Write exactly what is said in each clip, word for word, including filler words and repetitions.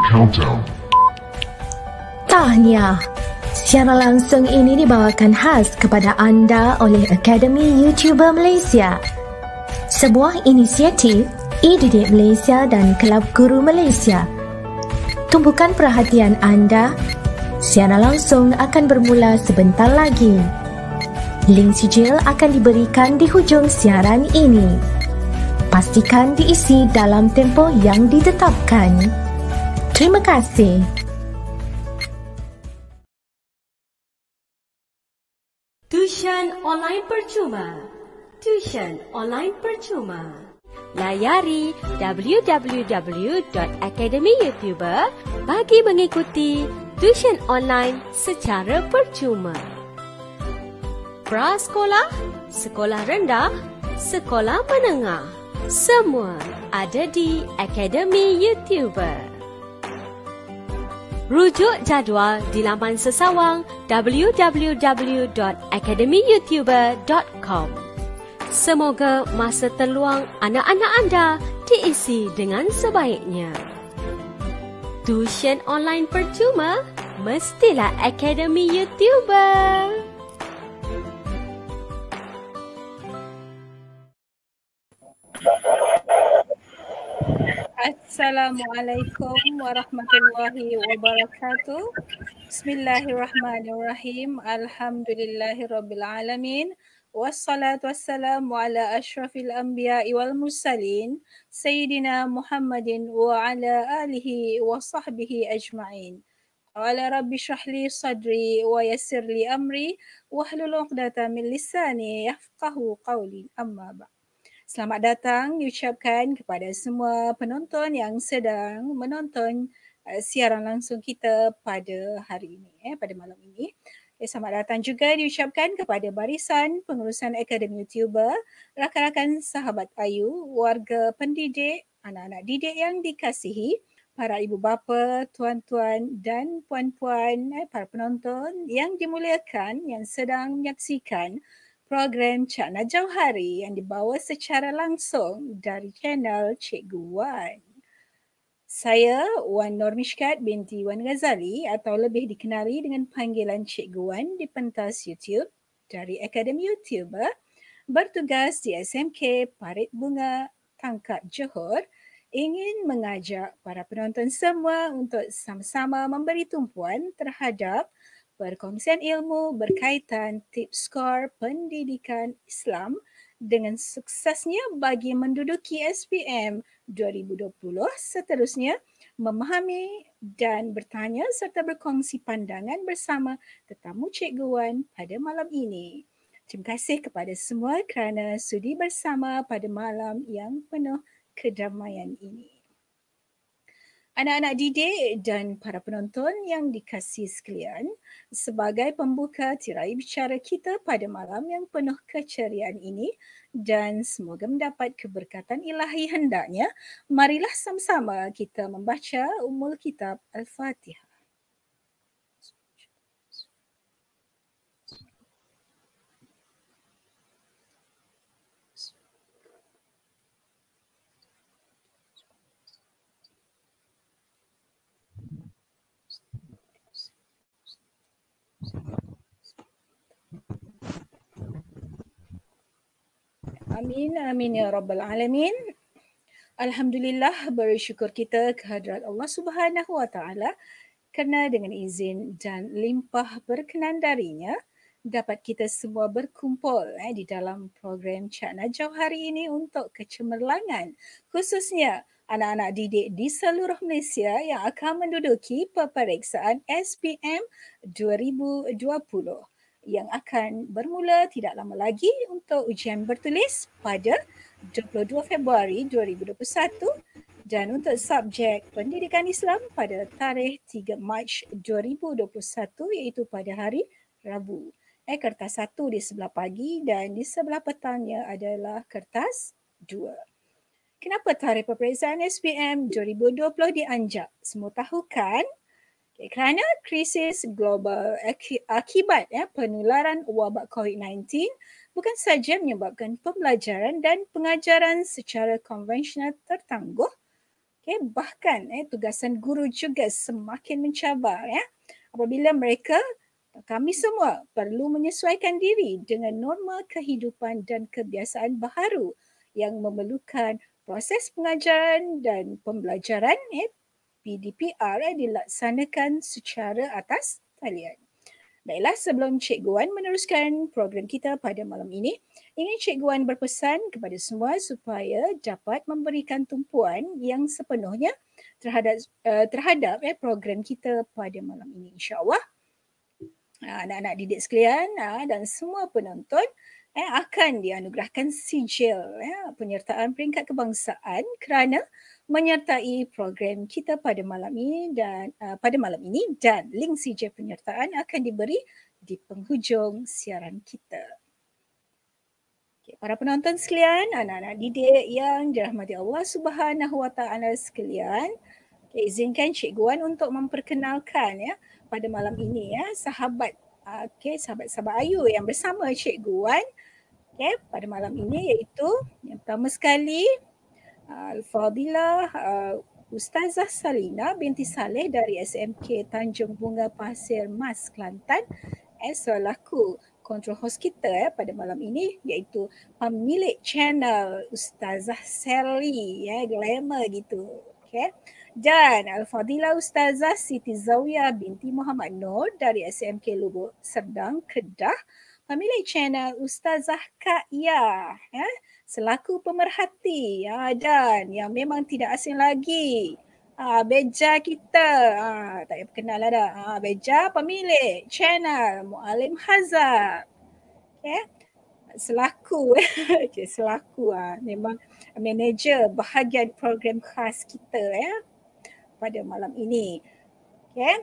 Countdown. Tahniah. Siaran langsung ini dibawakan khas kepada anda oleh Akademi YouTuber Malaysia. Sebuah inisiatif E-Didik Malaysia dan Kelab Guru Malaysia. Tumpukan perhatian anda. Siaran langsung akan bermula sebentar lagi. Link sijil akan diberikan di hujung siaran ini. Pastikan diisi dalam tempoh yang ditetapkan. Terima kasih. Tuition online percuma. Tuition online percuma. Layari w w w dot akademi youtuber bagi mengikuti tuition online secara percuma. Prasekolah, sekolah rendah, sekolah menengah, semua ada di Akademi YouTuber. Rujuk jadual di laman sesawang w w w dot akademi youtuber dot com. Semoga masa terluang anak-anak anda diisi dengan sebaiknya. Tuition online percuma, mestilah Akademi YouTuber. Assalamualaikum warahmatullahi wabarakatuh. Bismillahirrahmanirrahim. Alhamdulillahirabbil alamin. Wassalatu wassalamu ala asyrafil anbiya'i wal mursalin sayyidina Muhammadin wa ala alihi wa sahbihi ajma'in. Qala rabbi shrah li sadri wa yassir li amri wahlul 'uqdatam min lisani yafqahu qawli. Amma ba'd. Selamat datang diucapkan kepada semua penonton yang sedang menonton uh, siaran langsung kita pada hari ini, eh, pada malam ini. Eh, selamat datang juga diucapkan kepada barisan pengurusan Akademi YouTuber, rakan-rakan sahabat Ayu, warga pendidik, anak-anak didik yang dikasihi, para ibu bapa, tuan-tuan dan puan-puan, eh, para penonton yang dimuliakan yang sedang menyaksikan program Cak Najah Hari yang dibawa secara langsung dari channel Cikgu Wan. Saya Wan Nur Mishkat binti Wan Ghazali atau lebih dikenali dengan panggilan Cikgu Wan di pentas YouTube dari Akademi YouTuber, bertugas di S M K Parit Bunga, Tangkap, Johor, ingin mengajak para penonton semua untuk sama-sama memberi tumpuan terhadap perkongsian ilmu berkaitan tips skor pendidikan Islam dengan suksesnya bagi menduduki S P M dua ribu dua puluh, seterusnya memahami dan bertanya serta berkongsi pandangan bersama tetamu Cikgu Wan pada malam ini. Terima kasih kepada semua kerana sudi bersama pada malam yang penuh kedamaian ini. Anak-anak didik dan para penonton yang dikasihi sekalian, sebagai pembuka tirai bicara kita pada malam yang penuh keceriaan ini dan semoga mendapat keberkatan ilahi hendaknya, marilah sama-sama kita membaca Ummul Kitab Al-Fatihah. Amin, amin ya rabbal alamin. Alhamdulillah, bersyukur kita kehadrat Allah Subhanahu wa taala kerana dengan izin dan limpah berkenan darinya dapat kita semua berkumpul eh, di dalam program Cak Najah hari ini untuk kecemerlangan khususnya anak-anak didik di seluruh Malaysia yang akan menduduki peperiksaan S P M dua ribu dua puluh yang akan bermula tidak lama lagi untuk ujian bertulis pada dua puluh dua Februari dua ribu dua puluh satu dan untuk subjek pendidikan Islam pada tarikh tiga Mac dua ribu dua puluh satu iaitu pada hari Rabu. Eh, kertas satu di sebelah pagi dan di sebelah petangnya adalah kertas dua. Kenapa tarikh peperiksaan S P M dua ribu dua puluh dianjak? Semua tahu kan? Okay, kerana krisis global akibat ya, penularan wabak covid sembilan belas bukan saja menyebabkan pembelajaran dan pengajaran secara konvensional tertangguh, okay, Okay, bahkan eh, tugasan guru juga semakin mencabar. Ya. Apabila mereka, kami semua perlu menyesuaikan diri dengan norma kehidupan dan kebiasaan baharu yang memerlukan proses pengajaran dan pembelajaran eh, P D P R eh, dilaksanakan secara atas talian. Baiklah, sebelum Cikgu Wan meneruskan program kita pada malam ini, ingin Cikgu Wan berpesan kepada semua supaya dapat memberikan tumpuan yang sepenuhnya terhadap uh, terhadap eh, program kita pada malam ini, insya-Allah. Uh, anak-anak didik sekalian uh, dan semua penonton eh, akan dianugerahkan sijil eh, penyertaan peringkat kebangsaan kerana menyertai program kita pada malam ini dan uh, pada malam ini dan link sijil penyertaan akan diberi di penghujung siaran kita. Okay, para penonton sekalian, anak-anak didik yang dirahmati Allah Subhanahu Wa Taala sekalian, okay, izinkan Cikgu Wan untuk memperkenalkan ya pada malam ini ya sahabat okay, sahabat-sahabat Ayu yang bersama Cikgu Wan okay, pada malam ini, iaitu yang pertama sekali Al-Fadilah uh, Ustazah Salina binti Saleh dari S M K Tanjung Bunga Pasir Mas Kelantan eh, selaku control host kita eh, pada malam ini, iaitu pemilik channel Ustazah Sally ya, glamour gitu. Okay. Dan Al-Fadilah Ustazah Siti Zawiyah binti Muhammad Nur dari S M K Lubuk Serdang Kedah, pemilik channel Ustazah Kak Ya ya, selaku pemerhati ya, dan yang memang tidak asing lagi, ha, Beja kita, ha, tak payah kenal lah dah, ha, Beja pemilik channel Mualim Hazab, okay. Selaku okay, selaku ha, memang manager bahagian program khas kita ya pada malam ini, okay.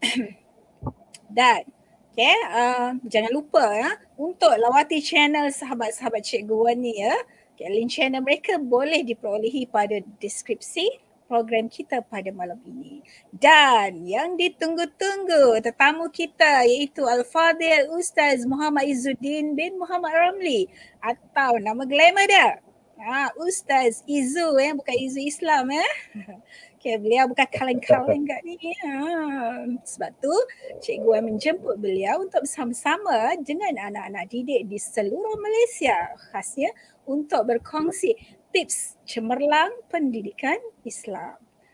Dan okay, uh, jangan lupa ya untuk lawati channel sahabat-sahabat Cikgu Wan ni ya. Okay, link channel mereka boleh diperolehi pada deskripsi program kita pada malam ini. Dan yang ditunggu-tunggu tetamu kita iaitu Al-Fadil Ustaz Muhammad Izzuddin bin Muhammad Ramli, atau nama glamour dia, ha, Ustaz Izzu ya, bukan Izzu Islam ya. Okay, beliau bukan kaleng-kaleng kat ni. Ha. Sebab tu Cikgu Wan menjemput beliau untuk bersama-sama dengan anak-anak didik di seluruh Malaysia, khasnya untuk berkongsi tips cemerlang pendidikan Islam.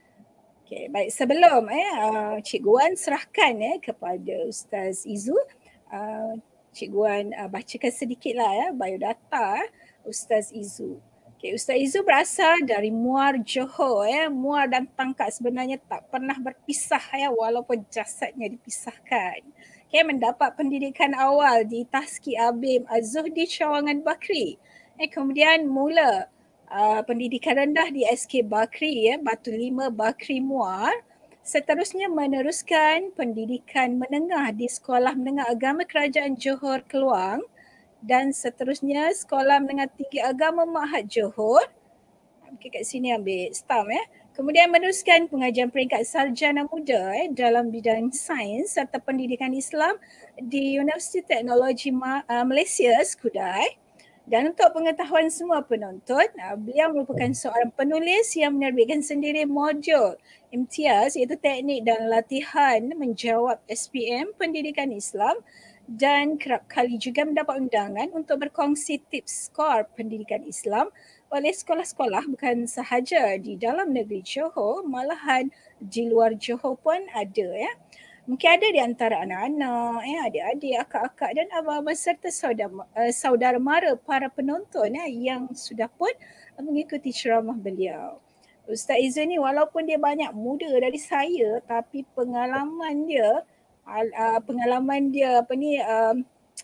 Okay, baik, sebelum eh, uh, Cikgu Wan serahkan eh, kepada Ustaz Izzu, uh, Cikgu Wan uh, bacakan sedikitlah ya biodata eh, Ustaz Izzu. Okay, Ustaz Izzu berasal dari Muar Johor ya. Muar dan Tangkak sebenarnya tak pernah berpisah ya, walaupun jasadnya dipisahkan. Okay, mendapat pendidikan awal di Taski Abim Az-Zuhdi Cawangan Bakri. Eh, kemudian mula uh, pendidikan rendah di S K Bakri ya, Batu Lima Bakri Muar. Seterusnya meneruskan pendidikan menengah di Sekolah Menengah Agama Kerajaan Johor Keluang. Dan seterusnya Sekolah Menengah Tinggi Agama Ma'had Johor. Okay, kat sini ambil stamp ya. Kemudian meneruskan pengajian peringkat sarjana muda eh, dalam bidang sains serta pendidikan Islam di Universiti Teknologi Ma- uh, Malaysia Skudai. Dan untuk pengetahuan semua penonton, uh, beliau merupakan seorang penulis yang menerbitkan sendiri modul imtiaz iaitu teknik dan latihan menjawab S P M Pendidikan Islam, dan kerap kali juga mendapat undangan untuk berkongsi tips skor pendidikan Islam oleh sekolah-sekolah bukan sahaja di dalam negeri Johor, malahan di luar Johor pun ada ya. Mungkin ada di antara anak-anak, ya, adik-adik, akak-akak dan abang-abang serta saudara, uh, saudara mara para penonton ya, yang sudah pun mengikuti ceramah beliau. Ustaz Izzu ni walaupun dia banyak muda dari saya, tapi pengalaman dia Uh, pengalaman dia apa ni uh,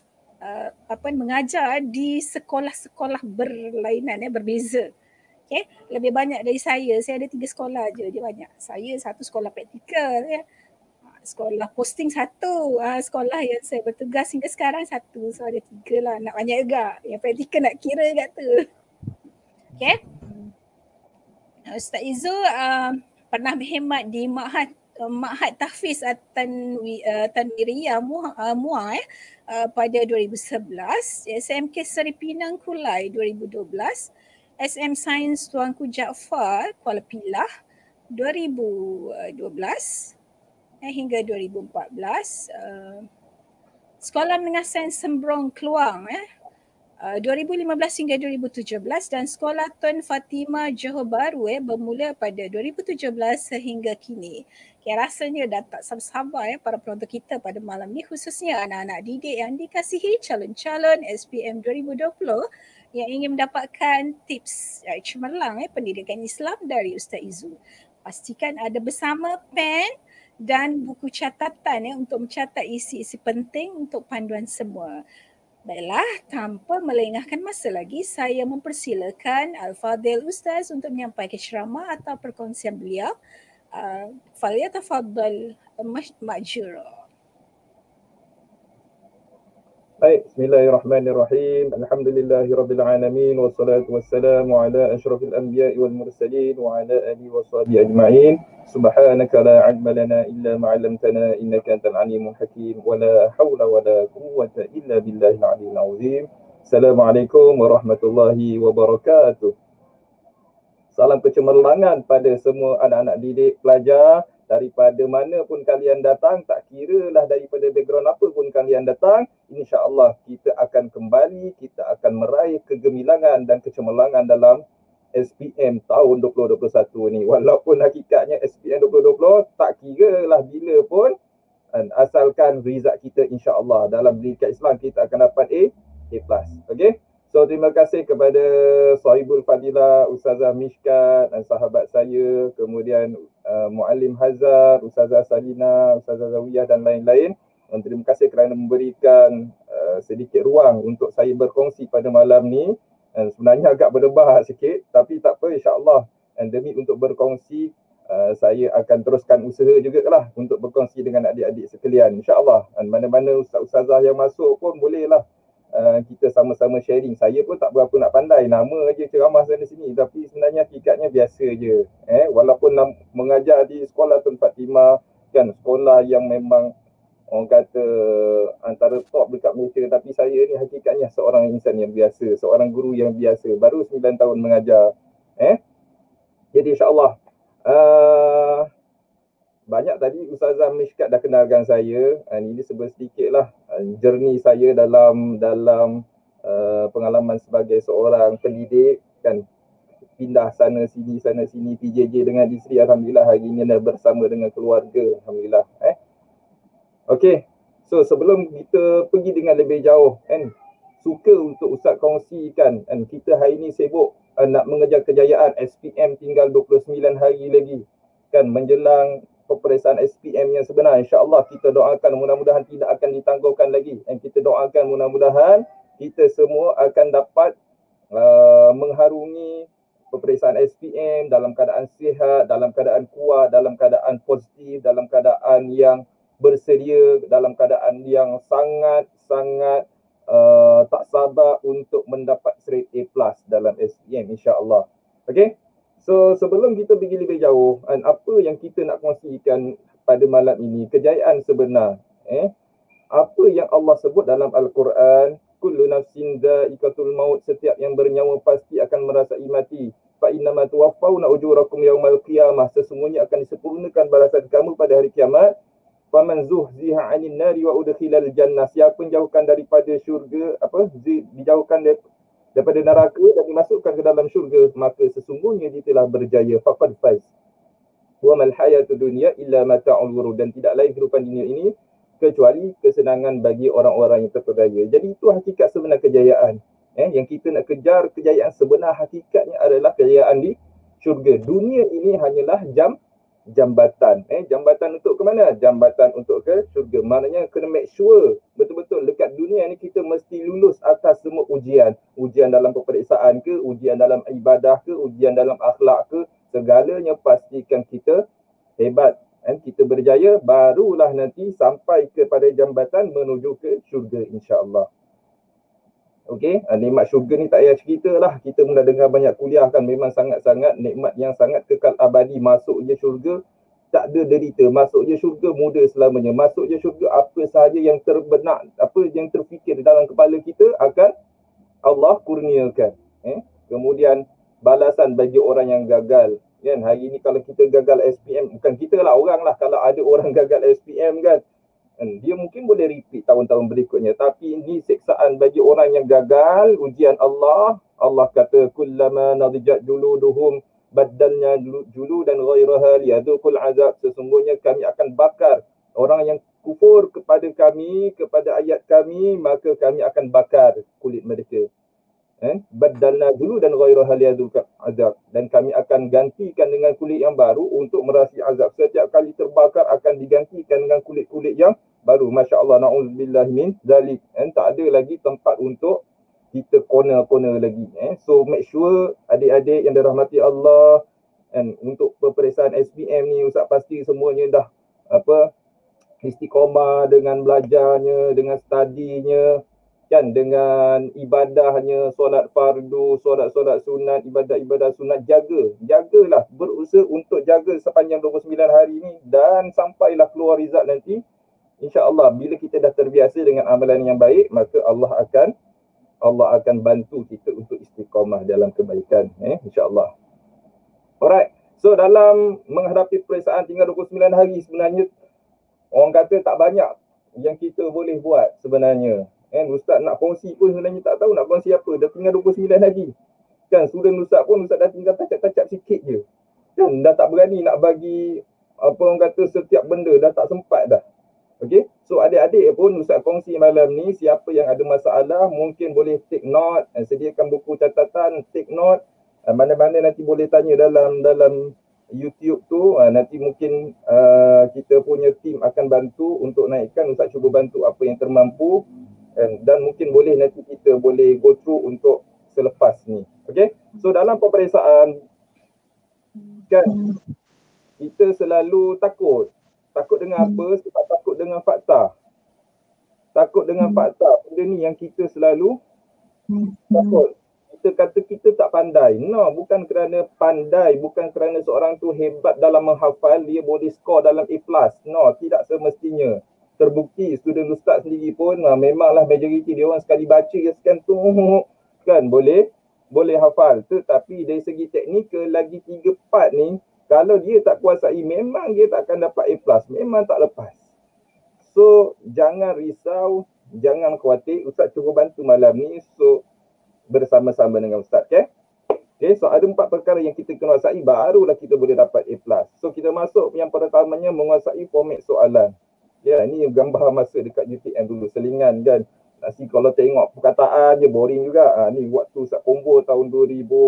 uh, apa mengajar di sekolah-sekolah berlainan ya, berbeza. Okay, lebih banyak dari saya. Saya ada tiga sekolah je, dia banyak. Saya satu sekolah praktikal ya. Sekolah posting satu, uh, sekolah yang saya bertugas hingga sekarang satu. So ada tiga lah, nak banyak juga. Yang praktikal nak kira kat tu. Okay. Ustaz Izzu uh, pernah berkhidmat di Ma'had Ma'had Tahfiz Tanwi, uh, Tanwiriyah Muar, uh, Muar eh, uh, pada dua ribu sebelas, S M K Seri Pinang Kulai dua ribu dua belas, S M Sains Tuanku Jaafar Kuala Pilah dua ribu dua belas eh, hingga dua ribu empat belas uh, Sekolah Menengah Sains Sembrong Keluang eh, uh, dua ribu lima belas hingga dua ribu tujuh belas dan Sekolah Tun Fatimah Johor Bahru eh, bermula pada dua ribu tujuh belas sehingga kini. Okay, rasanya dah tak sabar-sabar eh, para penonton kita pada malam ni, khususnya anak-anak didik yang dikasihi calon-calon S P M dua ribu dua puluh yang ingin mendapatkan tips eh, cemerlang eh, pendidikan Islam dari Ustaz Izzu. Pastikan ada bersama pen dan buku catatan eh, untuk mencatat isi-isi penting untuk panduan semua. Baiklah, tanpa melengahkan masa lagi, saya mempersilakan Al-Fadhil Ustaz untuk menyampaikan ceramah atau perkongsian beliau. Uh, Falyatafaddal ma'jura. Baik, bismillahirrahmanirrahim. Alhamdulillahirabbil alamin wassalatu wassalamu ala asyrafil anbiya'i wal mursalin wa ala alihi washabihi ajma'in. Subhanaka la 'ilma lana illa ma 'allamtana innaka antal alimul hakim wa la haula wa la quwwata illa billahil aliyyil azim. Assalamualaikum warahmatullahi wabarakatuh. Salam kecemerlangan pada semua anak-anak didik, pelajar daripada mana pun kalian datang, tak kira lah daripada background apa pun kalian datang, insya-Allah kita akan kembali, kita akan meraih kegemilangan dan kecemerlangan dalam S P M tahun dua ribu dua puluh satu ni. Walaupun hakikatnya S P M dua ribu dua puluh tak kira lah bila pun, asalkan result kita insya-Allah dalam pendidikan Islam kita akan dapat A, A plus. Okey. So terima kasih kepada Sahibul Fadilah Ustazah Mishkat dan sahabat saya, kemudian uh, Muallim Hazar, Ustazah Salina, Ustazah Zawiyah dan lain-lain. Dan terima kasih kerana memberikan uh, sedikit ruang untuk saya berkongsi pada malam ni. Dan sebenarnya agak berdebar sikit, tapi tak apa, insya-Allah. Dan demi untuk berkongsi, uh, saya akan teruskan usaha jugalah untuk berkongsi dengan adik-adik sekalian, insya-Allah. Dan mana-mana ustaz-ustazah yang masuk pun bolehlah Uh, kita sama-sama sharing. Saya pun tak berapa nak pandai, nama aja ceramah sana sini, tapi sebenarnya hakikatnya biasa je. Eh, walaupun nam- mengajar di sekolah Tun Fatimah, kan, sekolah yang memang orang kata antara top dekat Malaysia, tapi saya ni hakikatnya seorang insan yang biasa, seorang guru yang biasa, baru sembilan tahun mengajar. Eh, jadi insya-Allah uh, banyak tadi Ustazah Mishkat dah kenalkan saya. Uh, ini sebut sedikit lah uh, journey saya dalam dalam uh, pengalaman sebagai seorang pendidik, kan, pindah sana sini sana sini P J J dengan isteri. Alhamdulillah hari ini dah bersama dengan keluarga, alhamdulillah. Eh, okey. So sebelum kita pergi dengan lebih jauh, kan, suka untuk Ustaz kongsikan, kan, kita hari ini sibuk uh, nak mengejar kejayaan S P M, tinggal dua puluh sembilan hari lagi, kan, menjelang peperiksaan S P M yang sebenar. InsyaAllah kita doakan mudah-mudahan tidak akan ditangguhkan lagi. Dan kita doakan mudah-mudahan kita semua akan dapat uh, mengharungi peperiksaan S P M dalam keadaan sihat, dalam keadaan kuat, dalam keadaan positif, dalam keadaan yang bersedia, dalam keadaan yang sangat-sangat uh, tak sabar untuk mendapat straight A plus dalam S P M, insyaAllah. Okay? So sebelum kita pergi lebih jauh, kan, apa yang kita nak kongsikan pada malam ini, kejayaan sebenar. Eh, apa yang Allah sebut dalam Al-Quran, kullu nafsin dha'iqatul maut, setiap yang bernyawa pasti akan merasai mati. Fa innama tuwaffawna ujurakum yaumal qiyamah, sesungguhnya akan disempurnakan balasan kamu pada hari kiamat. Faman zuhziha 'anil nari wa udkhilal jannah, siapa yang jauhkan daripada syurga, apa, dijauhkan dari daripada neraka dan dimasukkan ke dalam syurga, maka sesungguhnya dia telah berjaya. Faqad faz. Wa mal hayatud dunya illa mata'ul ghurur, dan tidak lain kehidupan dunia ini kecuali kesenangan bagi orang-orang yang terpedaya. Jadi itu hakikat sebenar kejayaan. Eh, yang kita nak kejar kejayaan sebenar hakikatnya adalah kejayaan di syurga. Dunia ini hanyalah jam jambatan. Eh, jambatan untuk ke mana? Jambatan untuk ke syurga. Maknanya kena make sure betul-betul dekat dunia ni kita mesti lulus atas semua ujian. Ujian dalam peperiksaan ke, ujian dalam ibadah ke, ujian dalam akhlak ke, segalanya pastikan kita hebat. Eh, kita berjaya, barulah nanti sampai kepada jambatan menuju ke syurga, insya-Allah. Okey, nikmat syurga ni tak payah cerita lah. Kita pun dah dengar banyak kuliah, kan, memang sangat-sangat nikmat yang sangat kekal abadi. Masuk je syurga tak ada derita, masuk je syurga muda selamanya, masuk je syurga apa sahaja yang terbenak, apa yang terfikir dalam kepala kita akan Allah kurniakan. Eh? Kemudian balasan bagi orang yang gagal, Kan hari ni kalau kita gagal S P M, bukan kita lah, orang lah, kalau ada orang gagal S P M kan, dia mungkin boleh repeat tahun-tahun berikutnya. Tapi ini siksaan bagi orang yang gagal ujian Allah. Allah kata kullama nadijat juluduhum baddalna juludan ghairaha liyadhuqul azab. Sesungguhnya kami akan bakar orang yang kufur kepada kami, kepada ayat kami, maka kami akan bakar kulit mereka. Eh? Baddalna juludan ghairaha liyadhuqul azab. Dan kami akan gantikan dengan kulit yang baru untuk merasi azab. Setiap kali terbakar akan digantikan dengan kulit-kulit yang baru. Masya Allah, na'udzubillah min zalik. Eh? Tak ada lagi tempat untuk kita corner-corner lagi. Eh? So make sure adik-adik yang dirahmati Allah, and untuk peperiksaan S P M ni, Ustaz pasti semuanya dah apa istiqamah dengan belajarnya, dengan studinya, kan, dengan ibadahnya, solat fardu, solat-solat sunat, ibadah-ibadah sunat. Jaga, jagalah, berusaha untuk jaga sepanjang dua puluh sembilan hari ni, dan sampailah keluar result nanti. InsyaAllah bila kita dah terbiasa dengan amalan yang baik, maka Allah akan Allah akan bantu kita untuk istiqamah dalam kebaikan, eh, insyaAllah. Alright, so dalam menghadapi peperiksaan tinggal dua puluh sembilan hari, sebenarnya orang kata tak banyak yang kita boleh buat sebenarnya. Kan, Ustaz nak kongsi pun sebenarnya tak tahu nak kongsi apa. Dah tinggal dua puluh sembilan lagi. Kan, student Ustaz pun Ustaz dah tinggal tacap-tacap sikit je. Kan, dah tak berani nak bagi apa orang kata setiap benda, dah tak sempat dah. Okay, so adik-adik pun Ustaz kongsi malam ni, siapa yang ada masalah mungkin boleh take note, sediakan buku catatan, take note. Mana-mana nanti boleh tanya dalam dalam YouTube tu, nanti mungkin uh, kita punya team akan bantu untuk naikkan. Ustaz cuba bantu apa yang termampu. Dan, dan mungkin boleh nanti kita boleh go through untuk selepas ni. Okay, so dalam peperiksaan kan, kita selalu takut. Takut dengan apa? Sebab takut dengan fakta. Takut dengan fakta. Benda ni yang kita selalu takut. Kita kata kita tak pandai. No, bukan kerana pandai, bukan kerana seorang tu hebat dalam menghafal, dia boleh score dalam A plus. No, tidak semestinya. Terbukti student Ustaz sendiri pun uh, memanglah majoriti dia orang sekali baca dia sekian tu kan boleh boleh hafal. Tetapi dari segi teknikal lagi tiga part ni, kalau dia tak kuasai, memang dia tak akan dapat A plus, memang tak lepas. So jangan risau, jangan khawatir. Ustaz cuba bantu malam ni, so bersama-sama dengan Ustaz, okay? Okay, so ada empat perkara yang kita kena kuasai, barulah kita boleh dapat A plus. So kita masuk yang pertamanya, menguasai format soalan. Ya, ni gambar masa dekat U T M dulu, selingan kan. Nasi kalau tengok perkataan je boring juga. Ha, ni waktu Ustaz Kombo tahun dua ribu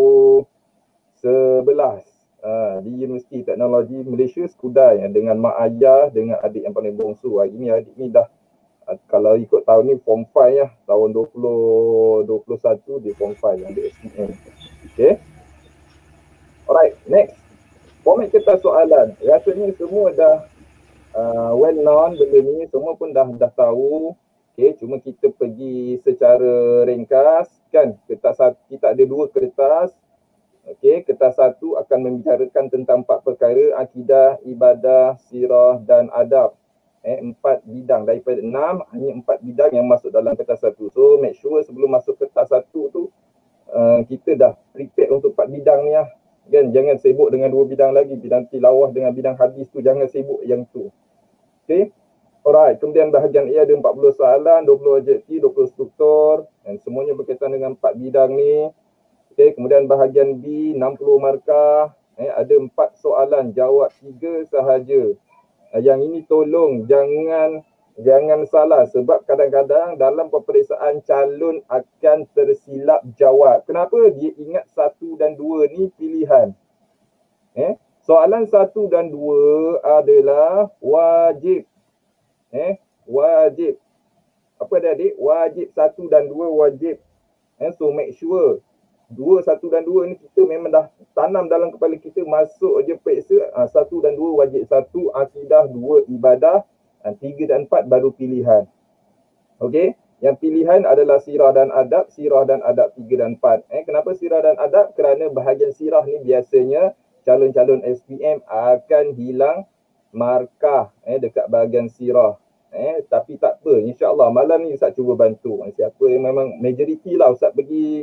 sebelas ha, di Universiti Teknologi Malaysia, Skudai, dengan mak ayah, dengan adik yang paling bongsu. Hari ni adik ni dah, ha, kalau ikut tahun ni form lima ya, tahun dua ribu dua puluh satu dia form lima yang ada S P M. Okay. Alright, next. Format kertas soalan. Rasanya semua dah Uh, well known benda ni, semua pun dah dah tahu. Okay, cuma kita pergi secara ringkas kan. Kertas satu, kita ada dua kertas. Okay, kertas satu akan membicarakan tentang empat perkara: akidah, ibadah, sirah dan adab. Eh, empat bidang daripada enam, hanya empat bidang yang masuk dalam kertas satu. So make sure sebelum masuk kertas satu tu uh, kita dah prepare untuk empat bidang ni lah. Kan, jangan sibuk dengan dua bidang lagi, bidang tilawah dengan bidang hadis tu, jangan sibuk yang tu. Okay, alright. Kemudian bahagian A ada empat puluh soalan, dua puluh adjektif, dua puluh struktur, dan semuanya berkaitan dengan empat bidang ni. Okay, kemudian bahagian B enam puluh markah, eh, ada empat soalan, jawab tiga sahaja. Eh, yang ini tolong jangan jangan salah, sebab kadang-kadang dalam peperiksaan calon akan tersilap jawab. Kenapa? Dia ingat satu dan dua ni pilihan. Eh, soalan satu dan dua adalah wajib. Eh, wajib. Apa dia adik? Wajib satu dan dua wajib. Eh, so make sure dua, satu dan dua ni kita memang dah tanam dalam kepala kita, masuk je periksa. Ha, satu dan dua wajib, satu akidah, dua ibadah, ha, tiga dan empat baru pilihan. Okey, yang pilihan adalah sirah dan adab, sirah dan adab tiga dan empat. Eh, kenapa sirah dan adab? Kerana bahagian sirah ni biasanya calon-calon S P M akan hilang markah eh, dekat bahagian sirah. Eh, tapi tak apa, insyaAllah malam ni Ustaz cuba bantu. Siapa yang memang majoriti lah Ustaz pergi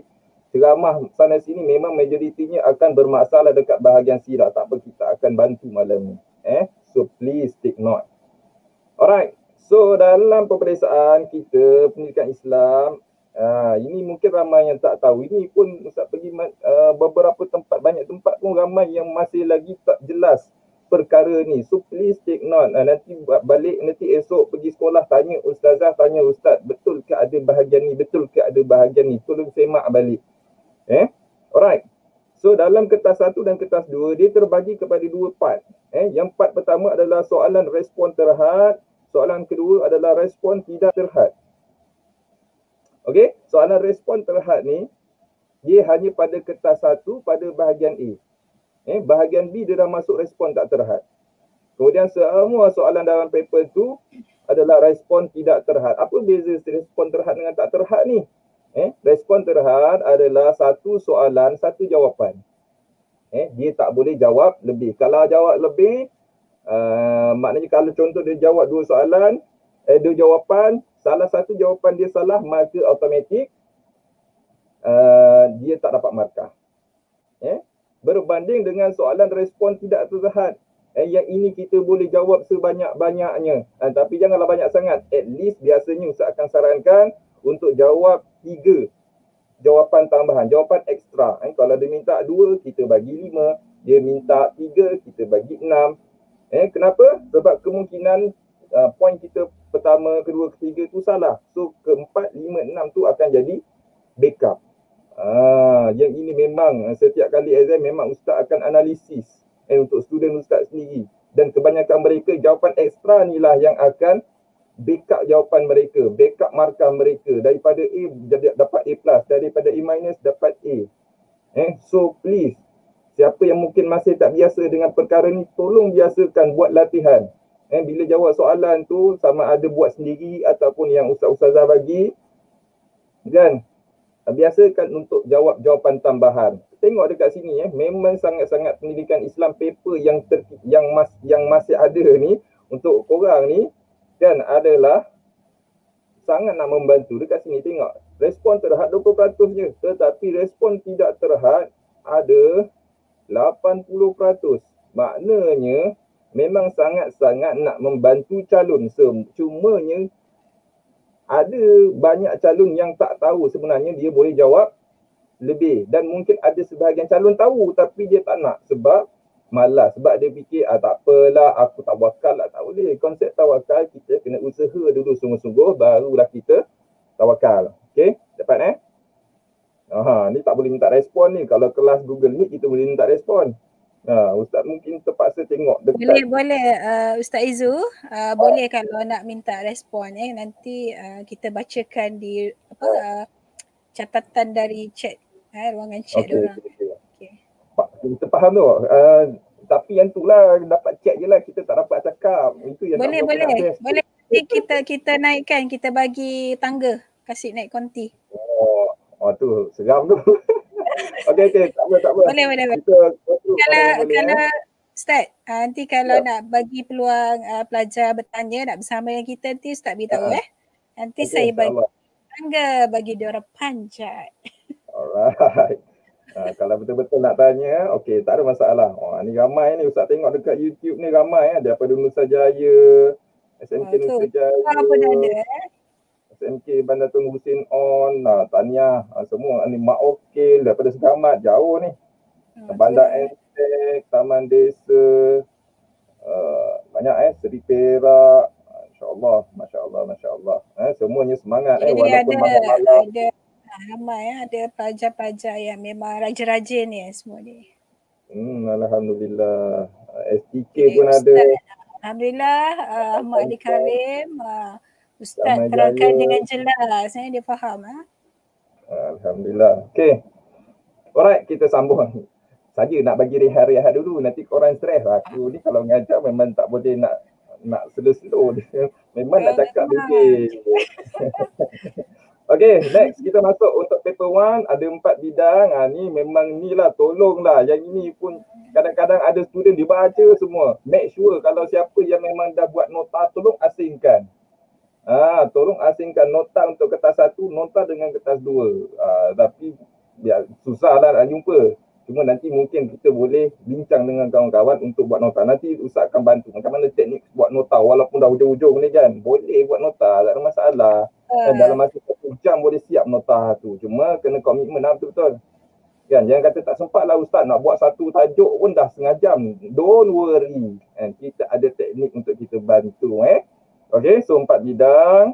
ceramah sana sini memang majoritinya akan bermasalah dekat bahagian sirah. Tak apa, kita akan bantu malam ni. Eh, so please take note. Alright. So dalam peperiksaan kita pendidikan Islam, uh, ini mungkin ramai yang tak tahu. Ini pun Ustaz pergi uh, beberapa tempat, banyak tempat pun ramai yang masih lagi tak jelas perkara ni. So please take note. Uh, nanti balik, nanti esok pergi sekolah tanya ustazah, tanya ustaz, betul ke ada bahagian ni, betul ke ada bahagian ni. Tolong semak balik. Eh, alright. So dalam kertas satu dan kertas dua, dia terbagi kepada dua part. Eh, yang part pertama adalah soalan respon terhad. Soalan kedua adalah respon tidak terhad. Okey, soalan respon terhad ni dia hanya pada kertas satu pada bahagian A. Eh, bahagian B dia dah masuk respon tak terhad. Kemudian semua soalan dalam paper tu adalah respon tidak terhad. Apa beza respon terhad dengan tak terhad ni? Eh, respon terhad adalah satu soalan, satu jawapan. Eh, dia tak boleh jawab lebih. Kalau jawab lebih, Uh, maknanya kalau contoh dia jawab dua soalan, eh, dua jawapan, salah satu jawapan dia salah, maka automatik uh, dia tak dapat markah. Eh? Berbanding dengan soalan respon tidak terhad, eh, yang ini kita boleh jawab sebanyak-banyaknya, uh, tapi janganlah banyak sangat. At least biasanya Ustaz akan sarankan untuk jawab tiga jawapan tambahan, jawapan ekstra. Eh, kalau dia minta dua, kita bagi lima. Dia minta tiga, kita bagi enam. Eh, kenapa? Sebab kemungkinan uh, poin kita pertama, kedua, ketiga tu salah. So keempat, lima, enam tu akan jadi backup. Ah, yang ini memang setiap kali exam memang Ustaz akan analisis eh, untuk student Ustaz sendiri. Dan kebanyakan mereka jawapan ekstra ni lah yang akan backup jawapan mereka, backup markah mereka. Daripada A dapat A plus, daripada A minus dapat A. Eh, so please, siapa yang mungkin masih tak biasa dengan perkara ni, tolong biasakan buat latihan. Eh, bila jawab soalan tu, sama ada buat sendiri ataupun yang ustaz-ustazah bagi, kan? Biasakan untuk jawab jawapan tambahan. Tengok dekat sini, eh, memang sangat-sangat pendidikan Islam paper yang ter, yang mas, yang masih ada ni untuk korang ni, kan, adalah sangat nak membantu. Dekat sini tengok, respon terhad dua puluh peratus je, tetapi respon tidak terhad ada lapan puluh peratus. Maknanya memang sangat-sangat nak membantu calon. Cumanya ada banyak calon yang tak tahu sebenarnya dia boleh jawab lebih. Dan mungkin ada sebahagian calon tahu tapi dia tak nak sebab malas. Sebab dia fikir, ah tak apalah, aku tawakal lah. Tak boleh. Konsep tawakal, kita kena usaha dulu sungguh-sungguh, barulah kita tawakal. Okay, dapat eh? Aha, ni tak boleh minta respon ni. Kalau kelas Google Meet kita boleh minta respon. Ha, Ustaz mungkin terpaksa tengok dekat. Boleh, boleh uh, Ustaz Izu, uh, boleh kalau nak minta respon eh. Nanti uh, kita bacakan di apa uh, catatan dari chat, eh, ruangan chat okay, diorang. Okay. Okay. Kita faham tu. Uh, tapi yang tu lah, dapat chat je lah, kita tak dapat cakap. Itu yang boleh, boleh. Boleh. Nanti kita kita naikkan, kita bagi tangga, kasih naik konti. Oh. Oh tu, seram tu. Okey, okey, tak apa, tak apa. Boleh, boleh. Kita, kita, kalau boleh, kalau eh? Ustaz, uh, nanti kalau ya. nak bagi peluang uh, pelajar bertanya, nak bersama dengan kita, nanti Ustaz beritahu uh, eh. Nanti okay, saya bagi tangga bagi diorang panjat. Alright. Uh, kalau betul-betul nak tanya, okey, tak ada masalah. Oh, ni ramai ni, Ustaz tengok dekat YouTube ni ramai eh. Daripada Nusajaya, S M K oh, Nusajaya. Apa dah ada eh. S M K Bandar Tunku Husin On, nah, Tahniah, uh, semua ni Mak Okil daripada Segamat, jauh ni. Hmm, Bandar Entek, Taman Desa, uh, banyak eh, Seri Perak, insya-Allah, masya-Allah, masya-Allah. Eh, semuanya semangat eh, walaupun malam-malam. Ada ramai eh, ada pelajar-pelajar yang memang rajin-rajin ni eh, semua ni. Hmm, alhamdulillah. S T K okay, pun Ustaz ada. Alhamdulillah, uh, Ahmad Ali Karim, uh, Ustaz terangkan dengan jelas, eh, dia faham. Eh? Alhamdulillah. Okay. Alright, kita sambung. Saja nak bagi rehat-rehat dulu, nanti korang stres. Aku ni kalau mengajar memang tak boleh nak nak slow-slow. Memang nak cakap dikit. Okay, next kita masuk untuk paper one. Ada empat bidang. Ha, ni memang ni lah, tolonglah. Yang ini pun kadang-kadang ada student dia baca semua. Make sure kalau siapa yang memang dah buat nota, tolong asingkan. Ah, tolong asingkan nota untuk kertas satu, nota dengan kertas dua. Ah, tapi Ya, susah lah nak jumpa. Cuma nanti mungkin kita boleh bincang dengan kawan-kawan untuk buat nota. Nanti Ustaz akan bantu macam mana teknik buat nota walaupun dah hujung-hujung ni kan. Boleh buat nota, tak ada masalah. Uh. Dalam masa satu jam boleh siap nota tu. Cuma kena komitmen lah betul-betul. Kan, jangan kata tak sempat lah Ustaz nak buat satu tajuk pun dah setengah jam. Don't worry. Kan, kita ada teknik untuk kita bantu eh. Okay, so empat bidang.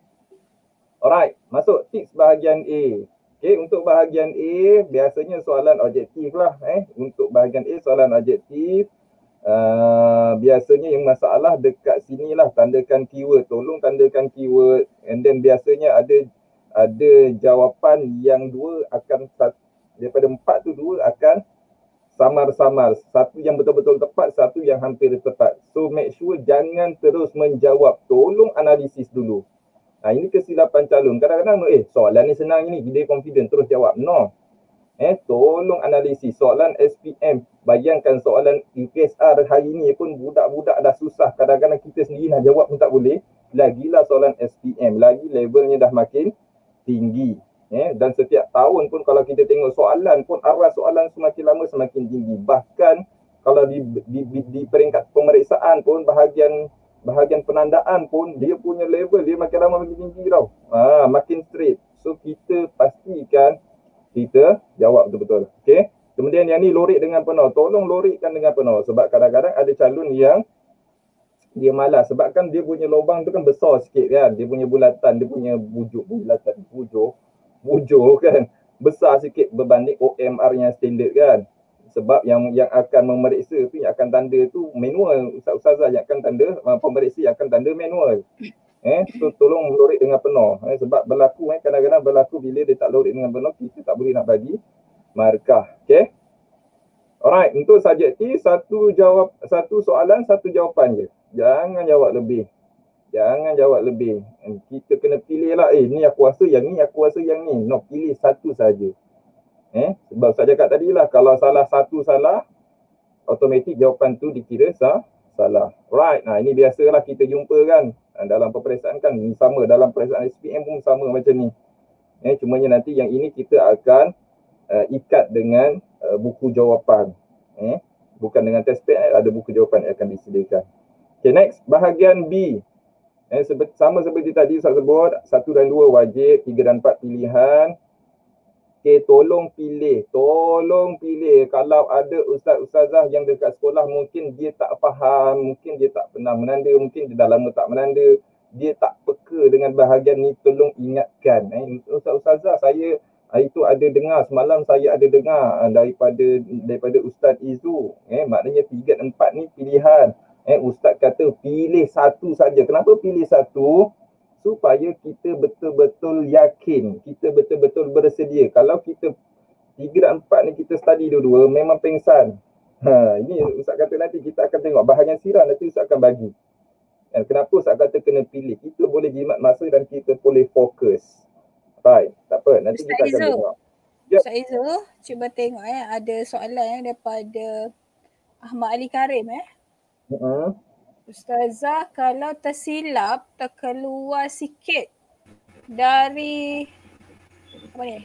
Alright, masuk tips bahagian A. Okay, untuk bahagian A, biasanya soalan objektif lah. Eh. Untuk bahagian A, soalan objektif. Uh, biasanya yang masalah dekat sini lah, tandakan keyword. Tolong tandakan keyword. And then biasanya ada ada jawapan yang dua akan, daripada empat tu dua akan samar-samar. Satu yang betul-betul tepat, satu yang hampir tepat. So make sure jangan terus menjawab. Tolong analisis dulu. Nah, ini kesilapan calon. Kadang-kadang eh soalan ni senang ini, dia confident terus jawab. No. Eh tolong analisis soalan S P M. Bayangkan soalan U P S R hari ni pun budak-budak dah susah. Kadang-kadang kita sendiri nak jawab pun tak boleh. Lagilah soalan S P M, lagi levelnya dah makin tinggi. Eh dan setiap tahun pun kalau kita tengok soalan pun arah soalan semakin lama semakin tinggi. Bahkan kalau di di, di, di peringkat pemeriksaan pun bahagian bahagian penandaan pun dia punya level dia makin lama makin tinggi tau. Ha, makin straight. So kita pastikan kita jawab betul-betul. Okey. Kemudian yang ni lorik dengan penuh. Tolong lorikkan dengan penuh sebab kadang-kadang ada calon yang dia malas sebabkan dia punya lubang tu kan besar sikit kan. Dia punya bulatan, dia punya bujuk bulatan, bujuk, bujuk kan besar sikit berbanding O M R-nya standard kan. Sebab yang yang akan memeriksa tu, yang akan tanda tu manual. Ustaz-ustazah yang akan tanda, pemeriksa yang akan tanda manual. Eh, so tolong lorik dengan penuh. Eh, sebab berlaku, eh, kadang-kadang berlaku bila dia tak lorik dengan penuh, kita tak boleh nak bagi markah. Okay. Alright, untuk subjektif, satu jawab, satu soalan, satu jawapan je. Jangan jawab lebih. Jangan jawab lebih. Kita kena pilih lah, eh ni aku rasa yang ni, aku rasa yang ni. No, pilih satu saja. Eh, sebab saya cakap tadi lah, kalau salah satu salah, automatik jawapan tu dikira sah, salah. Right, nah ini biasalah kita jumpa kan. Dalam peperiksaan kan, sama dalam peperiksaan S P M pun sama macam ni. Eh, cumanya nanti yang ini kita akan uh, ikat dengan uh, buku jawapan. Eh, bukan dengan test pad, ada buku jawapan yang akan disediakan. Okay, next, bahagian B. Eh, sebe- sama seperti tadi saya sebut, satu dan dua wajib, tiga dan empat pilihan. Okay, tolong pilih, tolong pilih. Kalau ada ustaz-ustazah yang dekat sekolah mungkin dia tak faham, mungkin dia tak pernah menanda, mungkin dia dah lama tak menanda, dia tak peka dengan bahagian ni, tolong ingatkan. Eh, ustaz-ustazah saya itu ada dengar, semalam saya ada dengar daripada daripada Ustaz Izu. Eh, maknanya tiga dan empat ni pilihan. Eh, Ustaz kata pilih satu saja. Kenapa pilih satu? Supaya kita betul-betul yakin, kita betul-betul bersedia. Kalau kita tiga dan empat ni kita study dua-dua, memang pengsan. Ha, ini Ustaz kata nanti kita akan tengok bahagian sirah, nanti Ustaz akan bagi. Dan kenapa Ustaz kata kena pilih? Kita boleh jimat masa dan kita boleh fokus. Baik, tak apa. Nanti Ustaz kita akan Izu. tengok. Yep. Ustaz Izu, cuba tengok eh, ada soalan yang daripada Ahmad Ali Karim eh. Uh-huh. Ustazah, kalau tersilap, terkeluar sikit dari apa ni?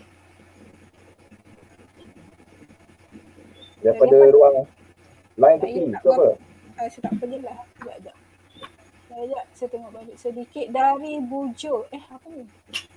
Daripada dari ruang lain tepi, cuba. Ah, saya tak apa je lah. Sekejap, sekejap. Sekejap, saya tengok balik sedikit dari bujuk. Eh, apa ni?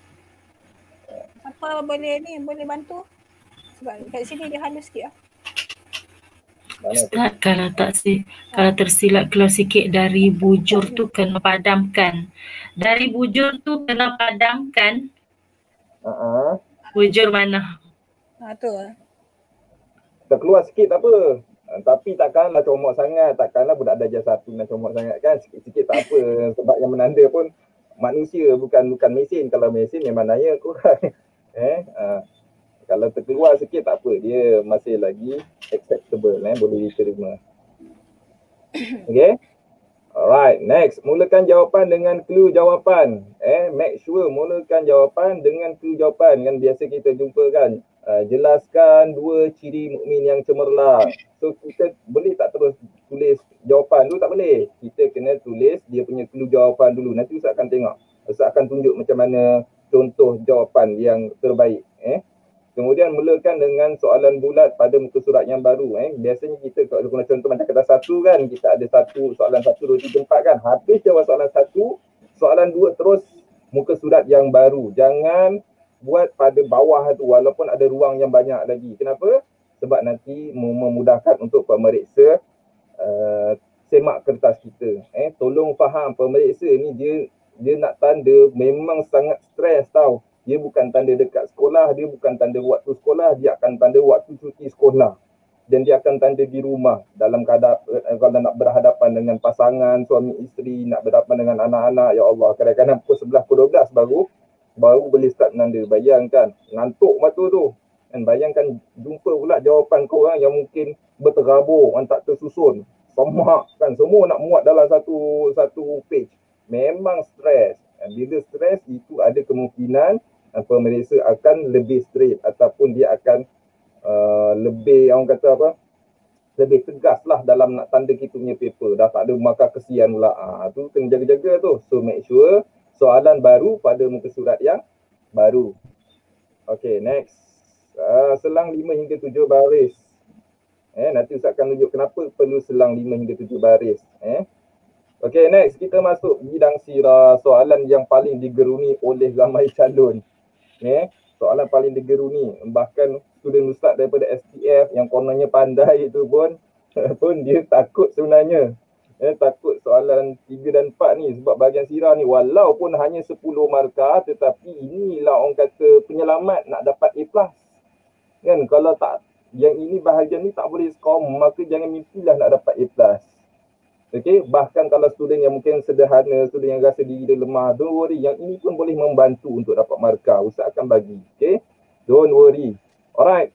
Apa boleh ni, boleh bantu? Sebab kat sini dia halus sikit lah. Ustaz, kalau tak si, kalau tersilap keluar sikit dari bujur tu kena padamkan. Dari bujur tu kena padamkan. Uh-huh. Bujur mana? Ha tu lah. Tak keluar sikit tak apa. Tapi takkanlah comot sangat. Takkanlah budak darjah satu nak comot sangat kan. Sikit-sikit tak apa. Sebab yang menanda pun manusia, bukan bukan mesin. Kalau mesin memang naya kurang. eh, uh. Kalau terkeluar sikit tak apa, dia masih lagi acceptable, eh? Boleh diterima. Okay. Alright, next. Mulakan jawapan dengan clue jawapan. Eh, make sure mulakan jawapan dengan clue jawapan. Kan biasa kita jumpa kan. Uh, jelaskan dua ciri mukmin yang cemerlang. So kita boleh tak terus tulis jawapan dulu? Tak boleh. Kita kena tulis dia punya clue jawapan dulu. Nanti Ustaz akan tengok. Ustaz akan tunjuk macam mana contoh jawapan yang terbaik. Eh. Kemudian mulakan dengan soalan bulat pada muka surat yang baru. Eh. Biasanya kita kalau guna contoh macam kata satu kan, kita ada satu soalan satu, dua, tiga, empat kan. Habis jawab soalan satu, soalan dua terus muka surat yang baru. Jangan buat pada bawah tu walaupun ada ruang yang banyak lagi. Kenapa? Sebab nanti memudahkan untuk pemeriksa uh, semak kertas kita. Eh, tolong faham, pemeriksa ni dia dia nak tanda memang sangat stres tau. Dia bukan tanda dekat sekolah, dia bukan tanda waktu sekolah, dia akan tanda waktu cuti sekolah. Dan dia akan tanda di rumah dalam keadaan kalau nak berhadapan dengan pasangan, suami isteri, nak berhadapan dengan anak-anak. Ya Allah, kadang-kadang pukul sebelas, pukul dua belas baru baru boleh start menanda. Bayangkan, ngantuk mata tu. Dan bayangkan jumpa pula jawapan korang yang mungkin berterabur, orang tak tersusun. Semak kan, semua nak muat dalam satu satu page. Memang stres. Bila stres itu ada kemungkinan pemeriksa akan lebih straight ataupun dia akan uh, lebih, orang kata apa, lebih tegas lah dalam nak tanda kita punya paper. Dah tak ada maka kesian pula. Ha, tu kena jaga-jaga tu. So make sure soalan baru pada muka surat yang baru. Okay, next. Uh, selang lima hingga tujuh baris. Eh, nanti Ustaz akan tunjuk kenapa perlu selang lima hingga tujuh baris. Eh. Okay, next. Kita masuk bidang sirah. Soalan yang paling digeruni oleh ramai calon. Eh, soalan paling digeruni. Bahkan student Ustaz daripada S T F yang kononnya pandai itu pun pun dia takut sebenarnya. Eh, takut soalan tiga dan empat ni sebab bahagian sirah ni walaupun hanya sepuluh markah tetapi inilah orang kata penyelamat nak dapat A plus. Kan kalau tak, yang ini bahagian ni tak boleh skor, maka jangan mimpilah nak dapat A plus. Okay, bahkan kalau student yang mungkin sederhana, student yang rasa diri dia lemah, don't worry, yang ini pun boleh membantu untuk dapat markah. Ustaz akan bagi. Okay, don't worry. Alright.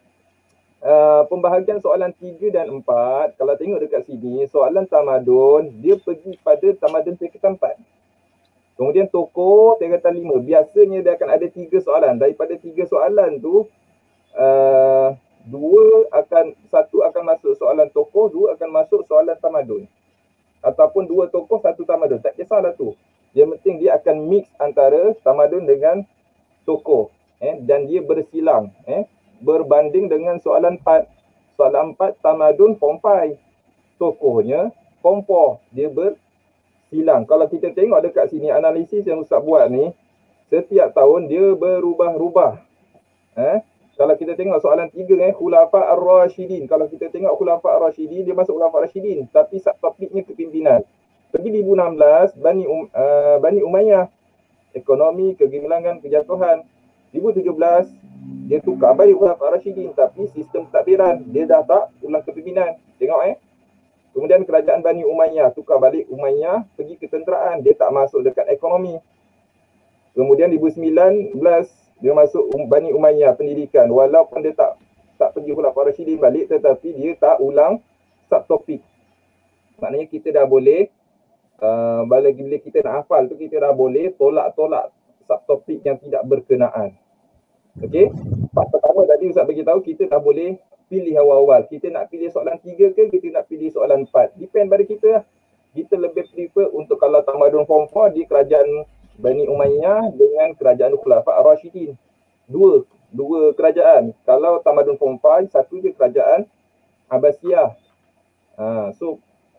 Uh, pembahagian soalan tiga dan empat, kalau tengok dekat sini, soalan tamadun, dia pergi pada tamadun tingkatan empat. Kemudian tokoh tingkatan lima. Biasanya dia akan ada tiga soalan. Daripada tiga soalan tu, uh, dua akan, satu akan masuk soalan tokoh, dua akan masuk soalan tamadun. Ataupun dua tokoh, satu tamadun. Tak kisahlah tu. Yang penting dia akan mix antara tamadun dengan tokoh. Eh, dan dia bersilang. Eh, berbanding dengan soalan empat. Soalan empat tamadun form lima. Tokohnya form empat. Dia bersilang. Kalau kita tengok dekat sini, analisis yang Ustaz buat ni, setiap tahun dia berubah-ubah. Eh, kalau kita tengok soalan tiga eh, Khulafa Ar-Rashidin. Kalau kita tengok Khulafa Ar-Rashidin, dia masuk Khulafa Ar-Rashidin. Tapi subtopiknya kepimpinan. Pergi dua ribu enam belas, Bani, um, uh, Bani Umayyah. Ekonomi, kegemilangan, kejatuhan. dua ribu tujuh belas, dia tukar balik Khulafa Ar-Rashidin. Tapi sistem pentadbiran, dia dah tak ulang kepimpinan. Tengok eh. Kemudian kerajaan Bani Umayyah, tukar balik Umayyah, pergi ketenteraan. Dia tak masuk dekat ekonomi. Kemudian dua ribu sembilan belas, dia masuk Bani Umayyah, pendidikan. Walaupun dia tak tak pergi Khulafa Ar-Rashidin balik, tetapi dia tak ulang subtopik. Maknanya kita dah boleh, uh, bila kita nak hafal tu, kita dah boleh tolak-tolak subtopik yang tidak berkenaan. Okey. Part pertama tadi Ustaz beritahu kita dah boleh pilih awal-awal. Kita nak pilih soalan tiga ke, kita nak pilih soalan empat. Depend pada kita lah. Kita lebih prefer untuk kalau tamadun form empat di kerajaan Bani Umayyah dengan kerajaan Khulafa Ar-Rashidin. Dua, dua kerajaan. Kalau tamadun form lima, satu je kerajaan Abbasiyah. Ha, so,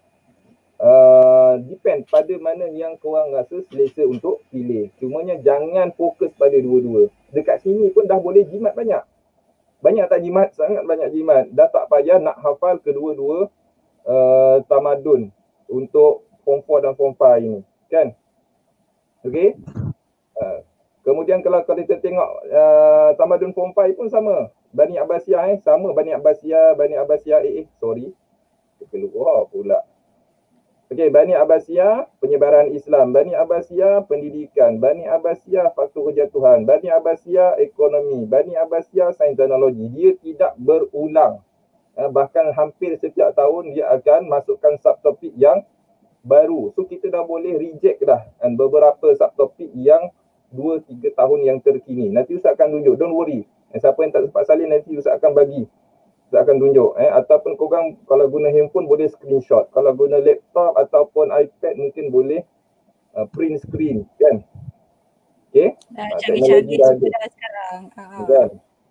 uh, depend pada mana yang korang rasa selesa untuk pilih. Cumanya jangan fokus pada dua-dua. Dekat sini pun dah boleh jimat banyak. Banyak tak jimat? Sangat banyak jimat. Dah tak payah nak hafal kedua-dua uh, tamadun untuk form empat dan form lima ini. Kan? Okey. Uh, kemudian kalau kalau kita tengok uh, tamadun form lima pun sama. Bani Abbasiyah eh sama Bani Abbasiyah, Bani Abbasiyah eh, eh sorry. Keluar pula. Okey, Bani Abbasiyah penyebaran Islam, Bani Abbasiyah pendidikan, Bani Abbasiyah faktor kejatuhan, Bani Abbasiyah ekonomi, Bani Abbasiyah sains teknologi. Dia tidak berulang. Uh, bahkan hampir setiap tahun dia akan masukkan subtopik yang baru. So kita dah boleh reject dah kan beberapa subtopik yang dua tiga tahun yang terkini. Nanti Ustaz akan tunjuk, don't worry. Eh, siapa yang tak sempat salin nanti Ustaz akan bagi. Ustaz akan tunjuk. Eh, ataupun korang kalau guna handphone boleh screenshot. Kalau guna laptop ataupun iPad mungkin boleh uh, print screen kan. Okay. Dah canggih-canggih dah sekarang. Kan?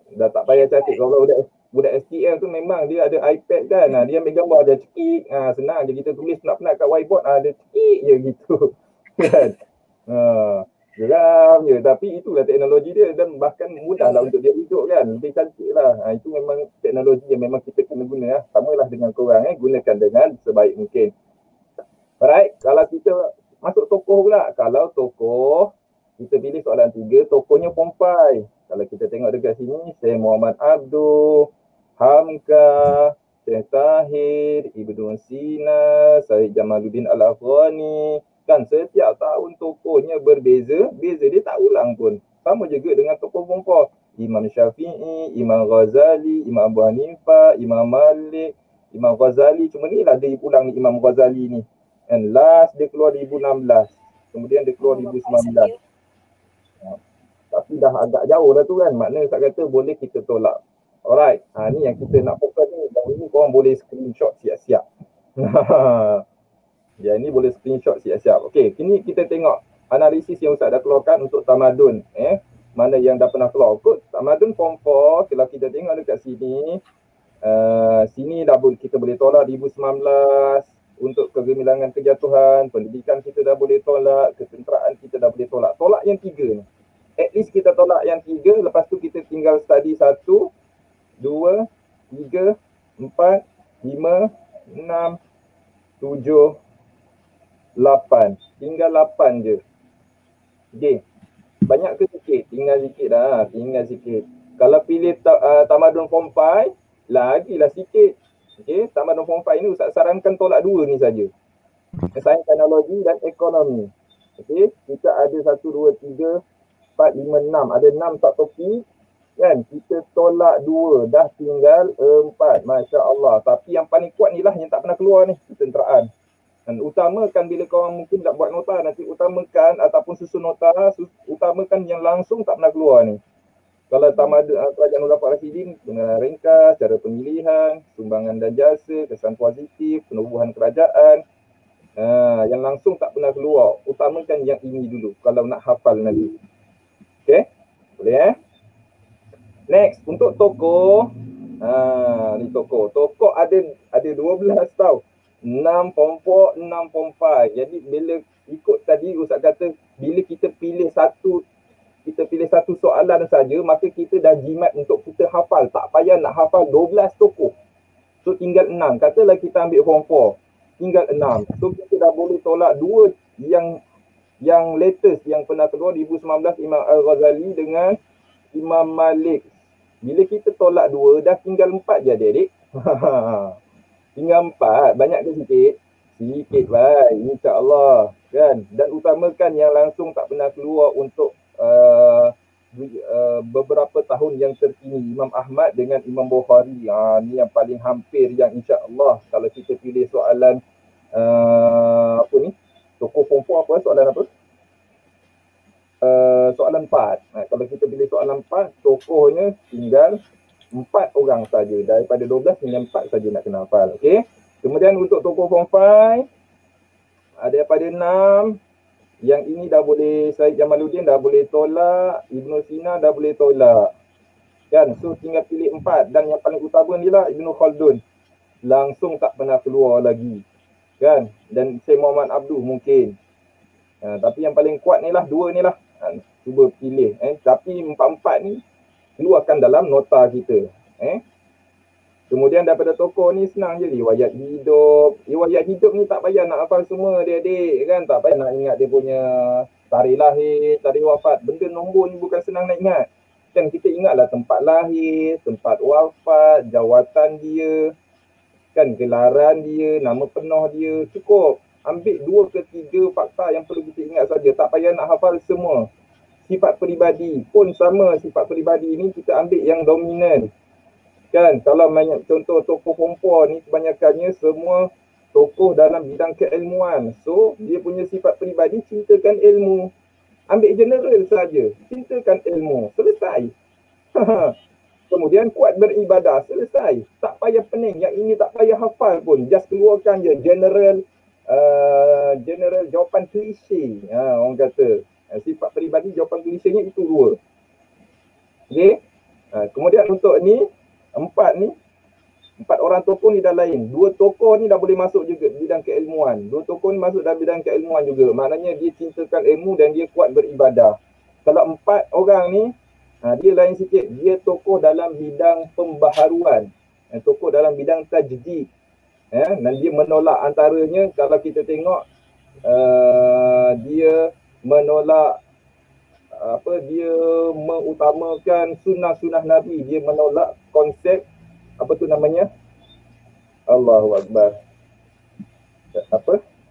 Dah tak payah cantik. Kalau budak budak S T M tu memang dia ada iPad kan. Ha, dia ambil gambar dia cekik. Ha, senang je kita tulis penat-penat kat whiteboard. Ha, dia cekik je gitu. Kan? Ha, geram je. Tapi itulah teknologi dia dan bahkan mudahlah untuk dia hidup kan. Lebih cantik lah. Ha, itu memang teknologi yang memang kita kena guna. Ya. Samalah dengan korang. Eh. Gunakan dengan sebaik mungkin. Alright. Kalau kita masuk tokoh pula. Kalau tokoh, kita pilih soalan tiga, tokohnya form five. Kalau kita tengok dekat sini, Syekh Muhammad Abduh, Hamka, Syekh Tahir, Ibnu Sina, Syed Jamaluddin Al-Afghani. Kan setiap tahun tokohnya berbeza, beza dia tak ulang pun. Sama juga dengan tokoh form four. Imam Syafi'i, Imam Ghazali, Imam Abu Hanifah, Imam Malik, Imam Ghazali. Cuma ni lah dia ulang ni Imam Ghazali ni. And last dia keluar dua ribu enam belas. Kemudian dia keluar dua ribu sembilan belas. Tapi dah agak jauh dah tu kan. Maknanya tak kata boleh kita tolak. Alright. Ha, ni yang kita nak fokus ni. Yang ini korang boleh screenshot siap-siap. Yang ni boleh screenshot siap-siap. Okey. Kini kita tengok analisis yang Ustaz dah keluarkan untuk tamadun. Eh, mana yang dah pernah keluar. Kot, tamadun form four. Kalau kita tengok dekat sini. Uh, sini dah boleh, kita boleh tolak dua ribu sembilan belas. Untuk kegemilangan kejatuhan. Pendidikan kita dah boleh tolak. Ketenteraan kita dah boleh tolak. Tolak yang tiga ni. At least kita tolak yang tiga, lepas tu kita tinggal study satu, dua, tiga, empat, lima, enam, tujuh, lapan. Tinggal lapan je. Okay. Banyak ke sikit? Tinggal sikit dah. Tinggal sikit. Kalau pilih ta- uh, tamadun form five, lagilah sikit. Okay. Tamadun form five ni Ustaz sarankan tolak dua ni saja. Sains teknologi dan ekonomi. Okay. Kita ada satu, dua, tiga, empat, lima, enam. Ada enam tak topik. Kan? Kita tolak dua. Dah tinggal empat. Masya Allah. Tapi yang paling kuat ni lah yang tak pernah keluar ni. Ketenteraan. Dan utamakan bila korang mungkin tak buat nota. Nanti utamakan ataupun susun nota. Utamakan yang langsung tak pernah keluar ni. Kalau tamadun kerajaan Khulafaur Rasyidin, pengenalan ringkas, cara pemilihan, sumbangan dan jasa, kesan positif, penubuhan kerajaan. Ha, yang langsung tak pernah keluar. Utamakan yang ini dulu. Kalau nak hafal nanti. Okay, boleh eh? Next, untuk tokoh. Ha, ni tokoh. Tokoh ada ada dua belas tau. enam form four, enam form five. Jadi bila ikut tadi Ustaz kata, bila kita pilih satu, kita pilih satu soalan saja, maka kita dah jimat untuk kita hafal. Tak payah nak hafal dua belas tokoh. So tinggal enam. Katalah kita ambil form four. Tinggal enam. So kita dah boleh tolak dua yang yang latest yang pernah keluar dua ribu sembilan belas, Imam Al-Ghazali dengan Imam Malik. Bila kita tolak dua, dah tinggal empat je adik-adik. Tinggal empat. Banyak ke sikit? Sikit baik. InsyaAllah. Kan? Dan utamakan yang langsung tak pernah keluar untuk uh, uh, beberapa tahun yang terkini. Imam Ahmad dengan Imam Bukhari. Ha, ni yang paling hampir yang insyaAllah. Kalau kita pilih soalan uh, apa ni? Tokoh form four apa? Soalan apa? Uh, soalan empat. Nah, kalau kita pilih soalan empat, tokohnya tinggal empat orang saja. Daripada dua belas tinggal empat saja nak kena hafal. Okey. Kemudian untuk tokoh form five, ada daripada enam. Yang ini dah boleh, Syed Jamaluddin dah boleh tolak. Ibnu Sina dah boleh tolak. Kan? So tinggal pilih empat. Dan yang paling utama ni lah Ibnu Khaldun. Langsung tak pernah keluar lagi. Kan? Dan Syekh Muhammad Abduh mungkin. Ha, tapi yang paling kuat ni lah, dua ni lah. Ha, cuba pilih. Eh. Tapi empat-empat ni keluarkan dalam nota kita. Eh. Kemudian daripada tokoh ni senang je. Riwayat hidup. Riwayat hidup ni tak payah nak hafal semua adik-adik. Kan? Tak payah nak ingat dia punya tarikh lahir, tarikh wafat. Benda nombor ni bukan senang nak ingat. Kan kita ingatlah tempat lahir, tempat wafat, jawatan dia. Kan, gelaran dia, nama penuh dia, cukup. Ambil dua ke tiga fakta yang perlu kita ingat saja. Tak payah nak hafal semua. Sifat peribadi pun sama. Sifat peribadi ni kita ambil yang dominan. Kan, kalau banyak contoh tokoh form four ni kebanyakannya semua tokoh dalam bidang keilmuan. So, dia punya sifat peribadi cintakan ilmu. Ambil general saja. Cintakan ilmu. Selesai. Kemudian kuat beribadah, selesai. Tak payah pening. Yang ini tak payah hafal pun. Just keluarkan je general uh, general jawapan klise. Ha, orang kata. Uh, sifat peribadi jawapan klisenya itu dua. Okay. Ha, kemudian untuk ni, empat ni, empat orang tokoh ni dah lain. Dua tokoh ni dah boleh masuk juga bidang keilmuan. Dua tokoh ni masuk dalam bidang keilmuan juga. Maknanya dia cintakan ilmu dan dia kuat beribadah. Kalau empat orang ni, ha, dia lain sikit. Dia tokoh dalam bidang pembaharuan. Ha, tokoh dalam bidang tajdid. Ya, dan dia menolak antaranya kalau kita tengok uh, dia menolak apa dia mengutamakan sunnah-sunnah Nabi, dia menolak konsep apa tu namanya, Allahu Akbar, apa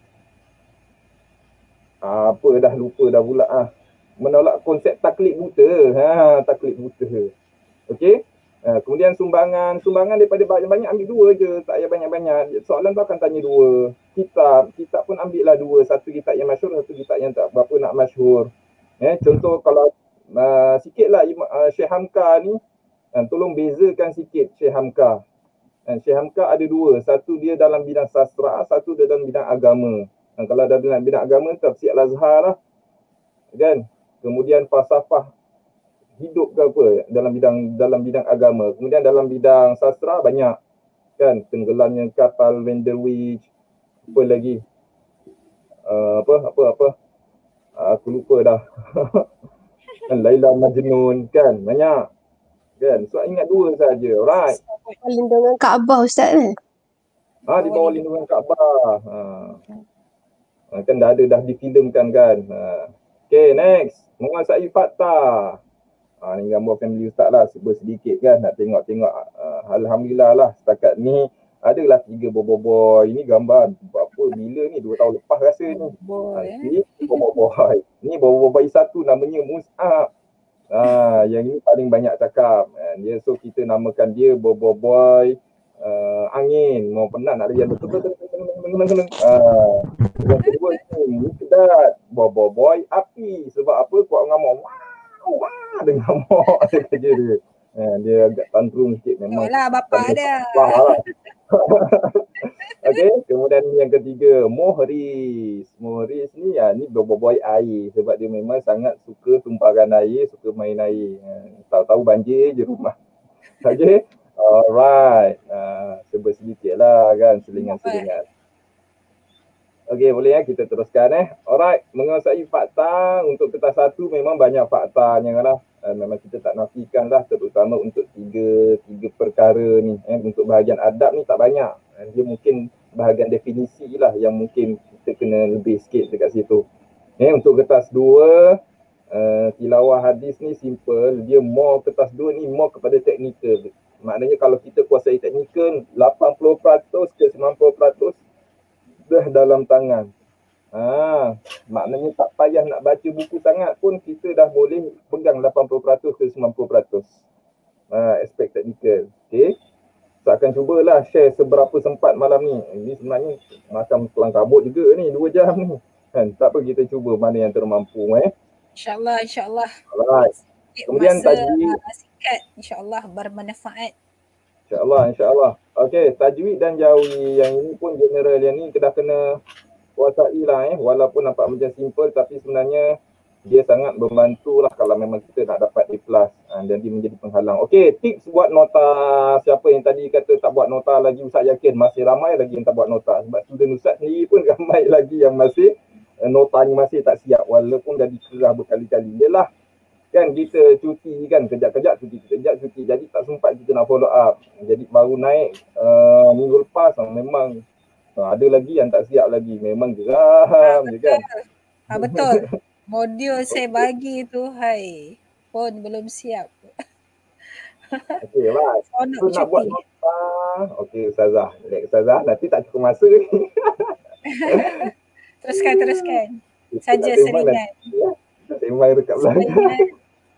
apa dah lupa dah pula ah menolak konsep taklid buta. Ha, taklid buta. Okey. Uh, kemudian sumbangan, sumbangan daripada banyak-banyak ambil dua je, tak payah banyak-banyak. Soalan tu akan tanya dua. Kitab, kitab pun ambil lah dua. Satu kitab yang masyhur, satu kitab yang tak berapa nak masyhur. Eh, contoh kalau uh, sikit lah uh, Syekh Hamka ni, uh, tolong bezakan sikit Syekh Hamka. Uh, Syekh Hamka ada dua. Satu dia dalam bidang sastra, satu dia dalam bidang agama. Uh, kalau dalam bidang agama, tafsir Al-Azhar lah. Kan? Kemudian falsafah hidup ke apa dalam bidang dalam bidang agama. Kemudian dalam bidang sastra banyak kan, tenggelamnya kapal Vanderwijk, apa lagi uh, apa apa apa uh, aku lupa dah. Kan Laila Majnun kan, banyak kan. So ingat dua saja. Right, lindungan Kaabah Ustaz kan. Ah, di bawah lindungan Kaabah. Ha. Ha, kan dah ada dah difilmkan kan. Ha. Okay, next, menguasai fakta. Ha, ni gambar family Ustaz lah, sebut sedikit kan, nak tengok-tengok. Uh, Alhamdulillah lah, setakat ni adalah tiga boboiboy. Ini gambar apa bila ni, dua tahun lepas rasa ni. Ha, ini boboiboy. Ni boboiboy satu namanya Mus'ab. Ha, yang ini paling banyak cakap. Ha, dia, so kita namakan dia boboiboy uh, angin. Mau pernah nak lihat betul-betul. Ha, yang kedua ni, Mikdad, boboiboy api. Sebab apa? Kuat mengamuk. Wah, dengan mak dia kerja dia. Eh, dia agak tantrum sikit memang. Yalah bapak dia. Lah. Okey, kemudian yang ketiga, Muhris. Muhris ni ya, ni boboiboy air sebab dia memang sangat suka tumpahan air, suka main air. Eh, tahu-tahu banjir je rumah. Okey. Alright. Uh, sebut sedikitlah kan selingan-selingan. Okey, boleh ya kita teruskan eh. Alright, menguasai fakta untuk kertas satu memang banyak faktanya lah. Uh, memang kita tak nafikan lah, terutama untuk tiga tiga perkara ni. Eh. Untuk bahagian adab ni tak banyak. Uh, dia mungkin bahagian definisi lah yang mungkin kita kena lebih sikit dekat situ. Eh, untuk kertas dua, uh, tilawah hadis ni simple. Dia more, kertas dua ni more kepada teknikal. Maknanya kalau kita kuasai teknikal, lapan puluh peratus ke sembilan puluh peratus dah dalam tangan. Ha, maknanya tak payah nak baca buku sangat pun kita dah boleh pegang lapan puluh peratus ke sembilan puluh peratus. Ha, aspek teknikal. Okey. So akan cubalah share seberapa sempat malam ni. Ini sebenarnya macam kelang kabut juga ni, dua jam ni. Kan, tak apa, kita cuba mana yang termampu eh. InsyaAllah, insyaAllah. Alright. Kemudian masa tajwid. singkat, insyaAllah bermanfaat. InsyaAllah, insyaAllah. Okey, tajwid dan jawi yang ini pun general, yang ni kita kena kuasai lah eh. Walaupun nampak macam simple tapi sebenarnya dia sangat membantu lah kalau memang kita nak dapat A plus ha, dan dia menjadi penghalang. Okey, tips buat nota. Siapa yang tadi kata tak buat nota lagi, Ustaz yakin masih ramai lagi yang tak buat nota. Sebab student Ustaz sendiri pun ramai lagi yang masih uh, notanya masih tak siap walaupun dah dikerah berkali-kali. Yalah, kan kita cuti kan, kejap-kejap cuti, kejap cuti. Jadi tak sempat kita nak follow up. Jadi baru naik uh, minggu lepas uh, memang uh, ada lagi yang tak siap lagi. Memang geram je kan. Ha, betul. Modul saya bagi tu, hai, pun belum siap. Okey, right. So, So, nak buat nota. Okey, Ustazah. Relax, Ustazah. Nanti tak cukup masa ni. Teruskan, teruskan. Saja selingan. Sembang dekat belakang.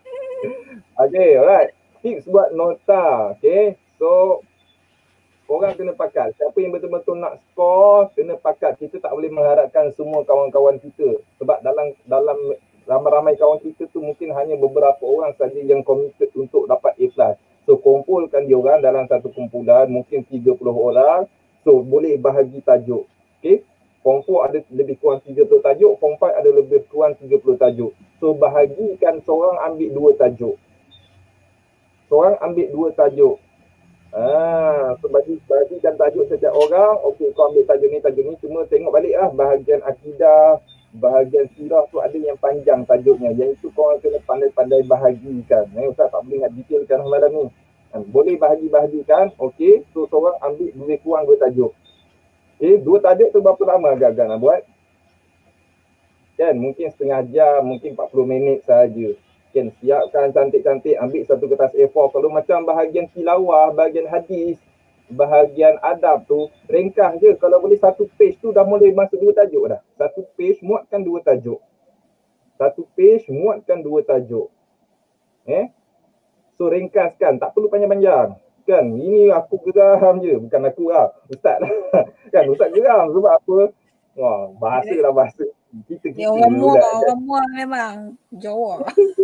Okey, alright. Tips buat nota. Okey, so orang kena pakat. Siapa yang betul-betul nak skor, kena pakat. Kita tak boleh mengharapkan semua kawan-kawan kita. Sebab dalam dalam ramai-ramai kawan kita tu mungkin hanya beberapa orang saja yang committed untuk dapat A plus. So kumpulkan dia orang dalam satu kumpulan, mungkin tiga puluh orang. So boleh bahagi tajuk. Okey. Form four ada lebih kurang tiga puluh tajuk, Form five ada lebih kurang tiga puluh tajuk. So bahagikan seorang ambil dua tajuk. Seorang ambil dua tajuk. Ah, so bagi, bagikan tajuk setiap orang. Okey, kau ambil tajuk ni, tajuk ni. Cuma tengok balik lah bahagian akidah, bahagian sirah tu ada yang panjang tajuknya. Yang itu kau kena pandai-pandai bahagikan. Eh, Ustaz tak boleh nak detailkan malam ni. Ha, boleh bahagi-bahagikan. Okey, so seorang ambil lebih kurang dua tajuk. Okey, dua tajuk tu berapa lama agak-agak nak buat? Kan, mungkin setengah jam, mungkin empat puluh minit sahaja. Kan, siapkan cantik-cantik, ambil satu kertas A four. Kalau macam bahagian tilawah, bahagian hadis, bahagian adab tu, ringkas je. Kalau boleh satu page tu dah boleh masuk dua tajuk dah. Satu page muatkan dua tajuk. Satu page muatkan dua tajuk. Eh? So ringkaskan, tak perlu panjang-panjang. Kan, ini aku geram je. Bukan aku lah, Ustaz lah. Kan, Ustaz geram sebab apa? Wah, bahasa lah bahasa. Kita kita Ya, orang muar, kan? orang muar memang Jawa.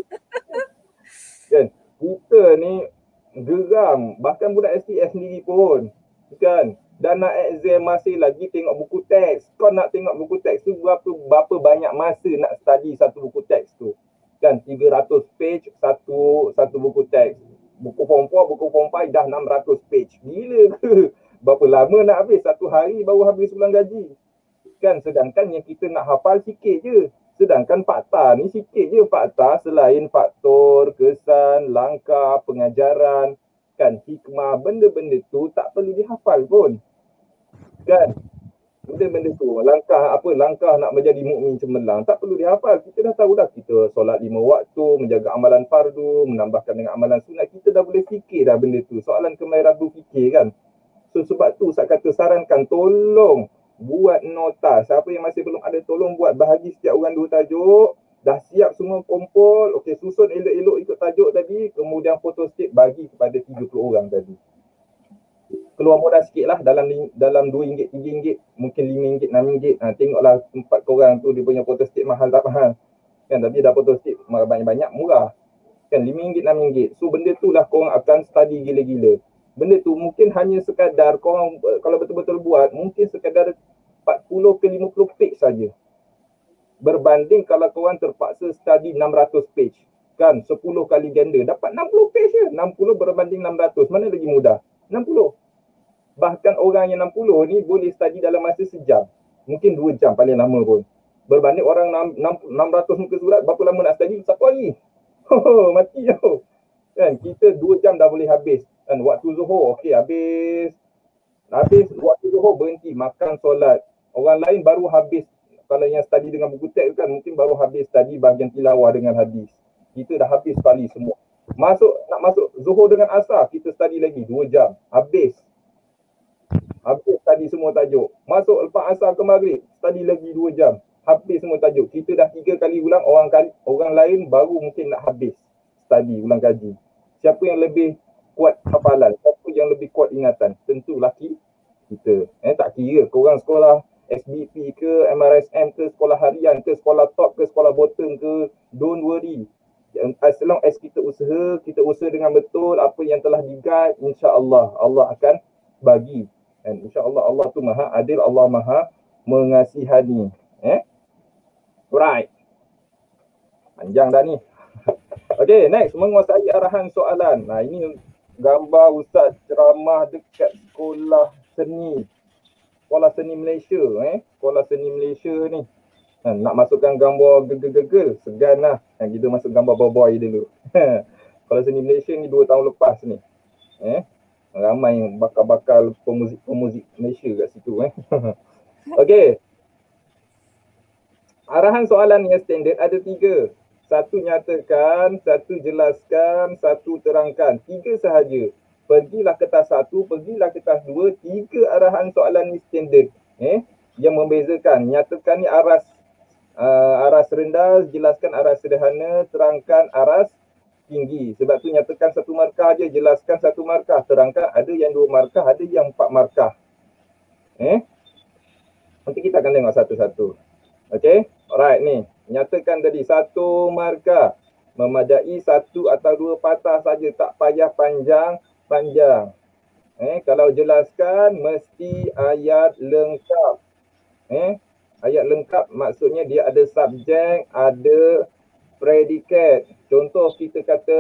Kan, kita ni geram. Bahkan budak S T S sendiri pun. Kan, dan nak exam masih lagi tengok buku teks. Kau nak tengok buku teks tu berapa, berapa banyak masa nak study satu buku teks tu. Kan, tiga ratus page satu satu buku teks. Buku form four, buku form five dah enam ratus page. Gila ke? Berapa lama nak habis? Satu hari baru habis sebulan gaji. Kan, sedangkan yang kita nak hafal sikit je. Sedangkan fakta ni sikit je fakta selain faktor, kesan, langkah, pengajaran, kan, hikmah, benda-benda tu tak perlu dihafal pun. Kan? Benda-benda tu, langkah apa, langkah nak menjadi mukmin cemerlang tak perlu dihafal. Kita dah tahu dah, kita solat lima waktu, menjaga amalan fardu, menambahkan dengan amalan sunat, kita dah boleh fikir dah benda tu. Soalan kemahiran fikir kan. So sebab tu saya kata sarankan tolong buat nota. Siapa yang masih belum ada, tolong buat bahagi setiap orang dua tajuk. Dah siap semua kumpul. Okey, susun elok-elok ikut tajuk tadi. Kemudian photostat bagi kepada tiga puluh orang tadi. Keluar modal sikit lah dalam dalam dua ringgit, tiga ringgit, mungkin lima ringgit, enam ringgit. Ha, tengoklah empat korang tu dia punya photostat mahal tak mahal. Kan, tapi dah photostat banyak-banyak murah. Kan, lima ringgit, enam ringgit. So benda tu lah korang akan study gila-gila. Benda tu mungkin hanya sekadar korang kalau betul-betul buat, mungkin sekadar empat puluh ke lima puluh page saja. Berbanding kalau korang terpaksa study enam ratus page. Kan, sepuluh kali ganda dapat enam puluh page je. enam puluh berbanding enam ratus, mana lagi mudah? enam puluh. Bahkan orang yang enam puluh ni boleh study dalam masa sejam. Mungkin dua jam paling lama pun. Berbanding orang enam ratus muka surat, berapa lama nak study? Satu hari. Oh, mati je. Kan, kita dua jam dah boleh habis. Kan, waktu zuhur, okey, habis. Habis waktu zuhur berhenti makan solat. Orang lain baru habis, kalau yang study dengan buku teks kan, mungkin baru habis study bahagian tilawah dengan hadis. Kita dah habis sekali semua. Masuk, nak masuk zuhur dengan asar, kita study lagi dua jam. Habis. Habis study semua tajuk. Masuk lepas asar ke maghrib, study lagi dua jam. Habis semua tajuk. Kita dah tiga kali ulang, orang kali, orang lain baru mungkin nak habis study, ulang kaji. Siapa yang lebih kuat hafalan, siapa yang lebih kuat ingatan? Tentu laki kita. Eh, tak kira korang sekolah S B P ke, M R S M ke, sekolah harian ke, sekolah top ke, sekolah bottom ke, don't worry. As long as kita usaha, kita usaha dengan betul apa yang telah di-guide, insya-Allah Allah akan bagi. Dan insya-Allah Allah tu Maha Adil, Allah Maha Mengasihani. Eh? Alright. Panjang dah ni. Okey, next, menguasai arahan soalan. Nah, ini gambar Ustaz ceramah dekat sekolah seni. Sekolah seni Malaysia, eh. Sekolah seni Malaysia ni. Ha, nak masukkan gambar gegel-gegel, segan lah. Ha, kita masuk gambar boy dulu. Sekolah seni Malaysia ni dua tahun lepas ni. Eh, ramai yang bakal-bakal pemuzik-pemuzik Malaysia kat situ, eh. Okey. Arahan soalan yang standard ada tiga. Satu nyatakan, satu jelaskan, satu terangkan. Tiga sahaja. Pergilah kertas satu, pergilah kertas dua, tiga arahan soalan ni standard. Eh, yang membezakan, nyatakan ni aras uh, aras rendah, jelaskan aras sederhana, terangkan aras tinggi. Sebab tu nyatakan satu markah je, jelaskan satu markah, terangkan ada yang dua markah, ada yang empat markah. Eh, nanti kita akan tengok satu-satu. Okey, alright ni. Nyatakan tadi satu markah, memadai satu atau dua patah saja, tak payah panjang-panjang. Eh, kalau jelaskan mesti ayat lengkap. Eh, ayat lengkap maksudnya dia ada subjek, ada predikat. Contoh kita kata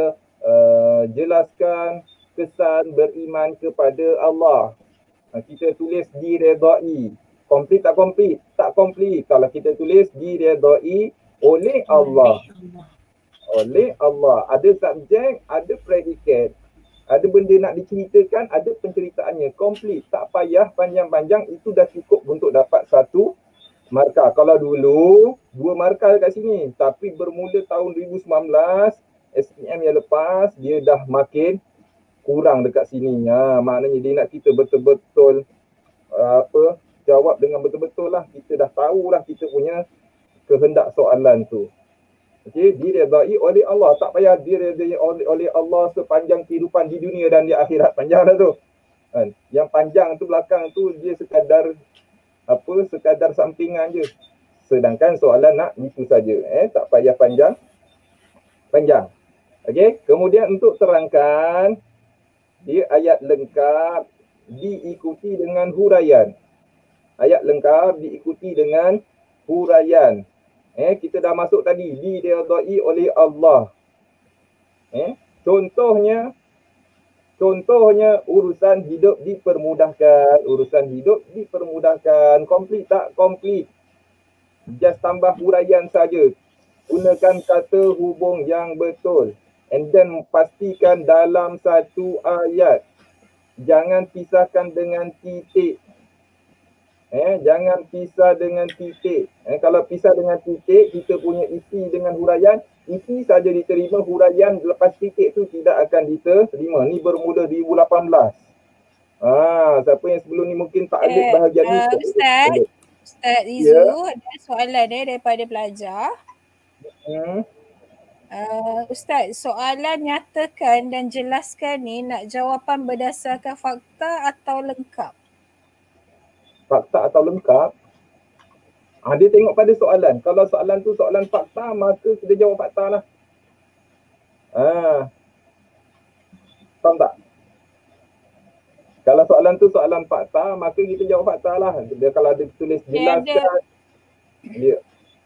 uh, jelaskan kesan beriman kepada Allah. Uh, kita tulis diredai. Komplit tak komplit? Tak komplit. Kalau kita tulis diredai oleh Allah. Oleh Allah. Ada subjek, ada predikat. Ada benda nak diceritakan, ada penceritaannya. Komplit. Tak payah panjang-panjang. Itu dah cukup untuk dapat satu markah. Kalau dulu, dua markah kat sini. Tapi bermula tahun dua ribu sembilan belas, S P M yang lepas, dia dah makin kurang dekat sini. Ha, maknanya dia nak kita betul-betul uh, apa jawab dengan betul-betul lah. Kita dah tahulah kita punya kehendak soalan tu. Okey, diredai oleh Allah. Tak payah diredai oleh, oleh Allah sepanjang kehidupan di dunia dan di akhirat. Panjang dah tu. Kan? Yang panjang tu belakang tu dia sekadar apa, sekadar sampingan je. Sedangkan soalan nak itu saja. Eh, tak payah panjang. Panjang. Okey, kemudian untuk terangkan dia ayat lengkap diikuti dengan huraian. Ayat lengkap diikuti dengan huraian. Eh, kita dah masuk tadi, diredai oleh Allah. Eh, contohnya, contohnya urusan hidup dipermudahkan, urusan hidup dipermudahkan. Komplit tak? Komplit. Just tambah huraian saja. Gunakan kata hubung yang betul. And then pastikan dalam satu ayat. Jangan pisahkan dengan titik. Eh, jangan pisah dengan titik. Eh, kalau pisah dengan titik, kita punya isi dengan huraian, isi saja diterima, huraian lepas titik tu tidak akan diterima. Ni bermula dua ribu lapan belas. Ah, siapa yang sebelum ni mungkin tak ada Eh, bahagian ni. uh, Ustaz, Ustaz Izu, Ya. ada soalan dia daripada pelajar. Hmm. Uh, Ustaz, soalan nyatakan dan jelaskan ni nak jawapan berdasarkan fakta atau lengkap? Fakta atau lengkap? Ah, dia tengok pada soalan. Kalau soalan tu soalan fakta, maka kita jawab fakta lah. Ah. Faham tak? Kalau soalan tu soalan fakta, maka kita jawab fakta lah. Dia kalau ada tulis Dia jelaskan. ada, Dia.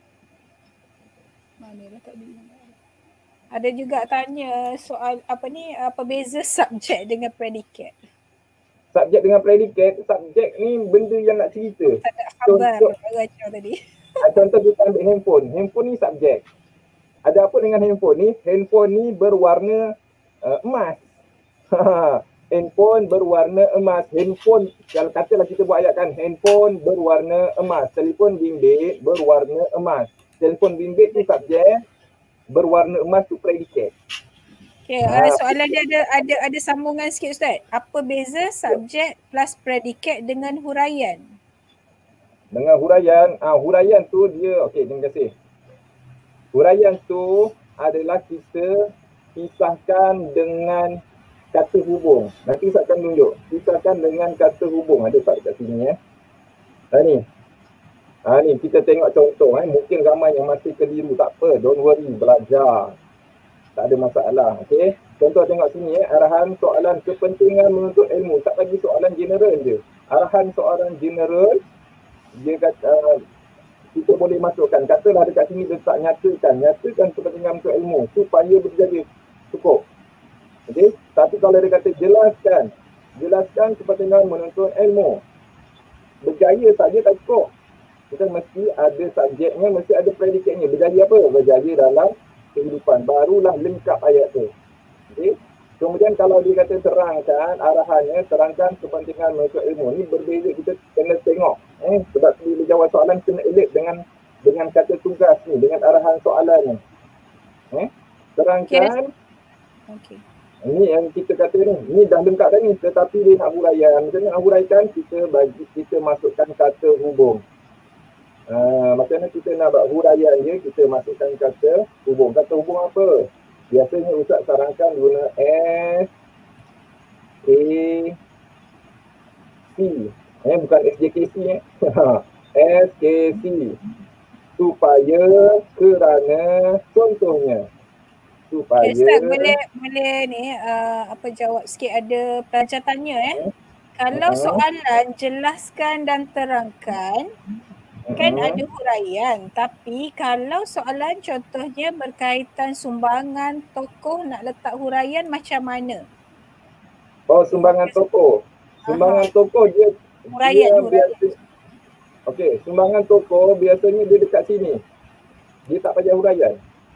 mana dah tak ada. Ada juga tanya soal apa ni, apa beza subjek dengan predikat? Subjek dengan predikat, subjek ni benda yang nak cerita. Tak ada khabar Contoh, raja tadi. contoh kita ambil handphone. Handphone ni subjek. Ada apa dengan handphone ni? Handphone ni berwarna uh, emas. Handphone berwarna emas. Handphone, kalau katalah kita buat ayat kan, handphone berwarna emas. Telefon bimbit berwarna emas. Telefon bimbit tu subjek, berwarna emas tu predikat. Okay, uh, soalan dia ada ada ada sambungan sikit Ustaz. Apa beza subjek plus predikat dengan huraian? Dengan huraian, ah huraian tu dia, okey, terima kasih. Huraian tu adalah kita pisahkan dengan kata hubung. Nanti saya akan tunjuk. Pisahkan dengan kata hubung. Ada tak dekat sini ya? Ha ni. Ha ni kita tengok contoh eh. Mungkin ramai yang masih keliru, tak apa. Don't worry, belajar. Tak ada masalah. Okey. Contoh tengok sini eh. Arahan soalan kepentingan menuntut ilmu. Tak bagi soalan general je. Arahan soalan general, dia kata uh, kita boleh masukkan. Katalah dekat sini dia tak nyatakan. Nyatakan kepentingan menuntut ilmu supaya berjaya. Cukup. Okey. Tapi kalau dia kata jelaskan. Jelaskan kepentingan menuntut ilmu. Berjaya saja tak cukup. Kita mesti ada subjeknya, mesti ada predikatnya. Berjaya apa? Berjaya dalam kehidupan. Barulah lengkap ayat tu. Okay. Kemudian kalau dia kata terangkan arahannya, terangkan kepentingan menuntut ilmu. Ni berbeza, kita kena tengok. Eh, sebab bila jawab soalan kena elok dengan dengan kata tugas ni, dengan arahan soalannya. Eh, terangkan. Okey. Ini yang kita kata ni, ni dah lengkap dah ni, tetapi dia nak huraian. Misalnya nak huraikan, kita bagi kita masukkan kata hubung. Uh, macam mana kita nak buat huraian je, kita masukkan kata hubung. Kata hubung apa? Biasanya Ustaz sarankan guna S, A, C. Eh, bukan S J K C eh. S K C. Supaya, kerana, contohnya. Supaya. Okay, Ustaz, boleh boleh ni uh, apa jawab sikit, ada pelajar tanya eh. Kalau Uh-huh. soalan jelaskan dan terangkan, kan Mm-mm. ada huraian. Tapi kalau soalan contohnya berkaitan sumbangan tokoh nak letak huraian macam mana? Oh, sumbangan tokoh. Sumbangan tokoh dia Huraian, dia huraian. biasa. Okey, sumbangan tokoh biasanya dia dekat sini. Dia tak payah huraian.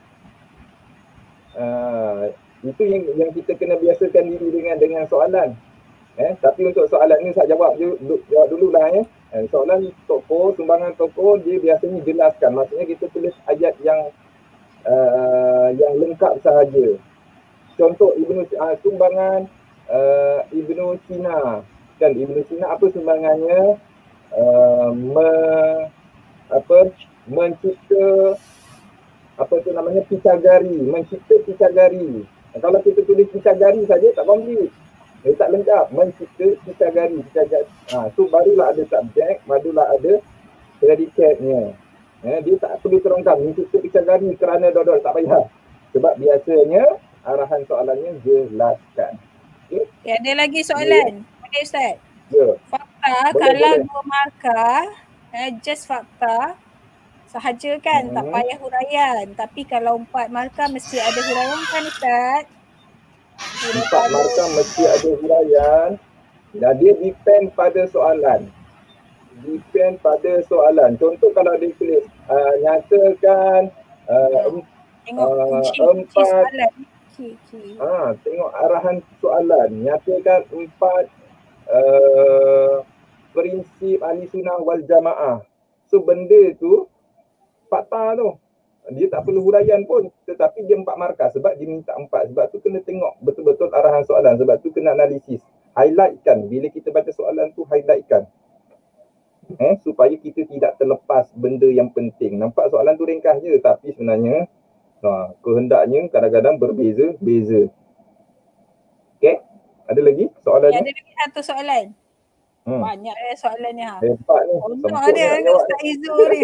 Uh, itu yang yang kita kena biasakan diri dengan dengan soalan. Eh, tapi untuk soalan ni saya jawab dulu, jawab dululah ya. Eh, soalan tokoh, sumbangan tokoh dia biasanya jelaskan. Maksudnya kita tulis ayat yang uh, yang lengkap sahaja. Contoh Ibnu uh, sumbangan uh, Ibnu Sina. Kan Ibnu Sina apa sumbangannya? Uh, me, apa mencipta apa tu namanya Pitagari, mencipta Pitagari. Kalau kita tulis Pitagari saja tak komplit. Dia tak lengkap, mencipta Pitagari. Pitagari. Ha, tu barulah ada subjek, barulah ada predikatnya. Eh, dia tak perlu terangkan mencipta Pitagari kerana dodol, tak payah. Sebab biasanya arahan soalannya jelaskan. Okay? Okay, ada lagi soalan. Boleh Ustaz? Ya. Fakta Boleh, kalau boleh. dua markah, eh, just fakta sahaja kan, hmm. tak payah huraian. Tapi kalau empat markah mesti ada huraian kan Ustaz? Empat markah mesti ada huraian. Dan dia depend pada soalan. Depend pada soalan. Contoh kalau dia tulis uh, nyatakan uh, tengok uh, kunci, kunci empat soalan. Okay, okay. Ha, tengok arahan soalan. Nyatakan empat uh, prinsip ahli sunnah wal jamaah. So benda tu fakta tu. Dia tak perlu huraian pun, tetapi dia empat markah sebab dia minta empat. Sebab tu kena tengok betul-betul arahan soalan. Sebab tu kena analisis. Highlightkan. Bila kita baca soalan tu, highlightkan. Eh, supaya kita tidak terlepas benda yang penting. Nampak soalan tu ringkas je, tapi sebenarnya ha, kehendaknya kadang-kadang berbeza-beza. Okay? Ada lagi soalan Ya, ni? ada lagi satu soalan. Hmm. Banyak eh soalan ni. Ha. Hebat ni. Oh, Semput no, dia nak ada jawab. Ustaz Izzul ni.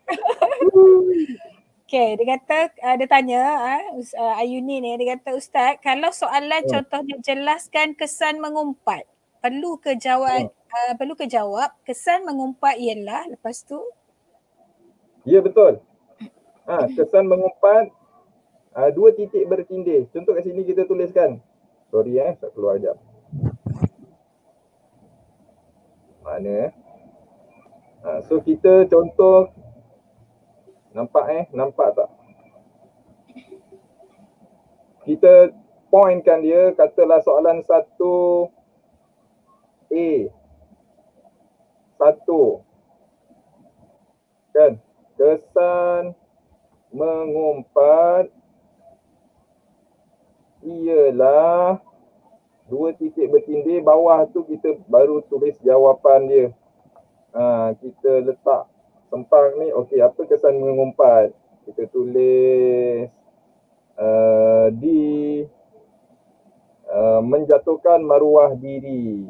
Okay, dia kata, uh, dia tanya uh, uh, Ayuni ni, dia kata Ustaz, kalau soalan Hmm. contohnya jelaskan kesan mengumpat, perlu ke jawab, hmm. uh, perlu ke jawab kesan mengumpat ialah, lepas tu? Ya, betul. Ha, kesan mengumpat uh, dua titik bertindih. Contoh kat sini kita tuliskan. Sorry eh, tak keluar sekejap. Mana eh? Ha, so kita contoh, nampak eh, nampak tak? Kita pointkan dia, katalah soalan satu A. Satu. Kan? Kesan mengumpat ialah dua titik bertindih, bawah tu kita baru tulis jawapan dia. Ha, kita letak sempang ni, okey, apa kesan mengumpat? Kita tulis uh, di uh, menjatuhkan maruah diri.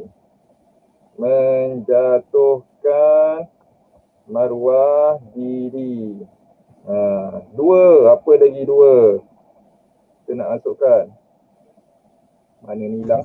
Menjatuhkan maruah diri. Uh, dua, apa lagi dua? Kita nak masukkan. Mana ni hilang?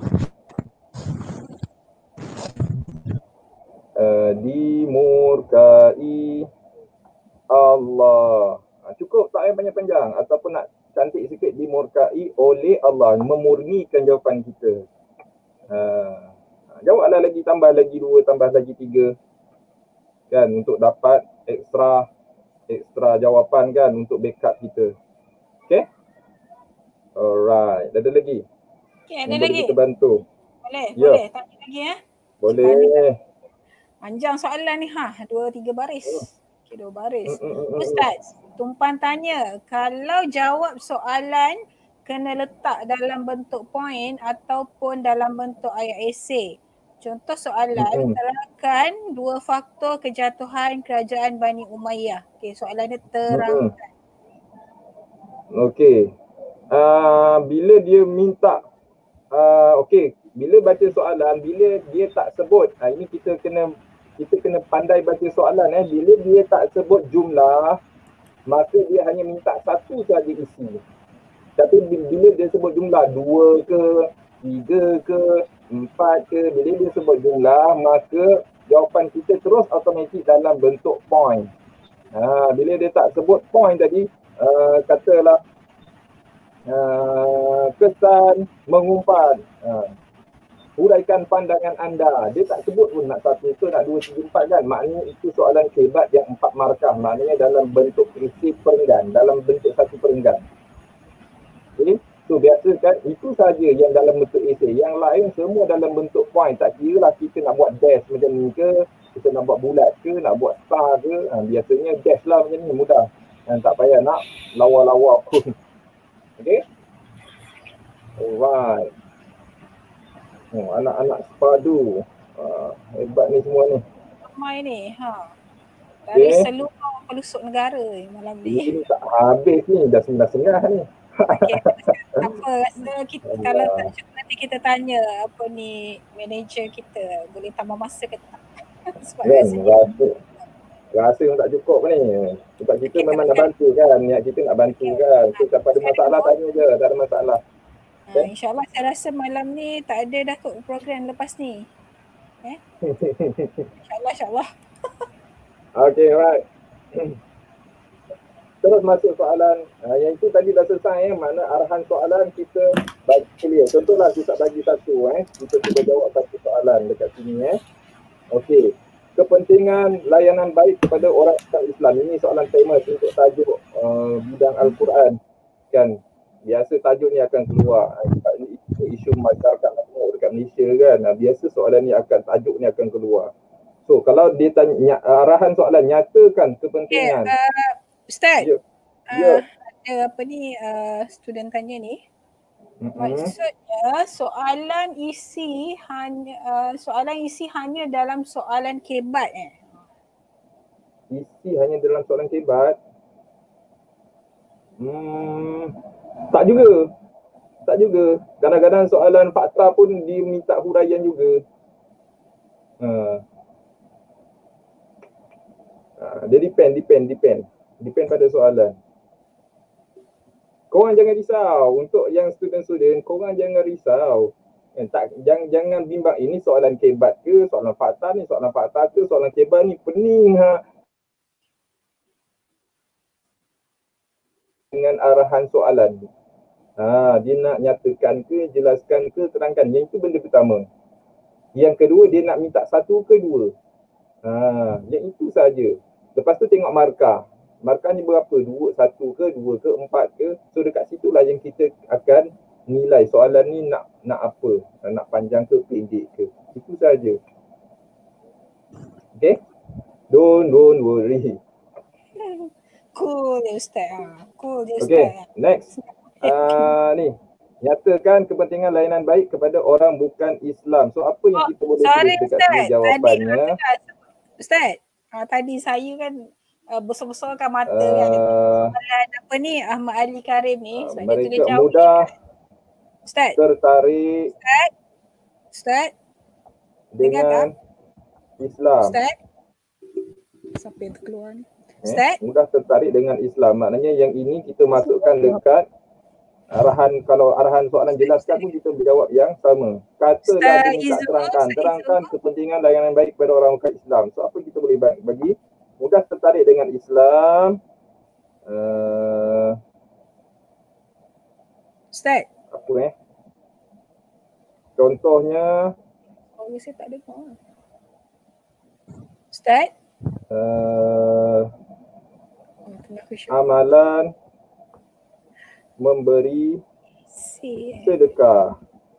Uh, dimurkai Allah. Ha, cukup tak payah panjang-panjang. Ataupun nak cantik sikit, dimurkai oleh Allah. Memurnikan jawapan kita. Uh, jawablah lagi, tambah lagi dua, tambah lagi tiga. Kan, untuk dapat ekstra ekstra jawapan kan, untuk backup kita. Okay? Alright. Ada lagi? Okay, ada yang lagi? boleh kita bantu? Boleh, Ya. boleh. Tanya lagi ya. Boleh. Panjang soalan ni ha, dua tiga baris. Okay, dua baris. Mm, mm, mm, mm. Ustaz, tumpan tanya, kalau jawab soalan kena letak dalam bentuk poin ataupun dalam bentuk ayat esei. Contoh soalan, Mm-mm. terangkan dua faktor kejatuhan kerajaan Bani Umayyah. Okay, soalan dia terangkan. Okey. Uh, bila dia minta, uh, okey, bila baca soalan, bila dia tak sebut, uh, ini kita kena kita kena pandai baca soalan eh. Bila dia tak sebut jumlah, maka dia hanya minta satu saja isi. Tapi bila dia sebut jumlah dua ke, tiga ke, empat ke, bila dia sebut jumlah, maka jawapan kita terus automatik dalam bentuk point. Ha, bila dia tak sebut point tadi, uh, katalah uh, kesan mengumpat, uh, huraikan pandangan anda. Dia tak sebut pun nak satu ke nak dua, tiga, empat kan. Maknanya itu soalan kebat yang empat markah. Maknanya dalam bentuk isi perenggan, dalam bentuk satu perenggan. Okay. So biasa kan itu saja yang dalam bentuk esei. Yang lain semua dalam bentuk point. Tak kira lah kita nak buat dash macam ni ke, kita nak buat bulat ke, nak buat star ke. Ha, biasanya dash lah macam ni, mudah. Dan tak payah nak lawa-lawa pun. Okay. Alright. Oh, anak-anak sepadu. Uh, hebat ni semua ni. Ramai ni. Ha. Dari Okay. seluruh pelosok negara malam ni. Ini tak habis ni, dah setengah-setengah ni. Okay. Apa rasa kita kalau tak cukup nanti kita tanya apa ni manager kita boleh tambah masa ke tak? Sebab Kan, rasanya rasa, rasa yang tak cukup ni. Sebab kita memang nak bantu kan, niat kita nak bantu kan. So siapa ada masalah tanya je, tak ada masalah. Ha, InsyaAllah saya rasa malam ni tak ada dah kot program lepas ni. Eh? InsyaAllah, insyaAllah. Okay, right. Terus masuk soalan. Uh, yang itu tadi dah selesai, eh. Mana arahan soalan kita bagi clear. Contohlah kita bagi satu, eh. Kita cuba jawab satu soalan dekat sini. Eh. Okey. Kepentingan layanan baik kepada orang Islam. Ini soalan famous untuk tajuk uh, bidang Al-Quran. Kan? Biasa tajuk ni akan keluar. Isu masyarakat dekat Malaysia kan. Biasa soalan ni akan, tajuk ni akan keluar. So kalau dia tanya, arahan soalan, nyatakan kepentingan. Okay, uh, Ustaz, Ya. uh, Ya. ada apa ni uh, student tanya ni. Mm-mm. Maksudnya soalan isi hanya uh, soalan isi hanya dalam soalan kebat eh. Isi hanya dalam soalan kebat. Hmm, tak juga. Tak juga. Kadang-kadang soalan fakta pun diminta huraian juga. Ha. Ha, dia depend, depend, depend. Depend pada soalan. Korang jangan risau. Untuk yang student-student, korang jangan risau. Eh, tak, jangan, jangan bimbang. Ini soalan kebat ke, soalan fakta ni, soalan fakta ke, soalan kebat ni. Pening ha. Dengan arahan soalan. Ha, dia nak nyatakan ke, jelaskan ke, terangkan. Yang itu benda pertama. Yang kedua, dia nak minta satu ke dua. Ha, yang itu saja. Lepas tu tengok markah. Markahnya berapa? Dua, satu ke, dua ke, empat ke. So dekat situlah yang kita akan nilai soalan ni nak nak apa. Nak panjang ke, pendek ke. Itu saja. Okay? Don't, don't worry. Cool je Ustaz. Ha. Cool je Ustaz. Okay, next. Uh, ni, nyatakan kepentingan layanan baik kepada orang bukan Islam. So apa yang kita boleh Sorry tulis dekat Ustaz, sini jawapannya? tadi, Ustaz, uh, tadi saya kan uh, besar-besarkan mata Uh, kan. Soalan apa ni Ahmad Ali Karim ni. Sebab dia tulis mereka jauh mudah ni. Ustaz, tertarik Ustaz, Ustaz, dengar tak? dengan Islam. Ustaz. Siapa yang terkeluar ni? Eh, Ustaz? mudah tertarik dengan Islam. Maknanya yang ini kita masukkan dekat arahan, kalau arahan soalan jelaskan pun kita berjawab yang sama. Kata Ustaz lagi tak Izzul, terangkan. Ustaz Terangkan Izzul. kepentingan layanan baik kepada orang bukan Islam. So apa kita boleh bagi? Mudah tertarik dengan Islam. Uh, Ustaz. apa eh? Contohnya Oh, saya tak dengar. Ustaz? uh, Oh, tengah khusyuk. amalan memberi Si. sedekah.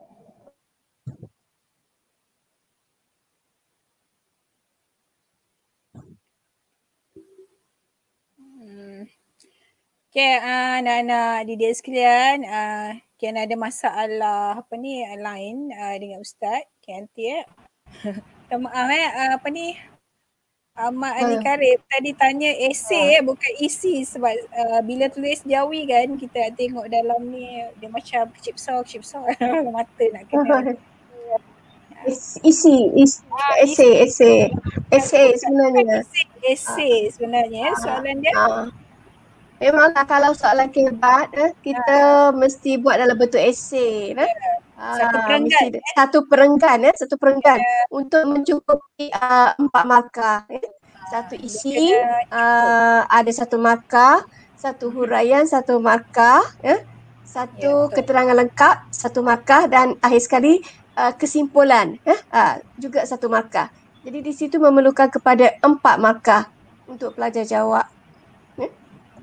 Hmm. Okay, uh, anak-anak didik sekalian, uh, kian ada masalah apa ni lain uh, dengan Ustaz. Okay, nanti ya. Minta maaf eh, uh, apa ni Ahmad Ali Ha. Karim tadi tanya esei eh, bukan isi sebab uh, bila tulis Jawi kan kita nak tengok dalam ni dia macam kecip besar kecip besar mata nak kena. Is- Isi, isi, Ah, esei, esei, esei sebenarnya. Esei, esei sebenarnya soalan dia. Ha. Memanglah kalau soalan kebat eh, kita mesti buat dalam bentuk esei. Eh? Satu Ah, perenggan. mesti satu perenggan ya, satu perenggan untuk mencukupi uh, empat markah. Ya. Satu isi uh, ada satu markah, satu huraian satu markah, ya. Satu Ya, betul. keterangan lengkap satu markah dan akhir sekali uh, kesimpulan ya, uh, juga satu markah. Jadi di situ memerlukan kepada empat markah untuk pelajar jawab. Ya.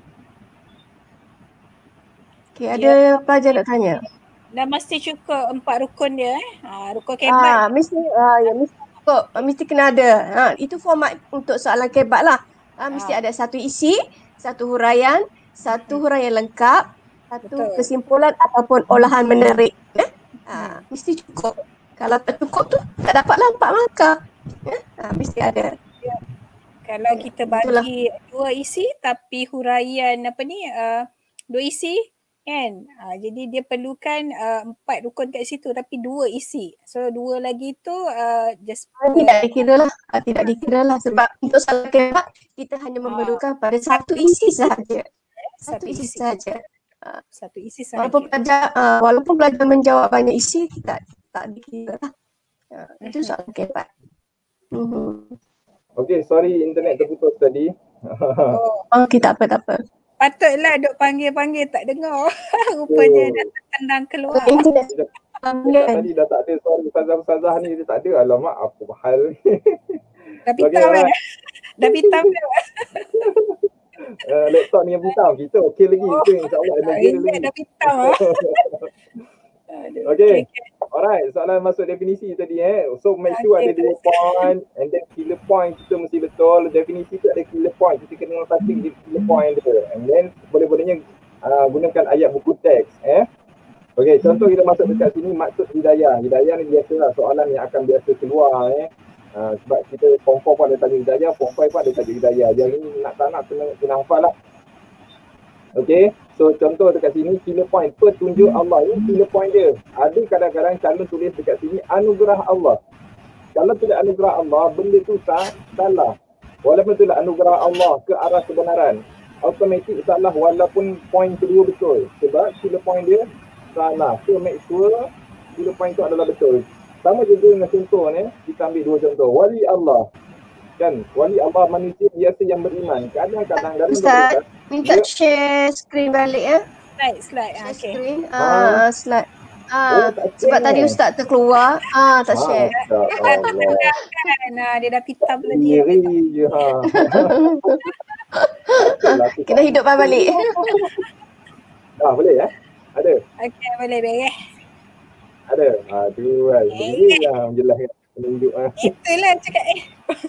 Okey, ada Ya. pelajar nak tanya? Dah mesti cukup empat rukun dia eh. Ha, rukun kebat. Ah, mesti ah, ya mesti cukup. Ah, mesti kena ada. Ha, itu format untuk soalan kebat lah. Ah, mesti Ah. ada satu isi, satu huraian, satu huraian lengkap, satu Betul. kesimpulan ataupun olahan menarik. Eh? Hmm. Ah, mesti cukup. Kalau tak cukup tu tak dapatlah empat markah. Eh? Ah, mesti ada. Kalau Ya, kita itulah. bagi dua isi tapi huraian apa ni uh, dua isi kan. Uh, jadi dia perlukan uh, empat rukun kat situ tapi dua isi. So dua lagi tu uh, just Ah, tidak dikira lah. Ah, tidak dikira lah sebab untuk soalan kebat kita hanya memerlukan pada satu isi sahaja. Satu satu isi isi. sahaja. Satu isi Walaupun sahaja. pelajar uh, walaupun pelajar menjawab banyak isi tak tak dikira lah. Uh, itu soalan kebat. Mm-hmm. Okey, sorry internet terputus tadi. Oh, Okey, tak apa, tak apa. patutlah duk panggil-panggil tak dengar. Rupanya Oh. dah tertendang keluar. Internet Sekejap panggilan. tadi dah tak ada suara ustazah-ustazah ni, dia tak ada. Alamak, apa hal ni? Dah Okey, pitam kan? alright. Dah pitam kan? Uh, laptop ni yang hitam, kita okey lagi. Oh, Itu insyaAllah energy dia ingat lagi. dah pitam ah. Aduh, Okey. okay. Alright, soalan masuk definisi tadi eh. So make sure Okey, ada dua point and then killer point kita mesti betul. Definisi tu ada killer point. Kita kena pastikan killer point dia. And then boleh-bolehnya uh, gunakan ayat buku teks eh. Okey, contoh kita masuk dekat sini maksud hidayah. Hidayah ni biasalah soalan yang akan biasa keluar eh. Uh, sebab kita form four pun ada tajuk hidayah, form five pun ada tajuk hidayah. Yang ini nak tak nak kena, kena hafal lah. Okey, so contoh dekat sini killer point, petunjuk Allah. Ini killer point dia. Ada kadang-kadang calon tulis dekat sini anugerah Allah. Kalau tidak anugerah Allah, benda tu sah, salah. Walaupun itulah anugerah Allah ke arah kebenaran, automatik salah walaupun point kedua betul. Sebab killer point dia salah. So make sure killer point tu adalah betul. Sama juga dengan contoh ni, kita ambil dua contoh. Wali Allah. Kan, wali Allah manusia biasa yang beriman. Kadang-kadang dalam Ustaz, minta Ya. share screen balik ya. Slide, slide. Ah, Share okay. screen. Ah. Ah, slide. Oh, Ah, tak sebab share. tadi Ustaz terkeluar. Ah, tak share. Masya-Allah. Kan, ah, dia dah pitam tadi. Iri je ha. Kena hidupkan balik. Ah, boleh eh? Ada? Okay, boleh beres. Ada. Aduh, kan. Ini lah menjelaskan penunjuk ah. Itulah cakap eh.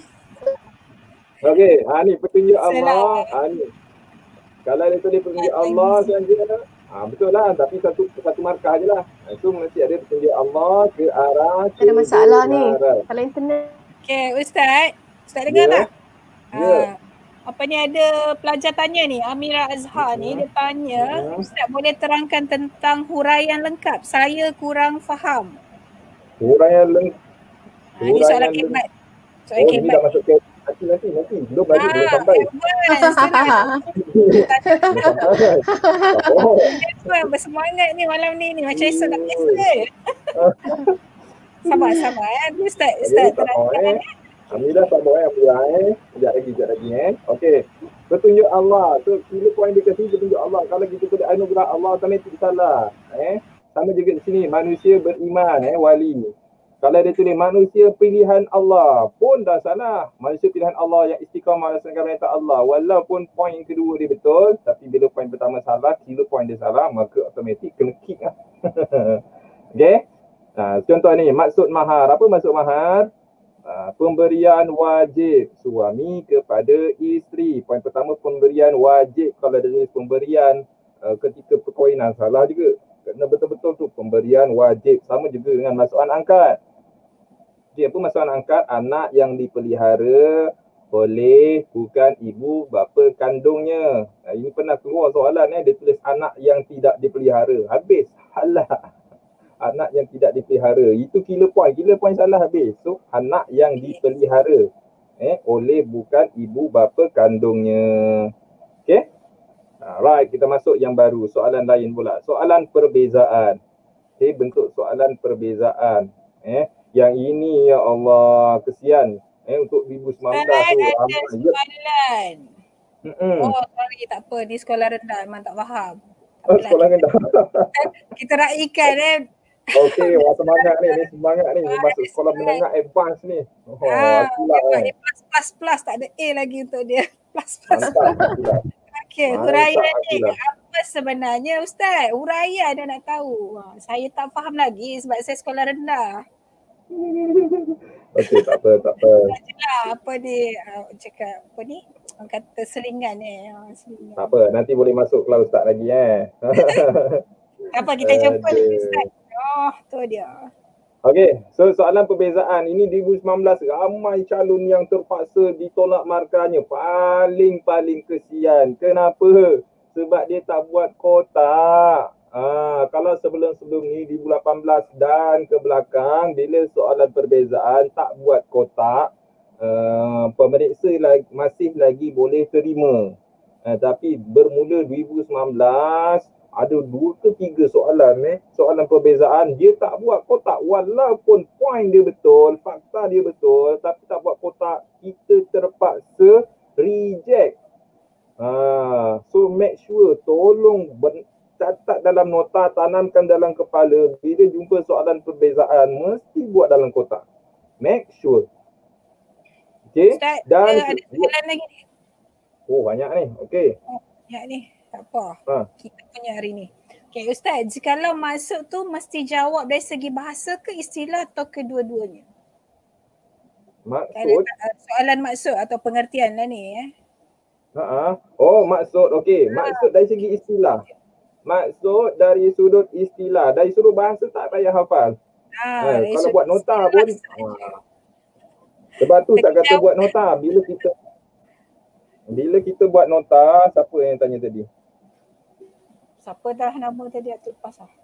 Okey, ha ni petunjuk Salah. Allah. Ha ni. Kalau dia tulis petunjuk Allah saja, ah betul lah, tapi satu satu markah je lah. So mesti ada petunjuk Allah ke arah Ada masalah ni. kebenaran. Kalau internet. Okay, Ustaz. Ustaz dengar Ya. tak? Ya. Ah, apa ni ada pelajar tanya ni, Amira Azhar ni, dia tanya, Ya. Ustaz boleh terangkan tentang huraian lengkap? Saya kurang faham. Huraian leng Ha, ni soalan Huraian kebat. Oh, Soalan ini kebat. dah masuk ke nanti nanti nanti. Belum lagi belum Ah, sampai. hebat. Senang. Belum sampai. Oh. Hebat, bersemangat ni malam ni ni. Macam esok nak biasa. Sabar, sabar eh. Ustaz, Ustaz Okey, tak mau terangkan. eh. Alhamdulillah sabar eh, Alhamdulillah eh. Sekejap lagi, sekejap lagi eh. Okey. Petunjuk Allah. So, kila poin dia kasi petunjuk Allah. Kalau kita tidak anugerah Allah, automatik salah. Eh. Sama juga di sini, manusia beriman eh, wali. Kalau dia tulis manusia pilihan Allah pun dah salah. Manusia pilihan Allah yang istiqamah melaksanakan perintah Allah. Walaupun poin kedua dia betul, tapi bila poin pertama salah, kila poin dia salah, maka automatik kena kick lah. Okey. Nah, contoh ni, maksud mahar. Apa maksud mahar? Uh, pemberian wajib suami kepada isteri. Poin pertama, pemberian wajib. Kalau ada pemberian uh, ketika perkahwinan, salah juga. Kena betul-betul tu pemberian wajib. Sama juga dengan masukan angkat. Dia pun masukan angkat, anak yang dipelihara oleh bukan ibu bapa kandungnya. Nah, ini pernah keluar soalan eh, dia tulis anak yang tidak dipelihara. Habis, salah. Anak yang tidak dipelihara. Itu killer point. Killer point salah habis. So, anak yang dipelihara eh, oleh bukan ibu bapa kandungnya. Okay? Alright, kita masuk yang baru. Soalan lain pula. Soalan perbezaan. Okay, bentuk soalan perbezaan. Eh, yang ini ya Allah, kesian. Eh, untuk dua ribu sembilan belas tu. Ada Amal, soalan. Mm-mm. Oh, sorry, tak apa. Ni sekolah rendah, memang tak faham. Tak Oh, apalah, sekolah kita, rendah. kita raikan eh. Okey, wah semangat ni, ni semangat ni. Ah, Masuk ada sekolah soalan. menengah advance ni. Oh, Ah, Akilah hebat eh. ni plus plus plus, tak ada A lagi untuk dia. Plus plus. Mantap Akilah. Okey, Mantap, huraian ni Akilah. apa sebenarnya Ustaz? Huraian dia nak tahu. Ha, saya tak faham lagi sebab saya sekolah rendah. Okey, tak apa, tak apa. Sajalah apa ni uh, cakap apa ni? Orang kata selingan eh. Ha, selingan. Tak apa, nanti boleh masuk kelas Ustaz lagi eh. Apa kita jumpa Aduh. lagi Ustaz? Oh, tu dia. Okey, so soalan perbezaan ini dua ribu sembilan belas ramai calon yang terpaksa ditolak markahnya. Paling-paling kesian. Kenapa? Sebab dia tak buat kotak. Ah, kalau sebelum-sebelum ni dua ribu lapan belas dan ke belakang bila soalan perbezaan tak buat kotak, uh, pemeriksa lagi, masih lagi boleh terima. Uh, tapi bermula dua ribu sembilan belas ada dua ke tiga soalan eh, soalan perbezaan dia tak buat kotak walaupun poin dia betul, fakta dia betul tapi tak buat kotak, kita terpaksa reject. Ah, so make sure tolong ben- catat dalam nota, tanamkan dalam kepala bila jumpa soalan perbezaan mesti buat dalam kotak. Make sure. Okey. Ustaz, Dan ada, ada soalan lagi ni. oh banyak ni. Okey. Oh, ya ni. Tak apa. Ha. Kita punya hari ni. Okey Ustaz, jikalau masuk tu mesti jawab dari segi bahasa ke istilah atau kedua-duanya? Maksud Kalau soalan maksud atau pengertian lah ni eh. Ha. Oh, maksud okey. Maksud dari segi istilah. Maksud dari sudut istilah, dari sudut bahasa tak payah hafal. Ha, Ha, kalau buat nota pun ha. Sebab tu tak kata buat nota bila kita bila kita buat nota, siapa yang tanya tadi? Siapa dah nama tadi aku lepas lah.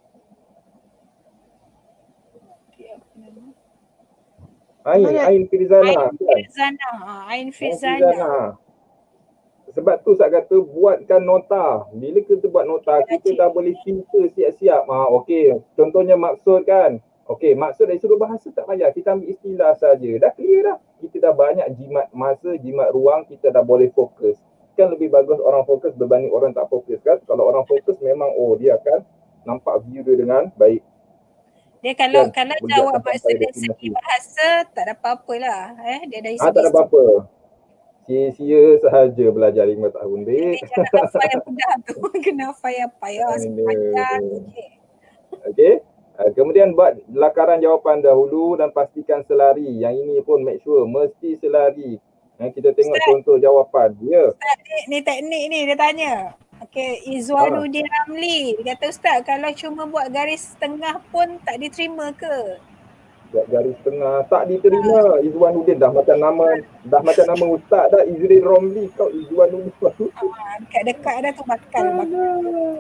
Ain, Mana? Ain Firzana. Ain kan? Firzana. Ha, Ain Ain Firzana. Firzana. Sebab tu saya kata buatkan nota. Bila kita buat nota, kita dah boleh filter siap-siap. Ha, okey, contohnya maksud kan. Okey, maksud dari sudut bahasa tak payah. Kita ambil istilah saja. Dah clear dah. Kita dah banyak jimat masa, jimat ruang, kita dah boleh fokus. Kan lebih bagus orang fokus berbanding orang tak fokus kan. Kalau orang fokus memang oh dia akan nampak view dia dengan baik. Dia kalau Kan, kalau boleh jawab datang maksud sampai dari segi destinasi. bahasa tak ada apa-apa lah. Eh, dia dari Ah, segi tak ada apa-apa. Sia-sia sahaja belajar lima tahun, Dia Bek. jangan hafal yang mudah tu. Kena hafal yang payah sepanjang sikit. Okey. Uh, kemudian buat lakaran jawapan dahulu dan pastikan selari. Yang ini pun make sure mesti selari. Yang kita tengok Ustaz. contoh jawapan. Ya. Yeah. Ustaz ni, ni teknik ni dia tanya. Okey, Izwanuddin Ramli. Dia kata Ustaz kalau cuma buat garis tengah pun tak diterima ke? Buat garis tengah tak diterima. Izwanuddin dah macam nama dah macam nama ustaz dah. Izrin Romli kau Izwanuddin. Ha, dekat-dekat dah tu bakal. bakal.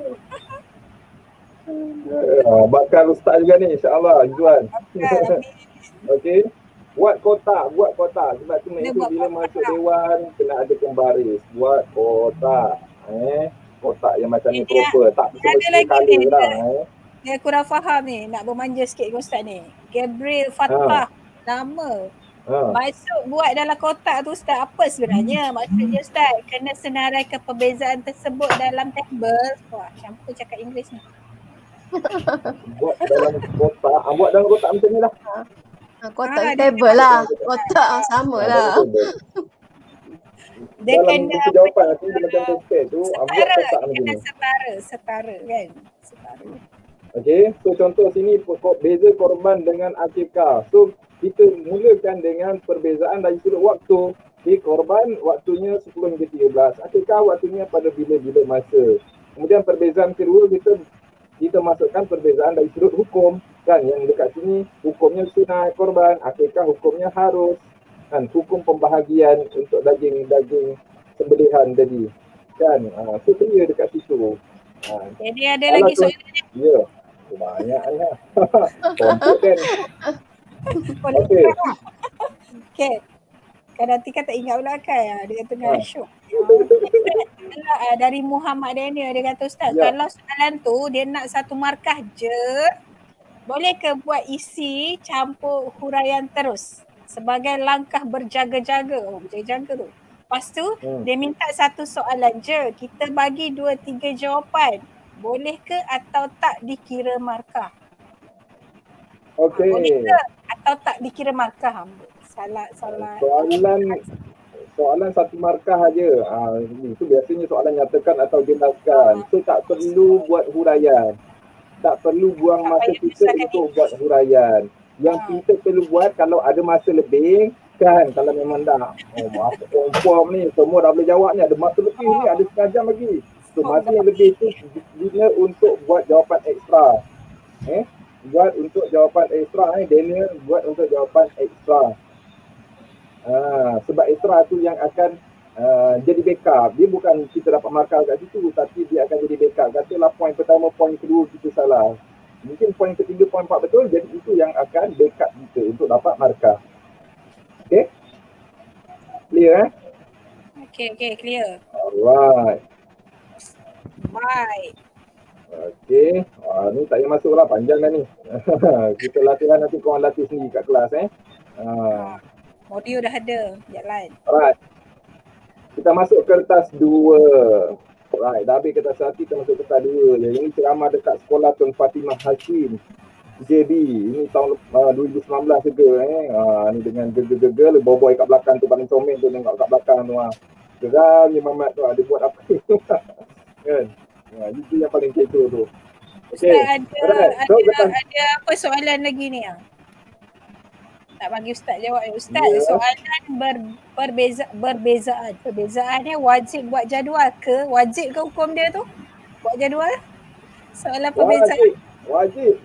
Uh, bakal ustaz juga ni insya-Allah Izwan. bakal. Okey. Buat kotak, buat kotak. Sebab tu Dia make buat sure bila kotak. masuk dewan kena ada pembaris. Buat kotak. Eh, kotak yang macam ni Dia- proper. Tak dia ada betul-betul lagi colour ni, lah. dia- Eh. Dia kurang faham ni. Nak bermanja sikit dengan Ustaz ni. Gabriel Fatah. Nama. Ha. Maksud buat dalam kotak tu Ustaz apa sebenarnya? Maksudnya Ustaz kena senaraikan perbezaan tersebut dalam tabel. Wah, campur cakap Inggeris ni. Buat dalam kotak. Ah, buat dalam kotak macam ni lah. Ha, kotak Ah, ni table lah. Kotak ah, sama Ah, lah. dalam table. Dia Dalam kena buku jawapan nanti dia macam topek tu. ah, Buat setara, kotak macam kena ni. setara, setara kan? Setara. Okey. So contoh sini pokok beza korban dengan akikah. So kita mulakan dengan perbezaan dari sudut waktu. Di korban waktunya sepuluh hingga tiga belas. Akikah waktunya pada bila-bila masa. Kemudian perbezaan kedua kita kita masukkan perbezaan dari sudut hukum. Kan yang dekat sini hukumnya sunat korban, akikah hukumnya harus. Kan hukum pembahagian untuk daging-daging sembelihan tadi. Kan uh, so clear dekat situ. Uh, Jadi ada Alah lagi tu. soalan ni. ya. Banyak lah. Komput kan. Boleh Okey. okay. Kan nanti kan tak ingat pula kan. Dia tengah Ha. syok. Uh, dari Muhammad Daniel dia kata Ustaz, Ya. kalau soalan tu dia nak satu markah je, boleh ke buat isi campur huraian terus sebagai langkah berjaga-jaga. Oh, berjaga-jaga tu. Lepas tu Hmm. dia minta satu soalan je, kita bagi dua tiga jawapan. Boleh ke atau tak dikira markah? Okey. Boleh ke atau tak dikira markah? Salah salah. Soalan soalan satu markah aja. Ah, itu biasanya soalan nyatakan atau jelaskan. So tak perlu buat huraian. Tak perlu buang Tak masa payah kita besarkan untuk diri. buat huraian. Yang Ha. kita perlu buat kalau ada masa lebih kan, kalau memang dah oh apa confirm ni semua dah boleh jawab ni, ada masa lebih ni, ada setengah jam lagi. So masa yang lebih tu guna untuk buat jawapan ekstra. Eh, buat untuk jawapan ekstra eh Daniel buat untuk jawapan ekstra. Ah, sebab ekstra tu yang akan uh, jadi backup. Dia bukan kita dapat markah kat situ, tapi dia akan jadi backup. Katalah poin pertama, poin kedua kita salah. Mungkin poin ketiga, poin empat betul. Jadi itu yang akan backup kita untuk dapat markah. Okay? Clear eh? Okay, okay, clear. Alright. Baik. Okay. Ah, ni tak payah masuk lah, panjang dah ni. Kita latihan nanti korang latih sendiri kat kelas eh. Ah. Audio dah ada, jalan. Alright. Kita masuk kertas dua. Alright, dah habis kertas satu, kita masuk kertas dua. Yang ini ceramah dekat sekolah Tun Fatimah Hashim J B. Ini tahun uh, dua ribu sembilan belas juga eh. Uh, ni dengan gegel-gegel, boy-boy kat belakang tu paling comel tu, tengok kat belakang tu ah. Geram ni Mamat tu ada buat apa. Kan? Ha, itu yang paling kecoh tu. Ustaz, Okay. ada, Alright. So, ada, kertas ada apa soalan lagi ni ah? Tak bagi Ustaz jawab. Ustaz, Ya. soalan ber, berbeza, berbezaan. Perbezaannya wajib buat jadual ke? Wajib ke hukum dia tu? Buat jadual? Soalan perbezaan. wajib. Wajib.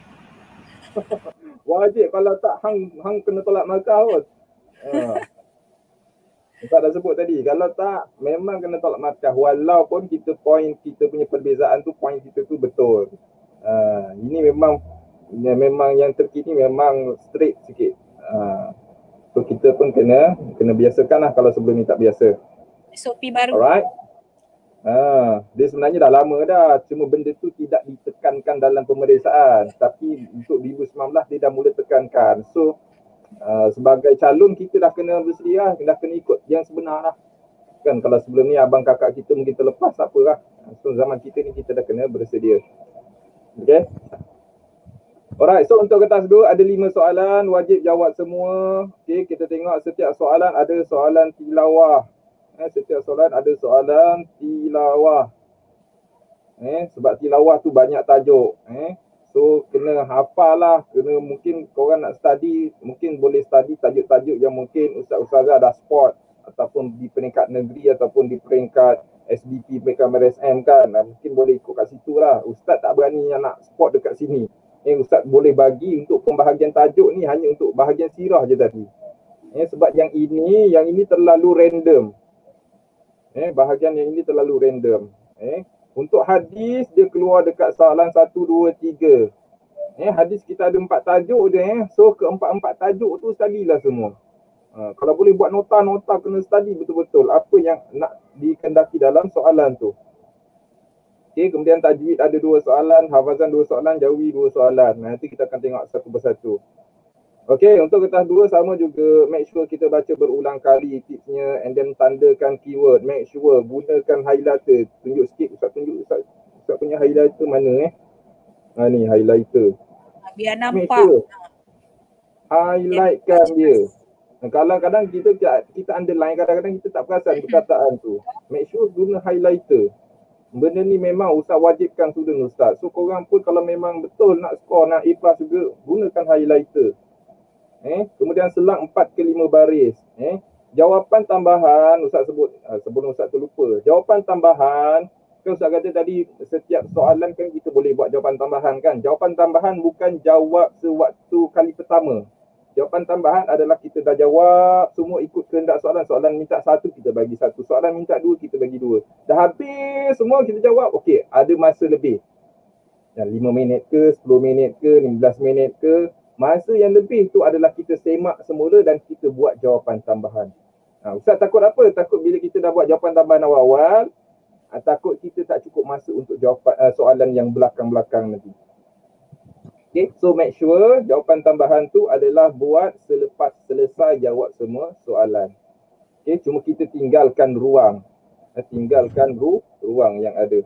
Wajib, kalau tak hang hang kena tolak markah kot. Ha. Ustaz dah sebut tadi, kalau tak memang kena tolak markah walaupun kita poin kita punya perbezaan tu, poin kita tu betul. Ha, ini memang ya, memang yang terkini memang straight sikit. Ha. So kita pun kena kena biasakan lah kalau sebelum ni tak biasa. S O P baru. Alright. Ha, dia sebenarnya dah lama dah, cuma benda tu tidak ditekankan dalam pemeriksaan, tapi untuk dua ribu sembilan belas dia dah mula tekankan. So uh, sebagai calon kita dah kena bersedia, dah kena ikut yang sebenar lah. Kan kalau sebelum ni abang kakak kita mungkin terlepas, tak apa lah. So zaman kita ni kita dah kena bersedia. Okay. Alright, so untuk kertas dua ada lima soalan, wajib jawab semua. Okay, kita tengok setiap soalan ada soalan tilawah. Eh, setiap soalan ada soalan tilawah. Eh, sebab tilawah tu banyak tajuk. Eh, so kena hafal lah, kena mungkin korang nak study, mungkin boleh study tajuk-tajuk yang mungkin ustaz-ustazah dah spot ataupun di peringkat negeri ataupun di peringkat S B P, peringkat M R S M kan. Nah, mungkin boleh ikut kat situ lah. Ustaz tak berani yang nak spot dekat sini. Eh, ustaz boleh bagi untuk pembahagian tajuk ni hanya untuk bahagian sirah je tadi. Eh, sebab yang ini, yang ini terlalu random. Eh, bahagian yang ini terlalu random. Eh, untuk hadis dia keluar dekat soalan satu, dua, tiga. Eh, hadis kita ada empat tajuk je eh. So keempat-empat tajuk tu studylah semua. Ha, kalau boleh buat nota-nota, kena study betul-betul apa yang nak dikendaki dalam soalan tu. Okey, kemudian tajwid ada dua soalan, hafazan dua soalan, jawi dua soalan. Nanti kita akan tengok satu persatu. Okey, untuk kertas dua sama juga, make sure kita baca berulang kali tipsnya and then tandakan keyword. Make sure gunakan highlighter. Tunjuk sikit, Ustaz tunjuk Ustaz. Ustaz punya highlighter mana eh? Ha ni highlighter. Biar Make nampak. sure highlightkan dia. Kadang-kadang kita kita underline, kadang-kadang kita tak perasan perkataan tu. Make sure guna highlighter. Benda ni memang ustaz wajibkan student ustaz. So korang pun kalau memang betul nak score, nak A plus juga, gunakan highlighter. Eh, kemudian selang empat ke lima baris. Eh, jawapan tambahan ustaz sebut uh, sebelum ustaz terlupa. Jawapan tambahan, kan ustaz kata tadi setiap soalan kan kita boleh buat jawapan tambahan kan. Jawapan tambahan bukan jawab sewaktu kali pertama. Jawapan tambahan adalah kita dah jawab semua ikut kehendak soalan. Soalan minta satu, kita bagi satu. Soalan minta dua, kita bagi dua. Dah habis semua kita jawab. Okey, ada masa lebih. Dan lima minit ke, sepuluh minit ke, lima belas minit ke. Masa yang lebih tu adalah kita semak semula dan kita buat jawapan tambahan. Ha, Ustaz takut apa? Takut bila kita dah buat jawapan tambahan awal-awal, ha, takut kita tak cukup masa untuk jawapan uh, soalan yang belakang-belakang nanti. Okay, so make sure jawapan tambahan tu adalah buat selepas selesai jawab semua soalan. Okay, cuma kita tinggalkan ruang. Tinggalkan ru ruang yang ada.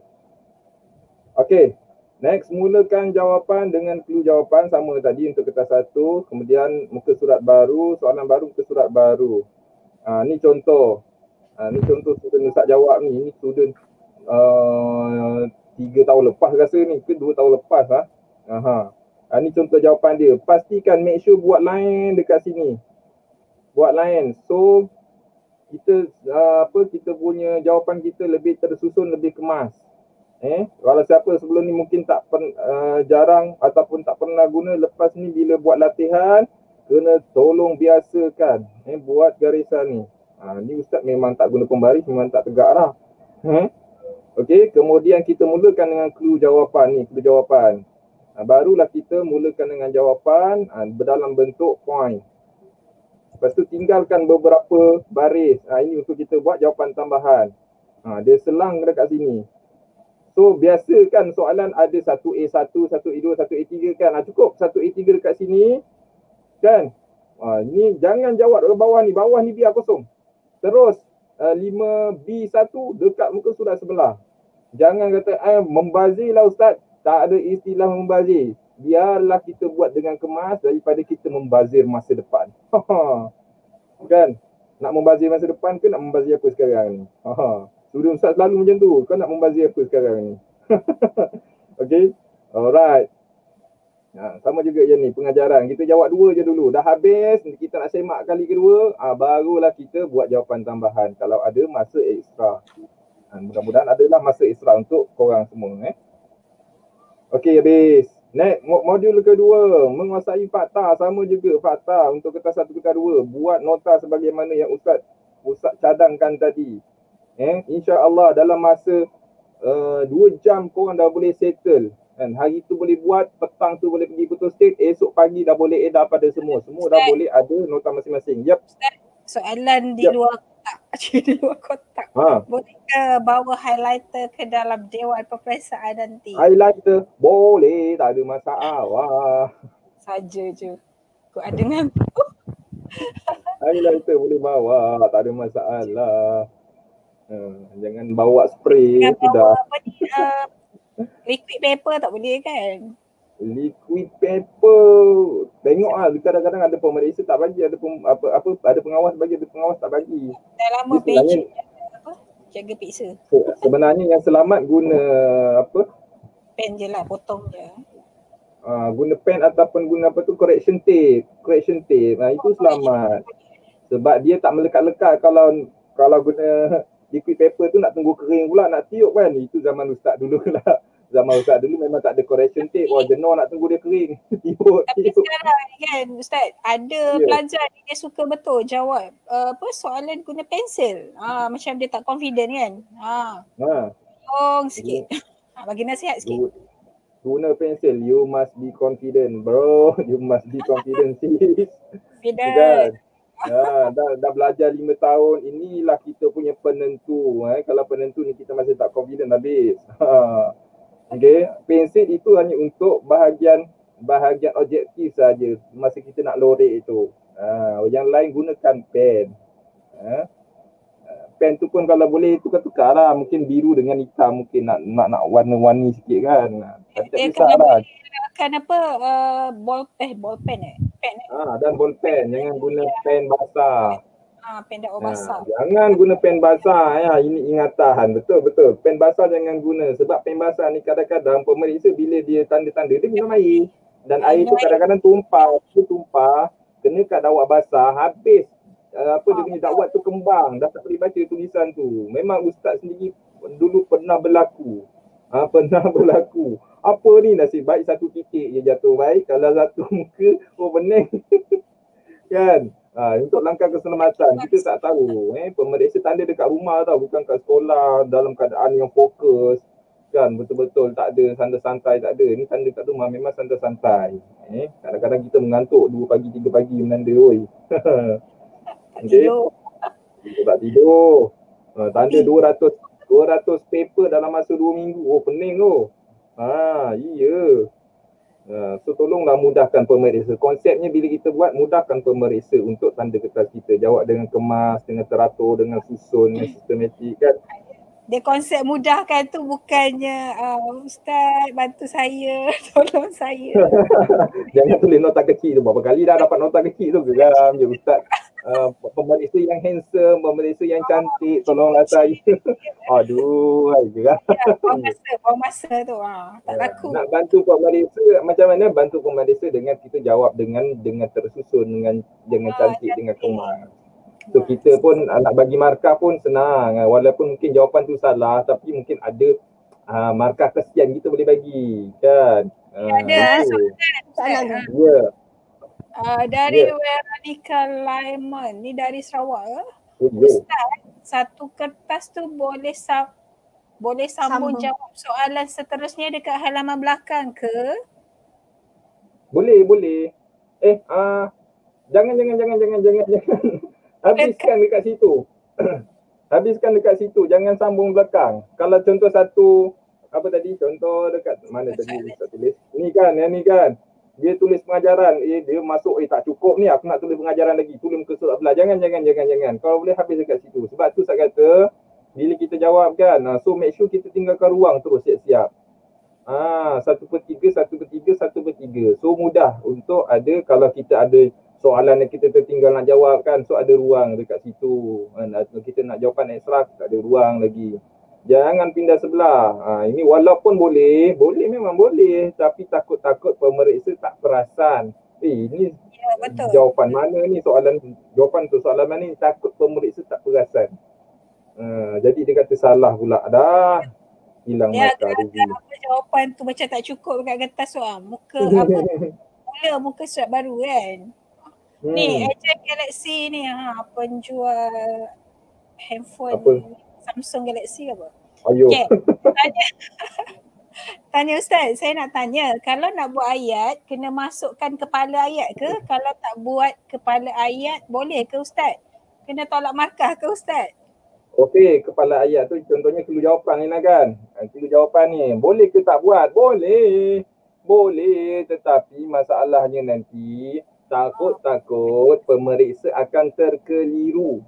Okay, next mulakan jawapan dengan clue jawapan sama tadi untuk kertas satu. Kemudian muka surat baru, soalan baru, muka surat baru. Ha, ni contoh. Ha, ni contoh student Ustaz jawab ni. Ni student uh, tiga tahun lepas rasa ni ke dua tahun lepas. Ha? Aha. Ha, ni contoh jawapan dia. Pastikan make sure buat line dekat sini. Buat line. So kita uh, apa kita punya jawapan kita lebih tersusun, lebih kemas. Eh, kalau siapa sebelum ni mungkin tak pen, uh, jarang ataupun tak pernah guna, lepas ni bila buat latihan kena tolong biasakan eh buat garisan ni. Ha, ni Ustaz memang tak guna pembaris, memang tak tegak lah. Eh? Okey, kemudian kita mulakan dengan clue jawapan ni, clue jawapan. Ha, barulah kita mulakan dengan jawapan ha, berdalam bentuk point. Lepas tu tinggalkan beberapa baris. Ha, ini untuk kita buat jawapan tambahan. Ha, dia selang dekat sini. So biasakan soalan ada satu A satu, satu A dua, satu A tiga kan. Ha, cukup satu A tiga dekat sini. Kan? Ha, ni jangan jawab ke bawah ni. Bawah ni biar kosong. Terus uh, lima B satu dekat muka surat sebelah. Jangan kata eh, membazir lah Ustaz. Tak ada istilah membazir. Biarlah kita buat dengan kemas daripada kita membazir masa depan. Kan? Nak membazir masa depan ke nak membazir apa sekarang ni? Student Ustaz selalu macam tu. Kau nak membazir apa sekarang ni? Okay? Alright. Ha, sama juga je ni pengajaran. Kita jawab dua je dulu. Dah habis, kita nak semak kali kedua, ha, barulah kita buat jawapan tambahan kalau ada masa ekstra. Ha, mudah-mudahan adalah masa ekstra untuk korang semua. Eh? Okey, habis. Next, modul kedua, menguasai fakta. Sama juga fakta untuk kertas satu, kertas dua. Buat nota sebagaimana yang Ustaz Ustaz cadangkan tadi. Eh, InsyaAllah dalam masa uh, dua jam korang dah boleh settle. Kan? Hari tu boleh buat, petang tu boleh pergi putus state, esok pagi dah boleh edar pada semua. Semua Ustaz, dah boleh ada nota masing-masing. Yep. Ustaz, soalan di yep. luar kotak. Di luar kotak. Ha. Boleh ke bawa highlighter ke dalam dewan peperiksaan nanti? Highlighter? Boleh, tak ada masalah. Saja je. Kau ada dengan highlighter boleh bawa, tak ada masalah. Hmm, jangan bawa spray. Jangan bawa apa ni, uh, liquid paper tak boleh kan? Liquid paper, tengok lah kadang-kadang ada pemeriksa tak bagi, ada pem, apa apa ada pengawas bagi, ada pengawas tak bagi. Dah lama page apa? Jaga periksa. Sebenarnya yang selamat guna apa? Pen je lah, potong je. Uh, guna pen ataupun guna apa tu, correction tape, correction tape. Nah, itu selamat. Sebab dia tak melekat-lekat. Kalau kalau guna liquid paper tu nak tunggu kering pula, nak tiup kan. Itu zaman Ustaz dulu lah. Zaman Ustaz dulu memang tak ada correction tape. Wah, jenuh nak tunggu dia kering. tiup, Tapi tiup. sekarang kan Ustaz, ada yeah. pelajar ni dia suka betul jawab uh, apa soalan guna pensel. Ha, macam dia tak confident kan. Ha. Ha. Tolong sikit. Ha, bagi nasihat sikit. Guna pensel, you must be confident bro. You must be confident sis. Confident. Ya, dah, dah belajar lima tahun, inilah kita punya penentu. Eh. Kalau penentu ni kita masih tak confident habis. Ha. Okay, pensel itu hanya untuk bahagian bahagian objektif saja masa kita nak lorek itu. Ha. Yang lain gunakan pen. Ha. Pen tu pun kalau boleh tukar-tukar lah. Mungkin biru dengan hitam, mungkin nak nak, nak warna-warni sikit kan. Tak kisah lah. Kan apa, uh, ball, eh, ball pen eh? Pen eh? Ah, dan ball pen, jangan guna pen basah. Ah, pen dak basah. Ha, jangan guna pen basah ya, ini ingatan. Betul betul. Pen basah jangan guna sebab pen basah ni kadang-kadang pemeriksa bila dia tanda-tanda dia minum air dan air tu kadang-kadang tumpah, tu tumpah, kena kat dawat basah habis. Uh, apa dia punya dakwat tu kembang, dah tak boleh baca tulisan tu. Memang Ustaz sendiri dulu pernah berlaku. Ha, pernah berlaku. Apa ni nasib baik satu titik je jatuh baik. Kalau satu muka, oh bening. Kan? Ha, untuk langkah keselamatan, kita tak tahu. Eh, pemeriksa tanda dekat rumah tau, bukan kat sekolah dalam keadaan yang fokus. Kan, betul-betul tak ada santai-santai, tak ada. Ni tanda kat rumah memang santai-santai. Eh, kadang-kadang kita mengantuk dua pagi, tiga pagi menanda oi. Okay. Kita tak tidur. Ha, tanda dua ratus dua ratus paper dalam masa dua minggu. Oh, pening tu. Ha, iya. Ha, so tolonglah mudahkan pemeriksa. Konsepnya bila kita buat, mudahkan pemeriksa untuk tanda kertas kita. Jawab dengan kemas, dengan teratur, dengan susun, dengan sistematik kan. Dia konsep mudahkan tu bukannya uh, Ustaz bantu saya, tolong saya. Jangan tulis nota kecil tu. Berapa kali dah dapat nota kecil tu, geram je Ustaz. Uh, pemeriksa yang handsome, pemeriksa yang cantik, tolonglah saya. Aduh, hai geram. Ya, buang masa, buang masa tu. Ha, tak laku. Nak bantu pemeriksa, macam mana bantu pemeriksa dengan kita jawab dengan dengan tersusun, dengan dengan cantik, ha, dengan kemas. So kita pun nak bagi markah pun senang, walaupun mungkin jawapan tu salah tapi mungkin ada uh, markah kesian kita boleh bagi kan. Uh, ada soalan. Ya. Uh, dari yeah. Veronica Lyman, ni dari Sarawak ke? Oh, Ustaz, satu kertas tu boleh sam- boleh sambung, sambung jawab soalan seterusnya dekat halaman belakang ke? Boleh, boleh. Eh, uh, jangan jangan jangan jangan jangan jangan. Habiskan dekat situ. Habiskan dekat situ. Jangan sambung belakang. Kalau contoh satu, apa tadi? Contoh dekat mana tadi Ustaz tulis? Ni kan, yang ni kan. Dia tulis pengajaran. Eh, dia masuk, eh tak cukup ni. Aku nak tulis pengajaran lagi. Tulis muka surat belah. Jangan, jangan, jangan, jangan. Kalau boleh habis dekat situ. Sebab tu saya kata, bila kita jawab kan, so make sure kita tinggalkan ruang terus siap-siap. Ah, satu per tiga, satu per tiga, satu per tiga. So mudah untuk ada, kalau kita ada soalan yang kita tertinggal nak jawab kan, so ada ruang dekat situ. Atau kita nak jawapan ekstra, tak ada ruang lagi. Jangan pindah sebelah. Ha, ini walaupun boleh, boleh memang boleh, tapi takut-takut pemeriksa tak perasan. Eh, ini ya, betul. Jawapan mana ni, soalan jawapan tu soalan mana ni, takut pemeriksa tak perasan. Ha, jadi dia kata salah pula. Dah hilang ya, markah rugi. Apa jawapan tu macam tak cukup dekat kertas tu ah. Muka apa? Mula muka surat baru kan. Hmm. Ni Ejen Galaxy ni ha, penjual handphone apa? Samsung Galaxy ke apa? Ayo. Okay. Tanya, tanya Ustaz, saya nak tanya, kalau nak buat ayat kena masukkan kepala ayat ke? Kalau tak buat kepala ayat boleh ke Ustaz? Kena tolak markah ke Ustaz? Okey, kepala ayat tu contohnya clue jawapan ni lah kan. Clue jawapan ni boleh ke tak buat? Boleh. Boleh, tetapi masalahnya nanti takut-takut pemeriksa akan terkeliru.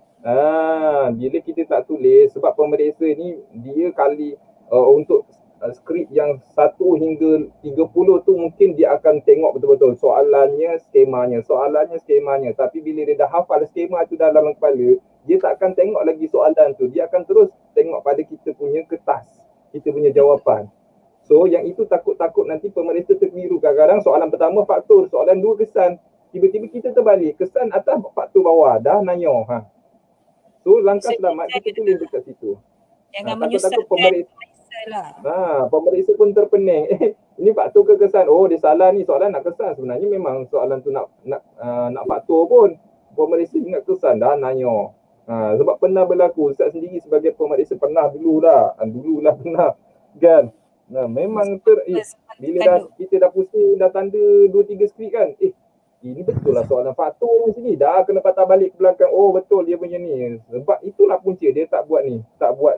Ah, bila kita tak tulis, sebab pemeriksa ni dia kali uh, untuk uh, skrip yang satu hingga tiga puluh tu mungkin dia akan tengok betul-betul soalannya, skemanya, soalannya, skemanya. Tapi bila dia dah hafal skema tu dalam kepala, dia tak akan tengok lagi soalan tu. Dia akan terus tengok pada kita punya kertas, kita punya jawapan. So yang itu takut-takut nanti pemeriksa terkeliru. Kadang-kadang soalan pertama faktor, soalan dua kesan. Tiba-tiba kita terbalik, kesan atas faktor bawah, dah nanya. Ha. So langkah selamat kita tulis dekat situ. Jangan ha, menyusahkan pemeriksa lah. Ha, pemeriksa pun terpening. Eh, ini faktor ke kesan? Oh dia salah ni, soalan nak kesan. Sebenarnya memang soalan tu nak nak uh, nak faktor pun. Pemeriksa ingat kesan, dah nanya. Ha, sebab pernah berlaku, Ustaz sendiri sebagai pemeriksa pernah dululah. Dululah pernah. Kan? Nah, memang ter eh, bila dah kita dah pusing, dah tanda dua tiga skrip kan. Eh, ini betul lah soalan faktor ni sini. Dah kena patah balik ke belakang. Oh betul dia punya ni. Sebab itulah punca dia tak buat ni. Tak buat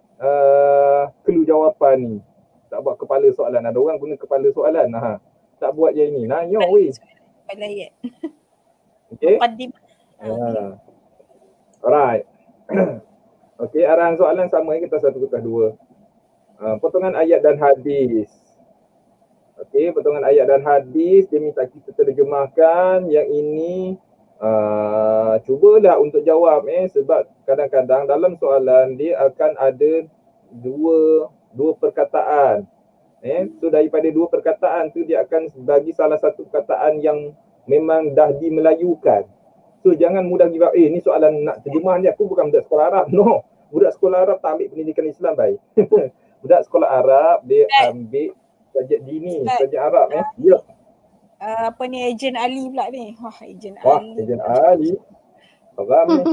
uh, clue jawapan ni. Tak buat kepala soalan. Ada orang guna kepala soalan. Ha. Tak buat je ini. Nanya weh. Kepala ayat. Okay. Uh, alright. Okay, arahan soalan sama kita satu kertas dua. Uh, potongan ayat dan hadis. Okey, potongan ayat dan hadis dia minta kita terjemahkan. Yang ini uh, cubalah untuk jawab eh sebab kadang-kadang dalam soalan dia akan ada dua dua perkataan. Eh, so daripada dua perkataan tu dia akan bagi salah satu perkataan yang memang dah dimelayukan. So jangan mudah give up. Eh, ni soalan nak terjemah ni, aku bukan budak sekolah Arab. No. Budak sekolah Arab tak ambil pendidikan Islam baik. Budak sekolah Arab dia ambil subjek dini, subjek Arab eh. Ya. Uh, apa ni Ejen Ali pula ni. Wah, Ejen Wah, Ali. Ejen Ali. Faham ni.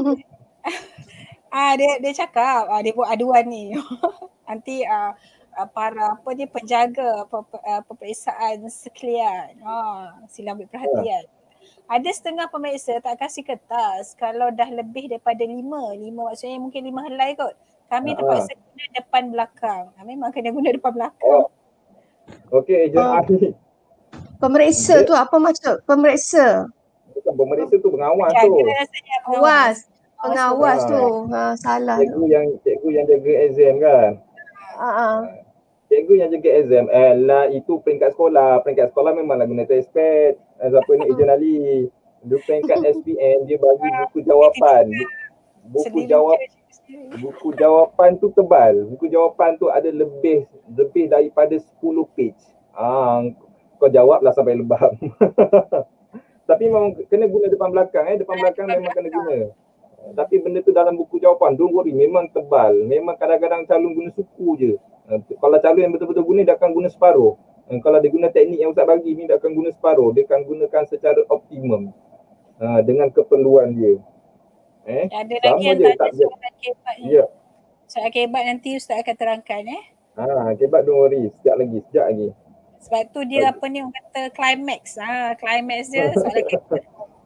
Ah dia dia cakap, ah, dia buat aduan ni. Nanti uh, para apa dia penjaga peperiksaan sekalian. Ah, sila ambil perhatian. Ada setengah pemeriksa tak kasih kertas kalau dah lebih daripada lima. Lima maksudnya mungkin lima helai kot. Kami terpaksa uh-huh. guna depan belakang. Ha, memang kena guna depan belakang. Oh. Okey, ejen Oh. ahli. Pemeriksa Dia, tu apa maksud? Pemeriksa? Bukan pemeriksa tu, pengawas Ya, tu. Pengawas. Pengawas tu. Ha, salah. Cikgu yang cikgu yang jaga exam kan? Uh-huh. Cikgu yang jaga exam, eh lah itu peringkat sekolah. Peringkat sekolah memanglah guna testpad. Siapa ni ejen ahli. Dia peringkat S P M, dia bagi buku jawapan. Buku jawab buku jawapan tu tebal. Buku jawapan tu ada lebih lebih daripada sepuluh page. Ah, kau jawablah sampai lebam. Tapi memang kena guna depan belakang eh, depan belakang memang kena guna. Tapi benda tu dalam buku jawapan, don't worry, memang tebal. Memang kadang-kadang calon guna suku je. Kalau calon yang betul-betul guna, dia akan guna separuh. Kalau dia guna teknik yang Ustaz bagi ni, dia akan guna separuh. Dia akan gunakan secara optimum. Ha, dengan keperluan dia. Eh, ada lagi yang je, tanya soalan akibat ni. Ya. Soalan akibat nanti Ustaz akan terangkan eh. Ha, akibat don't worry, sekejap lagi, sekejap lagi. Sebab tu dia apa ni orang kata climax. Ha, climax dia soalan akibat.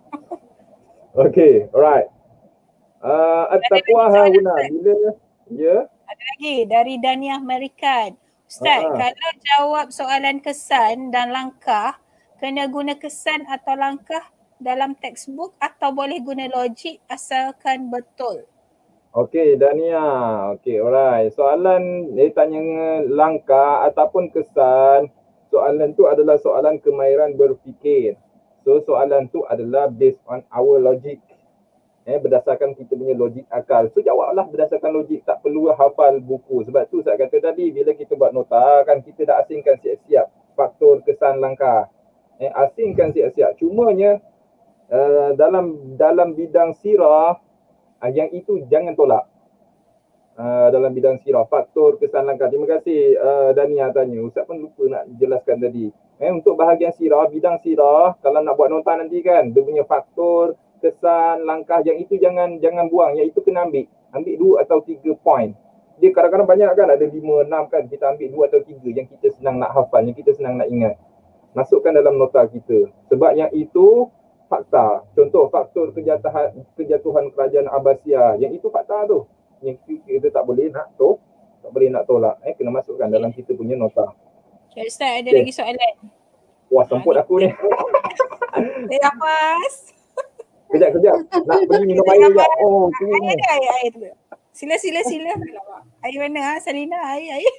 Okay, alright. Uh, At-taqwa hahuna. Bila? Ya. Ada lagi dari Daniah Merikan. Ustaz, uh-huh. kalau jawab soalan kesan dan langkah, kena guna kesan atau langkah dalam textbook atau boleh guna logik asalkan betul? Okey, Dania. Okey, alright. Soalan dia tanya langkah ataupun kesan. Soalan tu adalah soalan kemahiran berfikir. So, soalan tu adalah based on our logic. Eh, berdasarkan kita punya logik akal. So, jawablah berdasarkan logik. Tak perlu hafal buku. Sebab tu saya kata tadi, bila kita buat nota, kan kita dah asingkan siap-siap faktor kesan langkah. Eh, asingkan siap-siap. Cumanya, Uh, dalam dalam bidang sirah uh, yang itu jangan tolak. Uh, dalam bidang sirah faktor kesan langkah. Terima kasih uh, Dania tanya. Ustaz pun lupa nak jelaskan tadi. Eh, untuk bahagian sirah, bidang sirah kalau nak buat nota nanti kan, dia punya faktor kesan langkah yang itu jangan jangan buang, yang itu kena ambil. Ambil dua atau tiga point. Dia kadang-kadang banyak kan, ada lima, enam kan, kita ambil dua atau tiga yang kita senang nak hafal, yang kita senang nak ingat. Masukkan dalam nota kita. Sebab yang itu fakta. Contoh faktor kejatuhan kejatuhan kerajaan Abbasiyah. Yang itu fakta tu. Yang kita tak boleh nak tu, tak boleh nak tolak. Eh kena masukkan dalam kita punya nota. Okay, Ustaz ada okay. lagi soalan. Wah, semput aku ni. Eh nafas. Kejap kejap. Nak pergi minum air kejap. Oh, tu. Air air air tu. Sila sila sila. Air mana ah? Salina air air.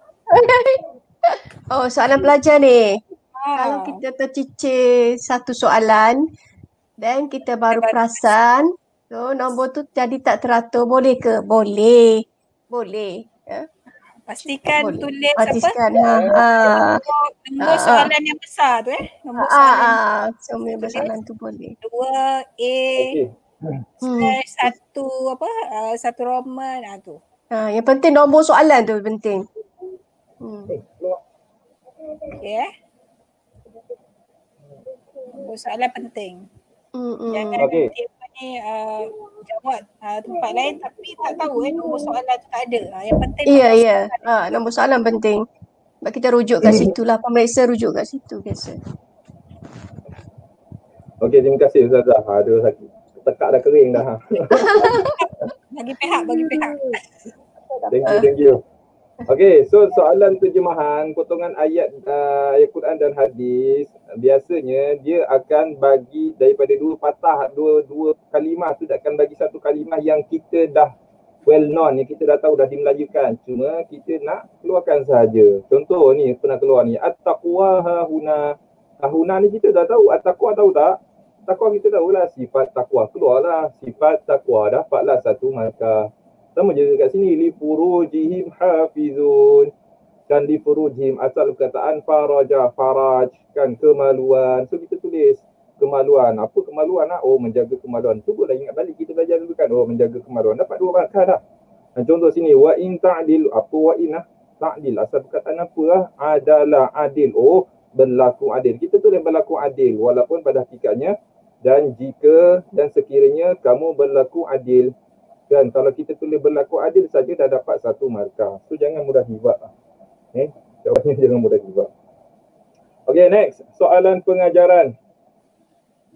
Oh, soalan pelajar ni. Ah. Kalau kita tercicir satu soalan dan kita baru perasan, so nombor tu jadi tak teratur, boleh ke? Boleh. Boleh. Ya. Pastikan boleh. Tulis Pastikan, apa? Ha, ha. Nombor, nombor ha, soalan ha. yang besar tu eh. Nombor ha, soalan. Ha, nombor soalan tu boleh. Dua A Okay. slash hmm. satu apa? Uh, satu Roman ah tu. Ha, yang penting nombor soalan tu penting. Hmm. Okay eh. Soalan penting. Mm-mm. Jangan okay. nanti apa ni uh, jawab uh, tempat lain tapi tak tahu eh nombor soalan tu tak ada. Uh, yang penting Iya yeah, iya. Yeah. Ha, nombor soalan penting. Sebab kita rujuk kat situ lah, pemeriksa rujuk kat situ biasa. Okey, terima kasih Ustazah. Aduh sakit. Tekak dah kering dah. Bagi pihak, bagi pihak. Thank you, thank you. Okey, so soalan terjemahan potongan ayat uh, ayat Quran dan hadis, biasanya dia akan bagi daripada dua patah, dua dua kalimah tu, akan bagi satu kalimah yang kita dah well known, yang kita dah tahu dah dimelayukan. Cuma kita nak keluarkan sahaja. Contoh ni pernah keluar ni, at-taqwa hahuna. Hahuna ni kita dah tahu, at-taqwa tahu tak? Taqwa kita tahulah sifat taqwa, keluarlah sifat taqwa, dapatlah satu markah. Sama je kat sini, li furujihim hafizun. Kan li furujihim, asal perkataan faraja, faraj, kan kemaluan. So kita tulis kemaluan. Apa kemaluan lah? Oh, menjaga kemaluan. Cuba dah ingat balik, kita belajar dulu kan. Oh, menjaga kemaluan. Dapat dua markah dah. Dan contoh sini, wa in ta'dil. Apa wa in lah? Ta'dil. Asal perkataan apa lah? Adalah adil. Oh, berlaku adil. Kita tulis berlaku adil. Walaupun pada hakikatnya, dan jika dan sekiranya kamu berlaku adil. Dan kalau kita tulis berlaku adil saja dah dapat satu markah. So jangan mudah give up. Eh, jawapannya jangan mudah give up. Okay, next. Soalan pengajaran.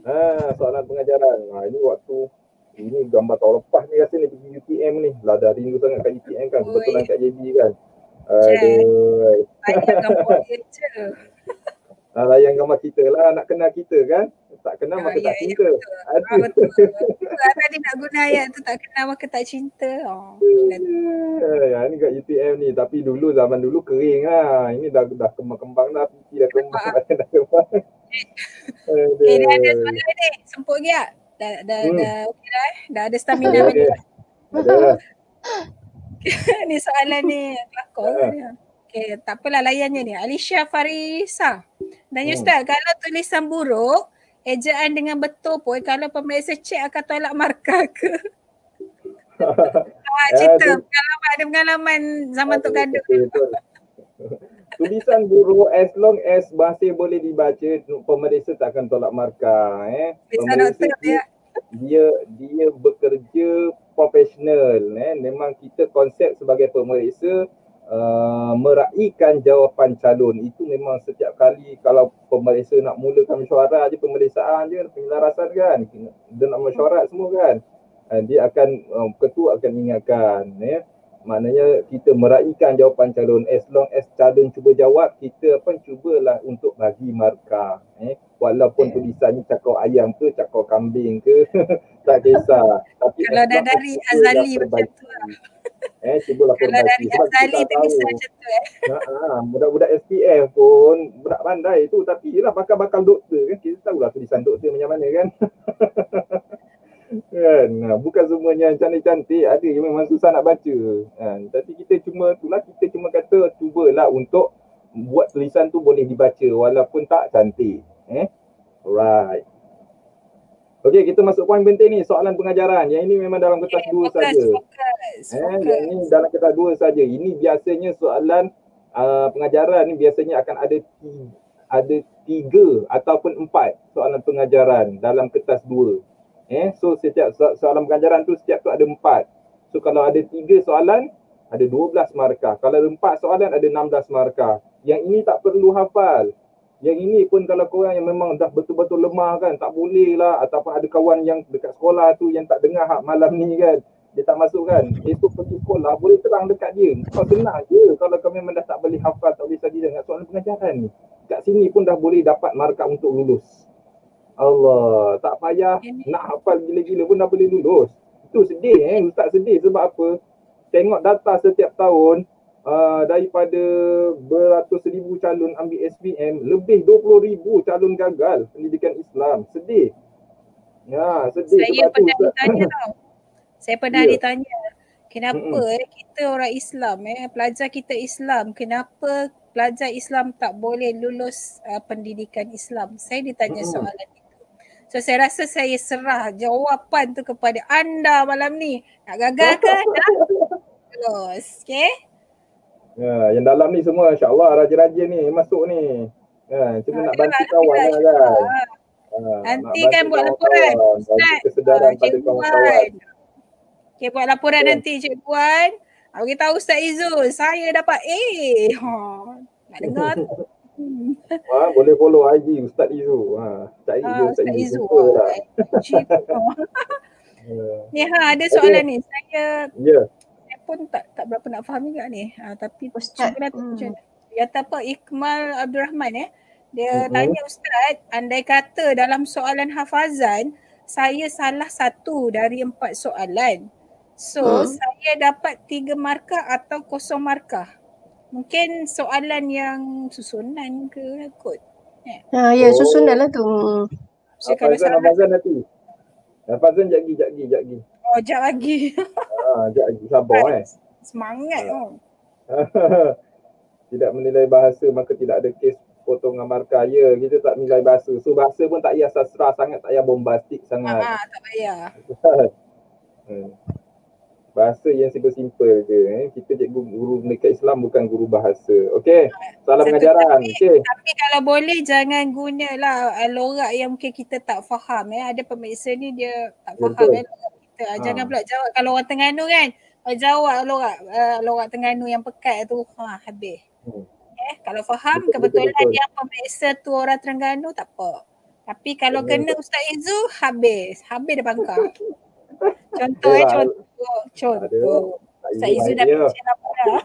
Ha, soalan pengajaran. Ha, ini waktu ini gambar tahun lepas ni rasa ni pergi U T M ni. Lah dah rindu sangat kat U T M kan. Kebetulan kat J B kan. Aduh. Layan gambar dia je. Ha, layan gambar kita lah. Nak kenal kita kan. Tak kenal Ya, maka ya, tak ya, cinta. betul. Ah, Aduh. betul. Betul. Tadi nak guna ayat tu, tak kenal maka tak cinta. Oh, gila tu. Ya, ni kat U T M ni. Tapi dulu zaman dulu kering lah. Ini dah dah kembang-kembang dah. Pipi dah kembang. Badan dah kembang. Okay, dah ada soalan ni. Semput ke tak? Dah, dah, Hmm. dah okey dah eh? Dah ada stamina Ada, balik. ada. Ada. Ni soalan ni kelakar Ha. ni. Okay, tak apalah layannya ni. Alicia Farisa. Tanya Hmm. Ustaz, kalau tulisan buruk, ejaan dengan betul pun, kalau pemeriksa cek akan tolak markah ke? Ah, cerita Aduh. pengalaman, ada pengalaman zaman Tok Gandum. Betul, betul. Tulisan buruk as long as masih boleh dibaca, pemeriksa tak akan tolak markah. Eh. Tulisan Pemeriksa doktor dia, dia. dia dia bekerja profesional. Eh. Memang kita konsep sebagai pemeriksa uh, meraihkan jawapan calon. Itu memang setiap kali kalau pemeriksa nak mulakan mesyuarat je, pemeriksaan je, penyelarasan kan. Dia nak mesyuarat semua kan. Uh, dia akan, um, ketua akan ingatkan. Eh. Maknanya kita meraihkan jawapan calon. As long as calon cuba jawab, kita pun cubalah untuk bagi markah. Eh. Walaupun tulisannya cakau ayam ke, cakau kambing ke, tak kisah. Tapi Kalau as dah long as dari cubalah Azali macam perbaiki. tu lah. Eh, cubalah Kalau perbaiki. dari Sebab Azali kita tahu, tulisan macam tu eh. nah, budak-budak S P F pun budak pandai tu. Tapi yelah bakal-bakal doktor kan. Kita tahulah tulisan doktor macam mana kan. Kan, nah, bukan semuanya yang cantik-cantik, ada yang memang susah nak baca kan. Tapi kita cuma itulah, kita cuma kata cubalah untuk buat tulisan tu boleh dibaca walaupun tak cantik. Eh, alright. Okey, kita masuk poin penting ni, soalan pengajaran. Yang ini memang dalam kertas Okay, dua fokus, saja. fokus, Eh, fokus. yang ini dalam kertas dua saja. Ini biasanya soalan uh, pengajaran ni biasanya akan ada tiga, ada tiga ataupun empat soalan pengajaran dalam kertas dua. Eh, so setiap so- soalan pengajaran tu setiap tu ada empat. So kalau ada tiga soalan, ada dua belas markah. Kalau ada empat soalan, ada enam belas markah. Yang ini tak perlu hafal. Yang ini pun kalau korang yang memang dah betul-betul lemah kan, tak boleh lah. Ataupun ada kawan yang dekat sekolah tu yang tak dengar hak malam ni kan, dia tak masuk kan, esok pergi sekolah boleh terang dekat dia. Kau senang je kalau kau memang dah tak boleh hafal, tak boleh study dengan soalan pengajaran ni. Kat sini pun dah boleh dapat markah untuk lulus. Allah, tak payah nak hafal gila-gila pun dah boleh lulus. Itu sedih eh, Ustaz sedih sebab apa? Tengok data setiap tahun, uh, daripada beratus ribu calon ambil S B M, lebih dua puluh ribu calon gagal pendidikan Islam. Sedih. Ya, sedih Saya sebab tu pernah Ustaz. ditanya tau. Saya pernah Ya. ditanya, kenapa Mm-mm. eh kita orang Islam eh, pelajar kita Islam, kenapa pelajar Islam tak boleh lulus uh, pendidikan Islam? Saya ditanya Mm-mm. soalan itu. So saya rasa saya serah jawapan tu kepada anda malam ni. Nak gagal ke? Nak lulus. Okay? Ya, yang dalam ni semua insya-Allah rajin-rajin ni masuk ni. Ya, cuma Ha, nak bantu yalah, kawan lah Alhamdulillah, kan. insyaAllah. Ha, Nanti nak kan bantu buat kawan-kawan, laporan. bagi Ustaz, kesedaran uh, pada Cikgu kawan-kawan. Wan. Okay, buat laporan Ya. nanti Cikgu Wan. Ah, beritahu Ustaz Izul, saya dapat A. Ha, nak dengar tu. Hmm. Ha, boleh follow I G Ustaz Izu. Ha, cari je Ah, Ustaz Ustaz Izu. Izul. Jumpa lah. I G pun. Ya. Ni ha, ada soalan ni. Saya Ya. saya pun tak tak berapa nak faham juga ni. Ha, tapi Ustaz, cubalah tu hmm. macam mana. Dia kata apa, Ikmal Abdul Rahman eh. Dia Mm-mm. tanya Ustaz, andai kata dalam soalan hafazan saya salah satu dari empat soalan. So Hmm. saya dapat tiga markah atau kosong markah. Mungkin soalan yang susunan ke kot. Eh. Ha, ya, Oh. susunan lah tu. So kalau Hafazan, salah, Hafazan nanti. Hafazan jap lagi, jap lagi, jap lagi. oh jap lagi. Ha, jap lagi, sabar eh. Semangat oh. Tidak menilai bahasa maka tidak ada kes potongan markah. Ya, kita tak nilai bahasa. So bahasa pun tak payah sastra sangat, tak payah bombastik sangat. Ha, tak payah. hmm. Bahasa yang simple-simple je. Eh. Kita cikgu guru dekat Islam bukan guru bahasa. Okey, soalan Satu, pengajaran. tapi, Okey. tapi kalau boleh jangan gunalah uh, lorak yang mungkin kita tak faham eh. Ada pemeriksa ni dia tak faham Betul. eh lorak kita. Uh, Ha. Jangan pula jawab kalau orang Terengganu kan. Kalau jawab lorak uh, lorak Terengganu yang pekat tu, ha habis. Hmm. Eh, kalau faham Betul, betul, kebetulan betul. yang pemeriksa tu orang Terengganu tak apa. Tapi kalau Kena. kena Ustaz Izu, habis. Habis dah bangka. Contoh eh, Yalah. contoh. Contoh. Ustaz Izu dah Ya. kecil apa dah.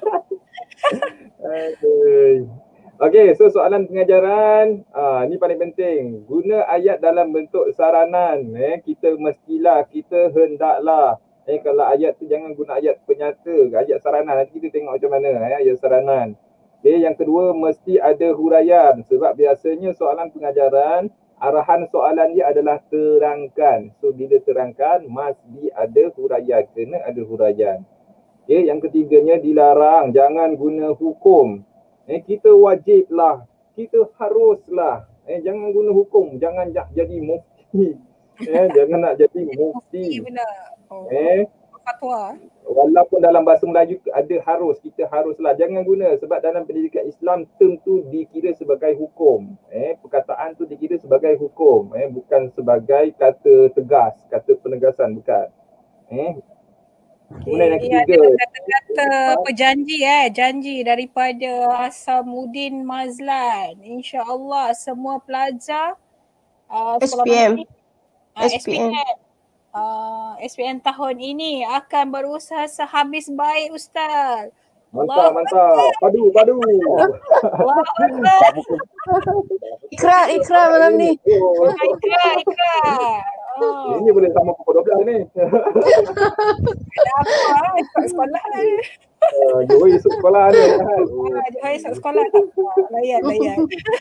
Aduh. Okey, so soalan pengajaran, ah ni paling penting. Guna ayat dalam bentuk saranan, eh kita mestilah, kita hendaklah. Eh kalau ayat tu jangan guna ayat penyata, ayat saranan. Nanti kita tengok macam mana eh ayat saranan. Okey, yang kedua mesti ada huraian sebab biasanya soalan pengajaran arahan soalan dia adalah terangkan. So bila terangkan mesti ada huraian, kena ada huraian. Okey, yang ketiganya dilarang jangan guna hukum. Eh, kita wajiblah, kita haruslah. Eh, jangan guna hukum, jangan nak jadi mufti. Eh, jangan nak jadi mufti. Pula. Oh. Eh, fatwa. Walaupun dalam bahasa Melayu ada harus, kita haruslah. Jangan guna sebab dalam pendidikan Islam term tu dikira sebagai hukum. Eh, perkataan tu dikira sebagai hukum. Eh, bukan sebagai kata tegas, kata penegasan, bukan. Eh, Kemudian yang ketiga, ada kata-kata perjanji eh, janji daripada Hasamuddin Mazlan. InsyaAllah semua pelajar uh, S P M. Uh, S P M. Uh, S P M tahun ini akan berusaha sehabis baik Ustaz. Mantap, mantap. Padu, padu. Allah Akbar. Ikrar, ikrar malam ni. Oh. Ikrar, ikrar. Oh. Ini boleh sama pukul dua belas ni. Kenapa? Esok sekolah lah. Uh, Joey esok sekolah ni. Ah, Joey esok sekolah tak apa. Layan, layan.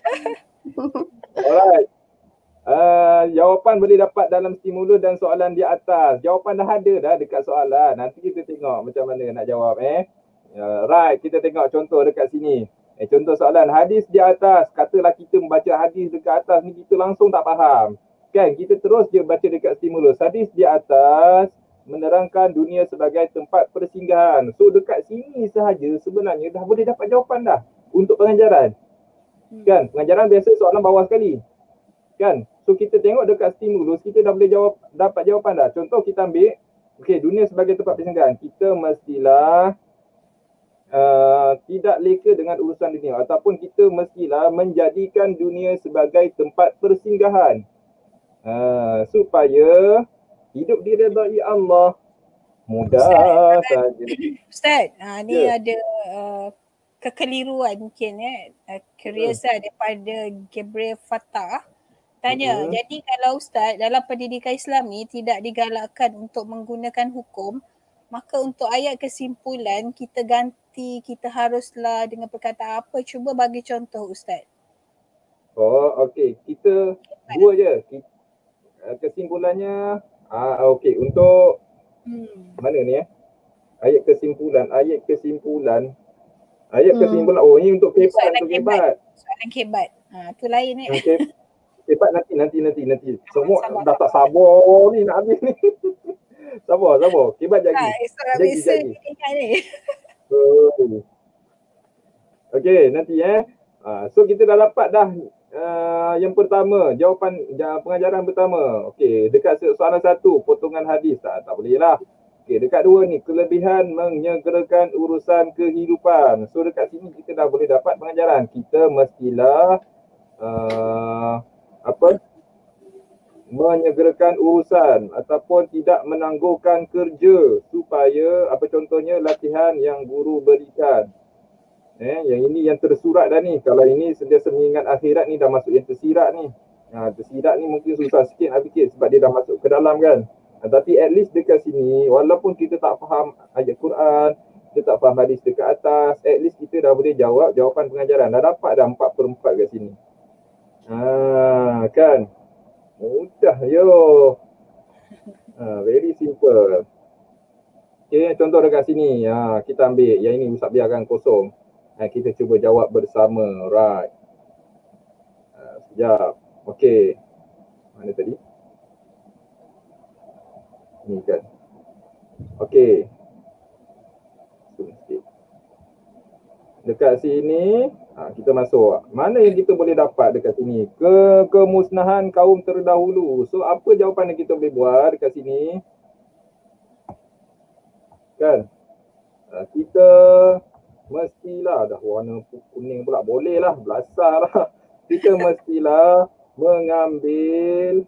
Alright. Uh, jawapan boleh dapat dalam stimulus dan soalan di atas. Jawapan dah ada dah dekat soalan. Nanti kita tengok macam mana nak jawab eh. Uh, right, kita tengok contoh dekat sini. Eh, contoh soalan hadis di atas. Katalah kita membaca hadis dekat atas ni kita langsung tak faham. Kan kita terus je baca dekat stimulus. Hadis di atas menerangkan dunia sebagai tempat persinggahan. So dekat sini sahaja sebenarnya dah boleh dapat jawapan dah untuk pengajaran. Kan pengajaran biasa soalan bawah sekali. Kan? So kita tengok dekat stimulus kita dah boleh jawab dapat jawapan dah. Contoh kita ambil okey dunia sebagai tempat persinggahan. Kita mestilah uh, tidak leka dengan urusan dunia ataupun kita mestilah menjadikan dunia sebagai tempat persinggahan. Uh, supaya hidup diredai Allah. Mudah saja. Ustaz, ha, ni Ya. ada uh, kekeliruan mungkin eh. Uh, curious lah daripada Gabriel Fatah. Tanya, Mhm. jadi kalau Ustaz dalam pendidikan Islam ni tidak digalakkan untuk menggunakan hukum, maka untuk ayat kesimpulan kita ganti kita haruslah dengan perkataan apa? Cuba bagi contoh Ustaz. Oh, okey. Kita dua je. Ki- uh, Kesimpulannya ah okey untuk Hmm. mana ni eh? Ayat kesimpulan, ayat kesimpulan. Ayat Hmm. kesimpulan. Oh, ni untuk kebat, Soalan untuk kebat. kebat. Soalan kebat. Ha, tu lain eh. Okey. Kebat nanti nanti nanti nanti. Semua Sabar, dah tak sabar ni nak habis ni. Sabar, sabar. Kebat Ha, jadi. esok Jadi, habis jadi. ingat ni. Oh. Okey, nanti eh. Uh, so kita dah dapat dah uh, yang pertama, jawapan ja, pengajaran pertama. Okey, dekat soalan satu, potongan hadis tak tak boleh lah. Okey, dekat dua ni, kelebihan menyegerakan urusan kehidupan. So dekat sini kita dah boleh dapat pengajaran. Kita mestilah uh, apa? menyegerakan urusan ataupun tidak menangguhkan kerja supaya apa contohnya latihan yang guru berikan. Eh, yang ini yang tersurat dah ni. Kalau ini sentiasa mengingat akhirat ni dah masuk yang tersirat ni. Ha, tersirat ni mungkin susah sikit nak fikir sebab dia dah masuk ke dalam kan. Ha, tapi at least dekat sini walaupun kita tak faham ayat Quran, kita tak faham hadis dekat atas, at least kita dah boleh jawab jawapan pengajaran. Dah dapat dah empat per empat kat sini. Ha, kan? Mudah yo. Ha, very simple. Okay, contoh dekat sini. Ha, kita ambil yang ini Ustaz biarkan kosong. Ha, kita cuba jawab bersama. Right. Ha, sekejap. Okey. Mana tadi? Ni kan. Okey. Sikit. Dekat sini ha, kita masuk. Mana yang kita boleh dapat dekat sini? Ke kemusnahan kaum terdahulu. So apa jawapan yang kita boleh buat dekat sini? Kan? Ha, kita mestilah dah warna kuning pula boleh lah, belasah lah. Kita mestilah mengambil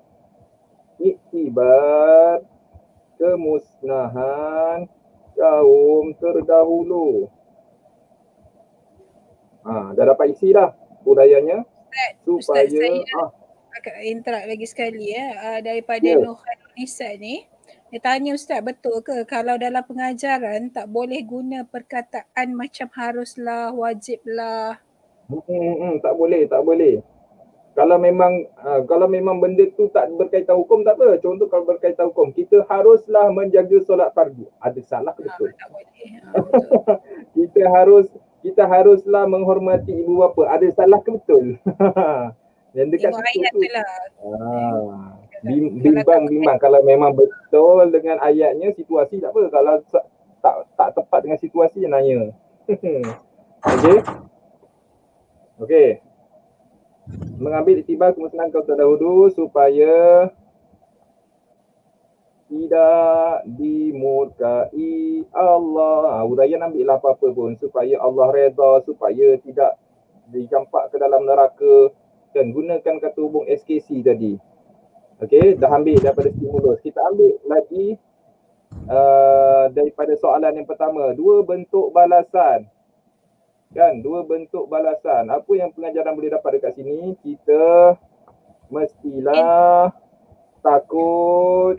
iktibar kemusnahan kaum terdahulu. Ha, dah dapat isi dah uraiannya supaya Ustaz, saya ah, agak interrupt lagi sekali ya. Uh, daripada Ya. Nurhanul Nisa ni, dia tanya Ustaz, betul ke kalau dalam pengajaran tak boleh guna perkataan macam haruslah, wajiblah? hmm, hmm, hmm, tak boleh, tak boleh. Kalau memang uh, kalau memang benda tu tak berkaitan hukum tak apa. Contoh kalau berkaitan hukum, kita haruslah menjaga solat fardu. Ada salah ke Ha, betul? tak boleh. Ha, betul. kita harus kita haruslah menghormati ibu bapa. Ada salah ke betul? Yang dekat Tengok situ ayat tu. tu lah. Ah, bim- bimbang bimbang kalau memang betul dengan ayatnya, situasi tak apa. Kalau sa- tak tak tepat dengan situasi yang nanya. Okey. Okey. Mengambil iktibar kemusnahan kaum terdahulu supaya tidak dimurkai Allah. Ha, uraian ambil lah apa-apa pun supaya Allah redha, supaya tidak dijampak ke dalam neraka. Dan gunakan kata hubung S K C tadi. Okey, dah ambil daripada stimulus. Kita ambil lagi uh, daripada soalan yang pertama. Dua bentuk balasan. Kan, dua bentuk balasan. Apa yang pengajaran boleh dapat dekat sini? Kita mestilah takut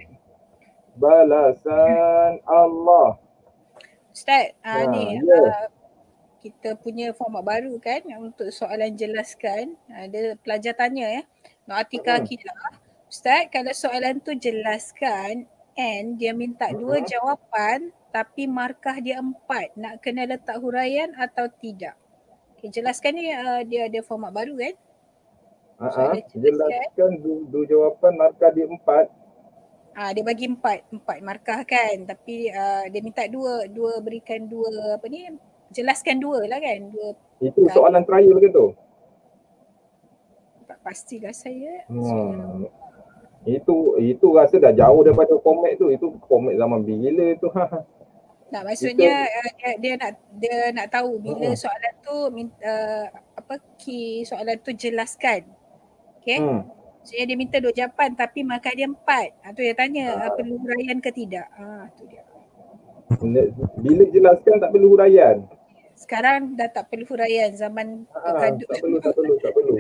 balasan Allah. Ustaz, Ha, uh, ni ya. uh, kita punya format baru kan untuk soalan jelaskan. Ada pelajar tanya ya. Noatika Hmm. Akidah. Ustaz, kalau soalan tu jelaskan and dia minta dua Hmm. jawapan tapi markah dia empat. Nak kena letak huraian atau tidak? Okay, jelaskan ni uh, dia ada format baru kan? Ha, Soalan jelaskan. jelaskan dua, dua jawapan markah dia empat. Ah, dia bagi empat, empat markah kan. Tapi uh, dia minta dua, dua berikan dua apa ni? Jelaskan dua lah kan. Dua Itu kali. soalan trial ke tu? Tak pastilah saya. Hmm. Itu itu rasa dah jauh daripada format tu. Itu format zaman bila tu. Nak maksudnya uh, dia, dia nak dia nak tahu bila Hmm. soalan tu uh, apa key soalan tu jelaskan. Okay. Hmm. Maksudnya dia minta dua jawapan tapi markah dia empat. Ha, tu dia tanya Ah. uh, perlu huraian ke tidak. Ah, tu dia. Bila jelaskan tak perlu huraian. Sekarang dah tak perlu huraian zaman Ah, kekadut. tak perlu, tak perlu, tak perlu.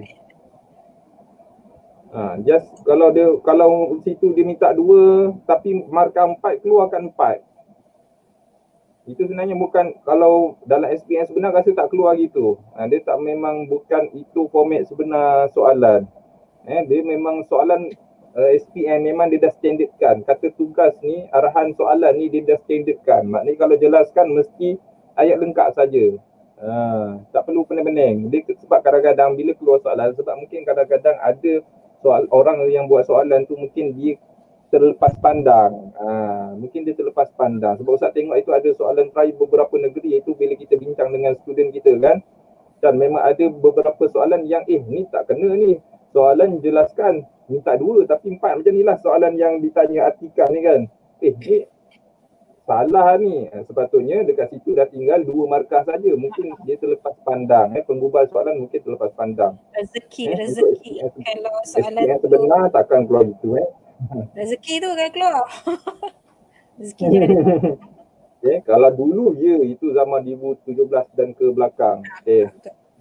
Ha, just kalau dia kalau situ dia minta dua tapi markah empat, keluarkan empat. Itu sebenarnya bukan, kalau dalam S P M sebenar rasa tak keluar gitu. Ha, dia tak, memang bukan itu format sebenar soalan. Eh, dia memang soalan uh, S P M memang dia dah standardkan. Kata tugas ni, arahan soalan ni dia dah standardkan. Maknanya kalau jelaskan mesti ayat lengkap saja. Ha, tak perlu pening-pening. Dia sebab kadang-kadang bila keluar soalan, sebab mungkin kadang-kadang ada soal orang yang buat soalan tu mungkin dia terlepas pandang. Ha, mungkin dia terlepas pandang. Sebab Ustaz tengok itu ada soalan try beberapa negeri, iaitu bila kita bincang dengan student kita kan. Dan memang ada beberapa soalan yang eh ni tak kena ni. Soalan jelaskan minta dua tapi empat, macam inilah soalan yang ditanya Atika ni kan. Eh ni salah ni. Sepatutnya dekat situ dah tinggal dua markah saja. Mungkin dia terlepas pandang. Eh, penggubal soalan mungkin terlepas pandang. Rezeki, Eh, rezeki. untuk Kalau S P soalan M tu sebenar takkan keluar gitu eh. rezeki tu kan keluar. Rezeki dia ada. Okay, kalau dulu ya itu zaman dua ribu tujuh belas dan ke belakang. Okay.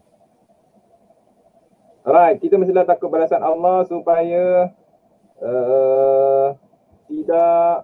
Alright, kita mestilah takut balasan Allah supaya uh, tidak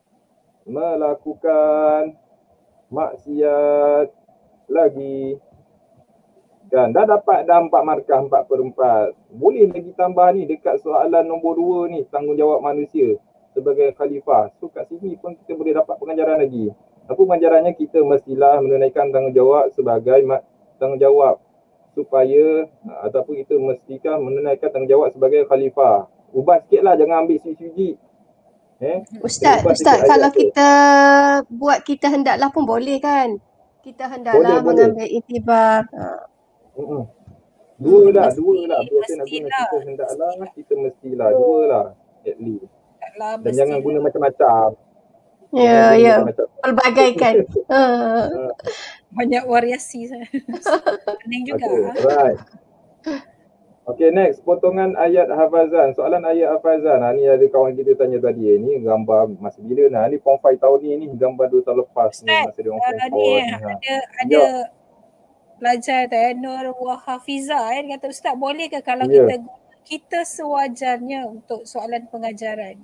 melakukan maksiat lagi. Dan dah dapat dah empat markah, empat per empat. Boleh lagi tambah ni dekat soalan nombor dua ni, tanggungjawab manusia sebagai khalifah. So kat sini pun kita boleh dapat pengajaran lagi. Apa pengajarannya? Kita mestilah menunaikan tanggungjawab sebagai tanggungjawab supaya ataupun kita mestikan menunaikan tanggungjawab sebagai khalifah. Ubah sikitlah, jangan ambil suji-suji. Eh? Ustaz, Ubah Ustaz sikit kalau ayat tu. kita buat kita hendaklah pun boleh kan? Kita hendaklah Boleh, boleh. mengambil iktibar. Ha. Mm-mm. Dua lah, Mesti, dua lah. Biasa nak guna mestilah. kita hendaklah, kita mestilah. Dua lah at least. Taklah Dan jangan mestilah. guna macam-macam. Ya, Jangan guna ya. macam-macam. Pelbagaikan. Ha. Banyak variasi. Pening juga. Okay, right. Okey, next. Potongan ayat hafazan. Soalan ayat hafazan. Ha, ni ada kawan kita tanya tadi. Eh, ni gambar masa bila nah? Ni form five tahun ni. Ni gambar dua tahun lepas ni. Ustaz, Masa dia orang uh, form ni four eh, ni. Ha. ada ada Ya. pelajar tu eh, Nur Wahafiza eh, dia kata Ustaz boleh ke kalau Ya. kita kita sewajarnya untuk soalan pengajaran?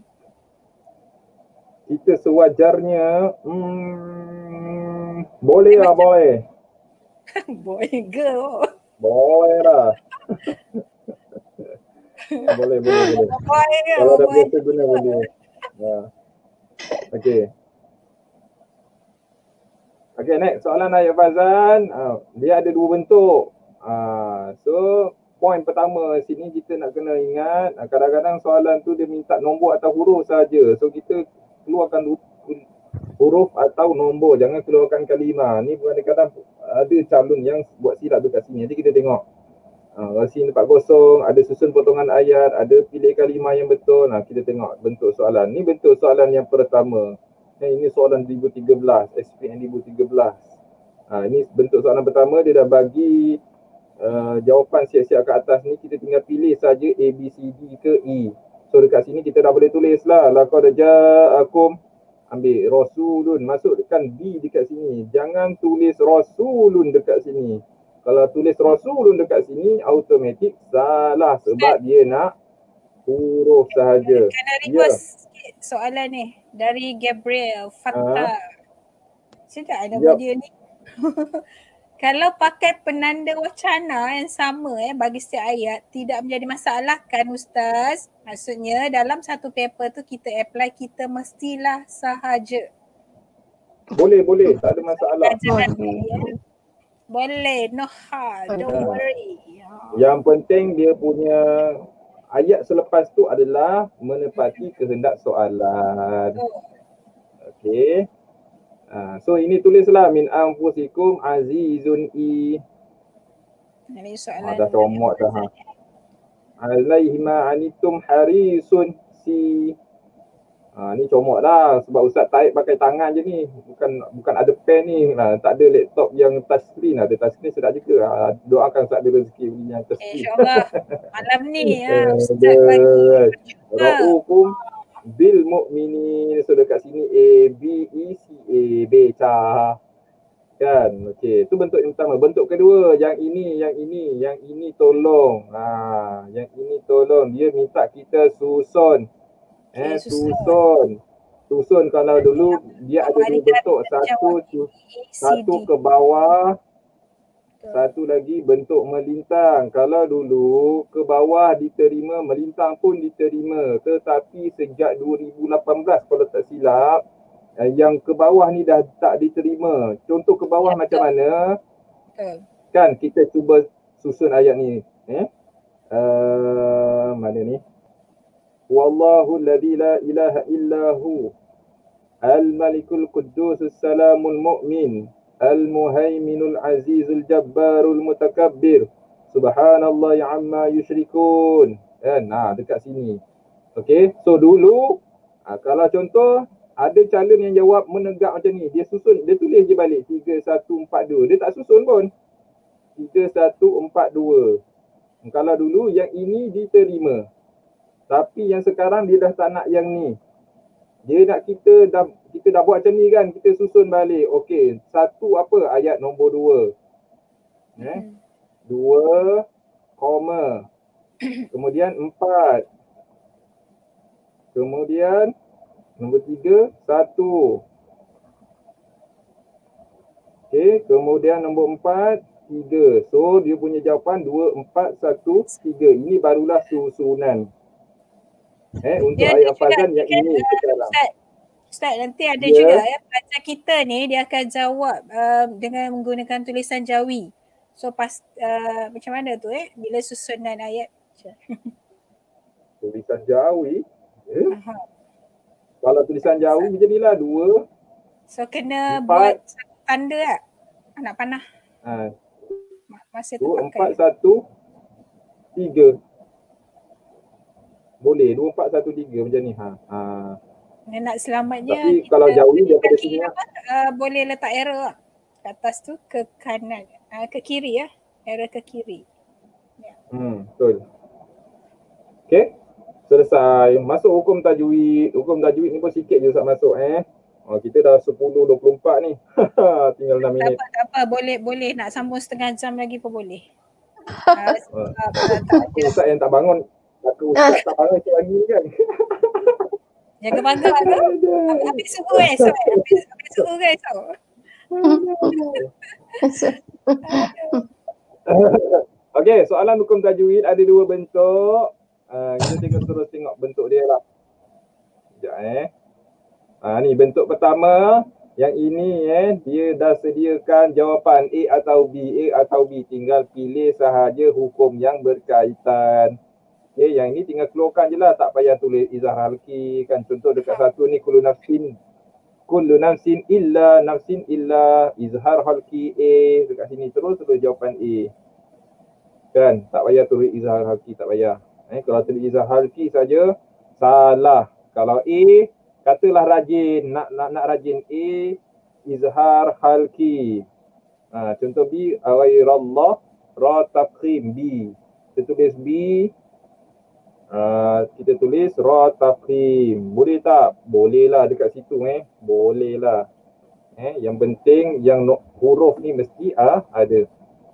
Kita sewajarnya hmm, boleh lah, boleh. Boleh ke? Boleh lah. boleh, boleh, boleh. Boleh ke? Kalau dah Boleh. biasa guna boleh. Ya. Okey. Okey, next. Soalan ayat hafazan. Uh, dia ada dua bentuk. Uh, so, poin pertama sini kita nak kena ingat, uh, kadang-kadang soalan tu dia minta nombor atau huruf saja. So, kita keluarkan huruf atau nombor. Jangan keluarkan kalimah. Ni kadang-kadang ada calon yang buat silap dekat sini. Nanti kita tengok. Uh, sini tempat kosong, ada susun potongan ayat, ada pilih kalimah yang betul. Nah, kita tengok bentuk soalan. Ni bentuk soalan yang pertama. Eh, ini soalan dua ribu tiga belas, S P M dua ribu tiga belas. Ha, ini bentuk soalan pertama, dia dah bagi uh, jawapan siap-siap kat atas ni. Kita tinggal pilih saja A, B, C, D ke E. So dekat sini kita dah boleh tulis lah. Laqad ja'akum, ambil Rasulun, masukkan D dekat sini. Jangan tulis Rasulun dekat sini. Kalau tulis Rasulun dekat sini, automatik salah sebab dia nak huruf sahaja. Kena request sikit soalan ni dari Gabriel Fattah. Sedap nama Yep. dia ni. Kalau pakai penanda wacana yang sama eh bagi setiap ayat, tidak menjadi masalah kan Ustaz? Maksudnya dalam satu paper tu kita apply, kita mestilah sahaja. Boleh, boleh. Tak ada masalah. Boleh. Boleh. No hard. Don't Ha. worry. Yang penting dia punya ayat selepas tu adalah menepati kehendak soalan. Okey. Ha, so ini tulislah min anfusikum azizun i. Ini Ha, soalan. dah comot dah. Ha. Alaihi ma anitum harisun si. Ha, ni comot dah sebab Ustaz tarik pakai tangan je ni. Bukan bukan ada pen ni. Ha, tak ada laptop yang touch screen. Ada touch screen sedap juga. Ha, doakan Ustaz ada rezeki beli yang touch screen. InsyaAllah malam ni ya, Ustaz Ada. bagi Ra'ukum bil mu'minin. So dekat sini A, B, E, C, A, beca. Kan? Okey, tu bentuk yang pertama. Bentuk kedua, yang ini, yang ini, yang ini tolong. Ha, yang ini tolong. Dia minta kita susun. Eh, Okay, susun. susun. Susun kalau dulu dia ada dua bentuk. Satu satu ke bawah, satu lagi bentuk melintang. Kalau dulu ke bawah diterima, melintang pun diterima. Tetapi sejak dua ribu lapan belas kalau tak silap, eh, yang ke bawah ni dah tak diterima. Contoh ke bawah Ya, macam betul. mana? Betul. Kan kita cuba susun ayat ni. Eh? Uh, mana ni? Wallahu alladhi la ilaha illahu al-malikul quddus salamul mu'min al-muhaiminul azizul jabbarul mutakabbir subhanallah amma yusyrikun. Kan? Nah, dekat sini. Okey, so dulu ha, kalau contoh ada calon yang jawab menegak macam ni, dia susun, dia tulis je balik tiga satu empat dua. Dia tak susun pun. tiga satu empat dua. Kalau dulu yang ini diterima. Tapi yang sekarang dia dah tak nak yang ni. Dia nak kita dah kita dah buat macam ni kan, kita susun balik. Okey, satu apa? Ayat nombor dua. Eh? Dua, koma. Kemudian empat. Kemudian nombor tiga, satu. Okey, kemudian nombor empat, tiga. So dia punya jawapan dua, empat, satu, tiga. Ini barulah susunan. Eh, untuk Dia ayat ada juga, hafazan yang kan, ini uh, sekarang. Ustaz, Ustaz nanti ada Ya. juga ya pelajar kita ni dia akan jawab uh, dengan menggunakan tulisan Jawi. So pas uh, macam mana tu eh bila susunan ayat. Tulisan Jawi. Eh? Aha. Kalau tulisan Jawi jadilah dua, So kena Empat. buat satu tanda lah. Anak panah ha, Ma- masa dua, empat, terpakai. satu, tiga. Boleh, dua, empat, satu, tiga macam ni. Ha. Ha. Dia nak selamatnya Tapi kita kalau Jawi daripada bagi sini, apa, uh, boleh letak arrow lah. Kat atas tu ke kanan, uh, ke kiri ya. Arrow ke kiri. Hmm, betul. Okey. Selesai. Masuk hukum tajwid. Hukum tajwid ni pun sikit je Ustaz masuk eh. Oh, kita dah sepuluh dua puluh empat ni. Tinggal enam Tak minit. apa, tak apa. Boleh, boleh. Nak sambung setengah jam lagi pun boleh. Uh, sebab uh, tak Aku Ustaz yang tak bangun. Aku Ustaz tak bangun sikit lagi ni kan. Jaga pagar ke? Habis subuh eh esok eh? Habis, habis subuh ke esok? Okey, soalan hukum tajwid ada dua bentuk. Uh, kita tengok terus tengok bentuk dia lah. Sekejap eh. Ha, ni bentuk pertama. Yang ini eh, dia dah sediakan jawapan A atau B. A atau B. Tinggal pilih sahaja hukum yang berkaitan. Okay, yang ini tinggal keluarkan je lah. Tak payah tulis izhar halki kan. Contoh dekat satu ni kullu nafsin. Kullu nafsin illa nafsin illa izhar halki A. Dekat sini terus tulis jawapan A. Kan? Tak payah tulis izhar halki. Tak payah. Eh, kalau tulis izhar halki saja salah. Kalau A, katalah rajin. Nak nak, nak rajin A, izhar halki. Ha, contoh B, awairallah ra taqim B. Kita tulis B. Uh, kita tulis ra tafkhim. Boleh tak? Boleh lah dekat situ eh. Boleh lah. Eh, yang penting yang huruf ni mesti ah, ada.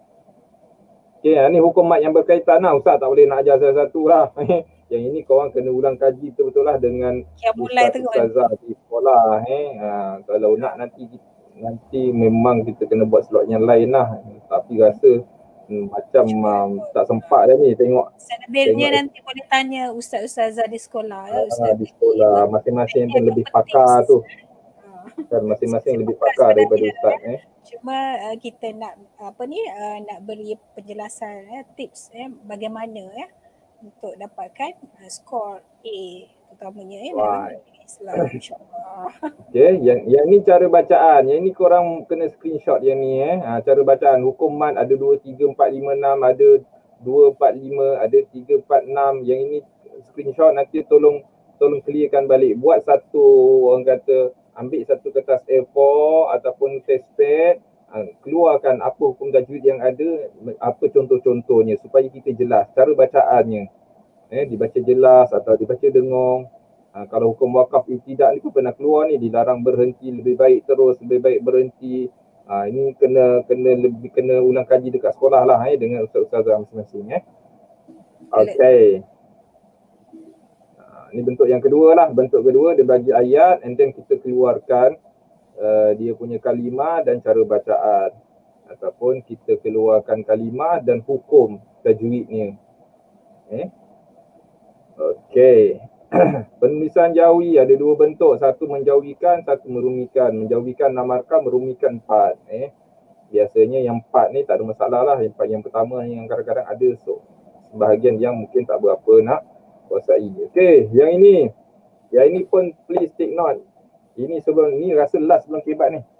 Okey, ni hukum mat yang berkaitan lah. Ustaz tak boleh nak ajar satu-satu lah. Yang ini korang kena ulang kaji betul-betul lah dengan ustaz-ustazah di sekolah. Eh. Ha, kalau nak nanti nanti memang kita kena buat slot yang lain lah. Tapi rasa Hmm, macam um, tak sempat dah ni tengok. Selebihnya nanti boleh tanya ustaz-ustazah di sekolah lah. Ustaz di sekolah masing-masing pun lebih pakar tu. Kan masing-masing lebih pakar daripada ustaz eh. Cuma uh, kita nak apa ni uh, nak beri penjelasan eh, tips eh bagaimana eh untuk dapatkan uh, skor A terutamanya eh dalam Islam insya-Allah. Okey, yang yang ni cara bacaan. Yang ni korang kena screenshot yang ni eh. Ha, cara bacaan hukum mat ada dua, tiga, empat, lima, enam, ada dua, empat, lima, ada tiga, empat, enam. Yang ini screenshot nanti tolong tolong clearkan balik. Buat satu orang kata ambil satu kertas A four ataupun test pad, ha, keluarkan apa hukum tajwid yang ada, apa contoh-contohnya supaya kita jelas cara bacaannya. Eh, dibaca jelas atau dibaca dengung. Ha, kalau hukum wakaf ibtidak ni pun pernah keluar ni, dilarang berhenti, lebih baik terus, lebih baik berhenti. Ha, ini kena kena lebih kena ulang kaji dekat sekolah lah eh, dengan ustaz-ustazah masing-masing eh. Okey. Ha, ini bentuk yang kedua lah. Bentuk kedua dia bagi ayat and then kita keluarkan uh, dia punya kalimah dan cara bacaan. Ataupun kita keluarkan kalimah dan hukum tajwidnya. Eh. Okey. Penulisan jauhi ada dua bentuk, satu menjauhikan, satu merumikan. Menjauhikan enam markah, merumikan empat. Eh, biasanya yang empat ni tak ada masalah lah. Yang, yang pertama yang kadang-kadang ada, so sebahagian yang mungkin tak berapa nak kuasai. Okey, yang ini, yang ini pun please take note. Ini sebelum ni rasa last sebelum kebat ni.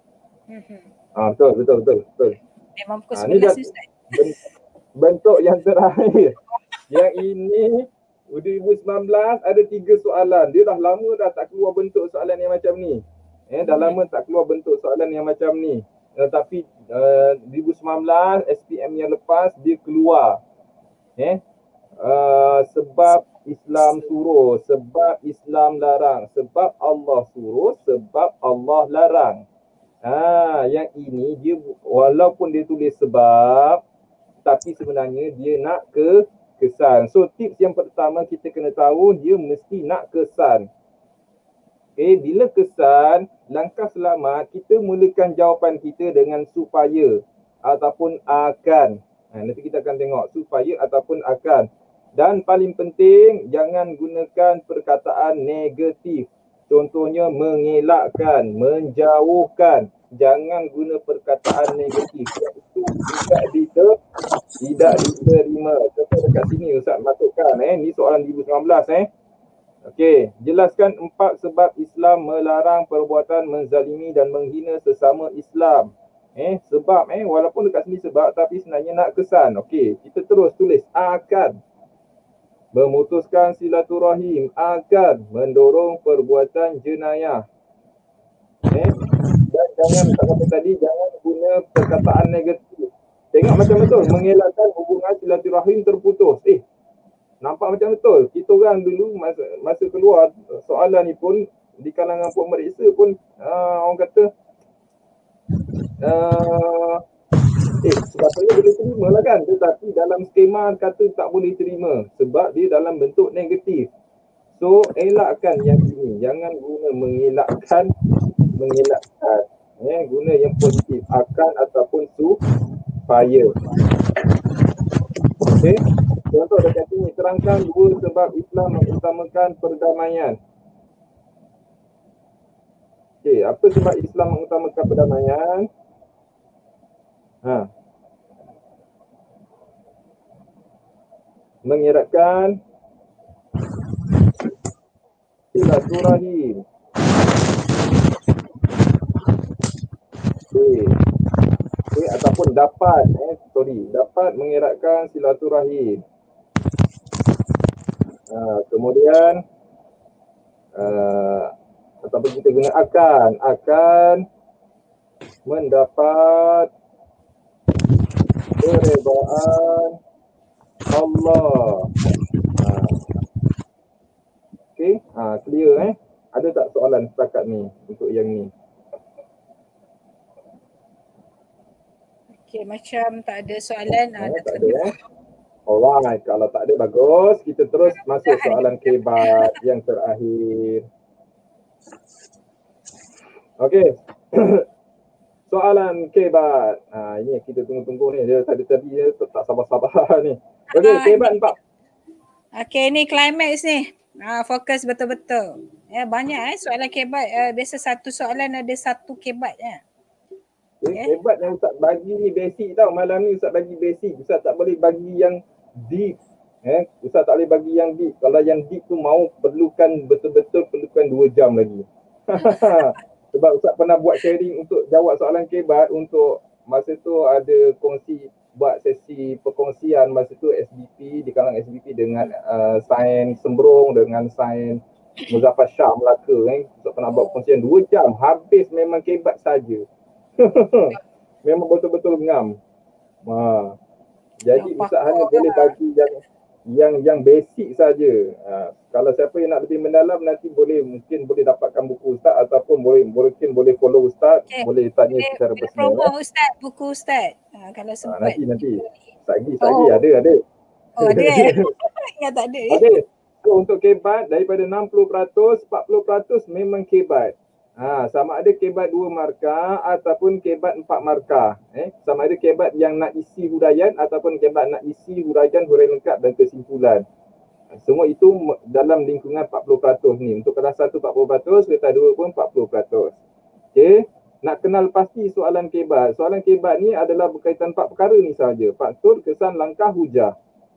Ah betul betul betul betul. Memang pukul sebelas Ustaz. Bentuk yang terakhir. Yang ini dua ribu sembilan belas ada tiga soalan. Dia dah lama dah tak keluar bentuk soalan yang macam ni. Eh, dah lama tak keluar bentuk soalan yang macam ni. Tetapi uh, dua ribu sembilan belas S P M yang lepas dia keluar. Eh, uh, sebab Islam suruh, sebab Islam larang, sebab Allah suruh, sebab Allah larang. Ha, yang ini dia walaupun dia tulis sebab, tapi sebenarnya dia nak ke kesan. So tips yang pertama kita kena tahu dia mesti nak kesan. Okay, bila kesan, langkah selamat kita mulakan jawapan kita dengan supaya ataupun akan. Ha, nanti kita akan tengok supaya ataupun akan. Dan paling penting jangan gunakan perkataan negatif. Contohnya mengelakkan, menjauhkan. Jangan guna perkataan negatif. Itu tidak diter, tidak diterima. Contoh dekat sini Ustaz masukkan eh. Ni soalan dua ribu sembilan belas eh. Okey, jelaskan empat sebab Islam melarang perbuatan menzalimi dan menghina sesama Islam. Eh, sebab eh walaupun dekat sini sebab tapi sebenarnya nak kesan. Okey, kita terus tulis akan memutuskan silaturahim, akan mendorong perbuatan jenayah. Eh, dan jangan kata tadi jangan guna perkataan negatif. Tengok macam betul, mengelakkan hubungan silaturahim terputus. Eh, nampak macam betul. Kita orang dulu masa, masa keluar soalan ni pun di kalangan puak meriksa pun uh, orang kata uh, eh sebabnya boleh terima lah kan, tetapi dalam skema kata tak boleh terima sebab dia dalam bentuk negatif. So elakkan yang ini, jangan guna mengelakkan mengelakkan eh, guna yang positif, akan ataupun supaya. Okey, contoh dekat sini, terangkan dua sebab Islam mengutamakan perdamaian. Okey, apa sebab Islam mengutamakan perdamaian? Ha. Mengeratkan silaturahim. Okey. Okey, ataupun dapat eh sorry, dapat mengeratkan silaturahim. Ha, kemudian uh, ataupun kita guna akan akan mendapat keredaan Allah. Ha. Okey, ha, clear eh. Ada tak soalan setakat ni untuk yang ni? Okey, macam tak ada soalan. Ha, Ada tak ada eh. Alright, kalau tak ada bagus, kita terus masuk soalan kebat yang terakhir. Okey. Soalan kebat. Ha, ini yang kita tunggu-tunggu ni. Dia tadi-tadi dia tak sabar-sabar ni. Okey, Ah, kebat empat. Okey, ni climax ni. Ah, fokus betul-betul. Ya, banyak eh soalan kebat. Uh, biasa satu soalan ada satu kebat ya. Okay. Kebat yang Ustaz bagi ni basic tau. Malam ni Ustaz bagi basic. Ustaz tak boleh bagi yang deep. Eh, Ustaz tak boleh bagi yang deep. Kalau yang deep tu mau perlukan betul-betul perlukan dua jam lagi. Sebab Ustaz pernah buat sharing untuk jawab soalan kebat, untuk masa tu ada kongsi, buat sesi perkongsian masa tu S B P, di kalangan S B P dengan uh, Sains Sembrong dengan Sains Muzaffar Shah Melaka eh. Ustaz pernah buat perkongsian dua jam, habis memang kebat saja. Memang betul-betul ngam. Ha. Jadi Ustaz hanya boleh bagi yang yang yang basic saja. Ha. Kalau siapa yang nak lebih mendalam nanti boleh mungkin boleh dapatkan buku Ustaz ataupun boleh mungkin boleh follow Ustaz, okay. Boleh tanya boleh, secara boleh personal. promo eh. Ustaz, buku Ustaz. Ha, kalau sempat. Ha, nanti nanti. Sagi sagi oh. ada ada. Oh ada eh. Ingat tak ada. Ada. So untuk kebat daripada enam puluh peratus, empat puluh peratus memang kebat. Ha, sama ada kebat dua markah ataupun kebat empat markah. Eh, sama ada kebat yang nak isi huraian ataupun kebat nak isi huraian, huraian lengkap dan kesimpulan. Semua itu dalam lingkungan empat puluh peratus ni. Untuk kelas satu empat puluh peratus, kelas dua pun empat puluh peratus. Okey, nak kenal pasti soalan kebat. Soalan kebat ni adalah berkaitan empat perkara ni sahaja. Faktor, kesan, langkah, hujah.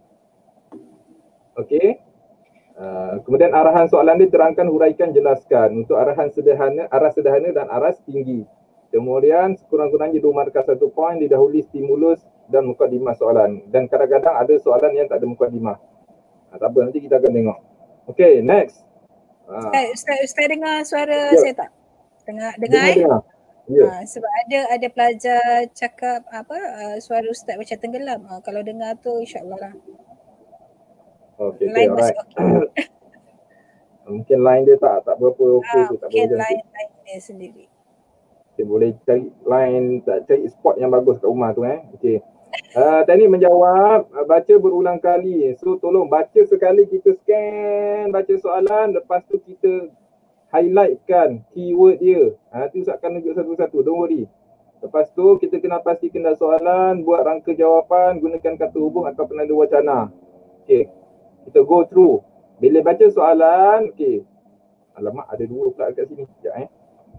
Okey. Uh, kemudian arahan soalan dia terangkan, huraikan, jelaskan. Untuk arahan sederhana, arah sederhana dan arah tinggi. Kemudian sekurang-kurangnya dua markah satu poin, didahului stimulus dan mukadimah soalan. Dan kadang-kadang ada soalan yang tak ada mukadimah. Ha, tak apa, nanti kita akan tengok. Okay, next. Uh, Ustaz, Ustaz, Ustaz dengar suara ya. saya tak? Dengar, dengar, dengar eh? Dengar. Ya. Ha, sebab ada ada pelajar cakap apa uh, suara Ustaz macam tenggelam. Ha, kalau dengar tu insya-Allah lah. Okay, okay, Line alright. Okay. Mungkin line dia tak tak berapa okey Ah, tu, tak mungkin boleh line line dia sendiri. Kita boleh cari line, tak cari spot yang bagus kat rumah tu eh. Okey. Uh, tadi menjawab, uh, baca berulang kali. So tolong baca sekali, kita scan baca soalan, lepas tu kita highlightkan keyword dia. Ha, nanti Ustaz akan tunjuk satu-satu, don't worry. Lepas tu kita kena pastikan soalan, buat rangka jawapan, gunakan kata hubung atau penanda wacana. Okey. Kita go through. Bila baca soalan, okey. Alamak, ada dua pula kat sini. Sekejap eh.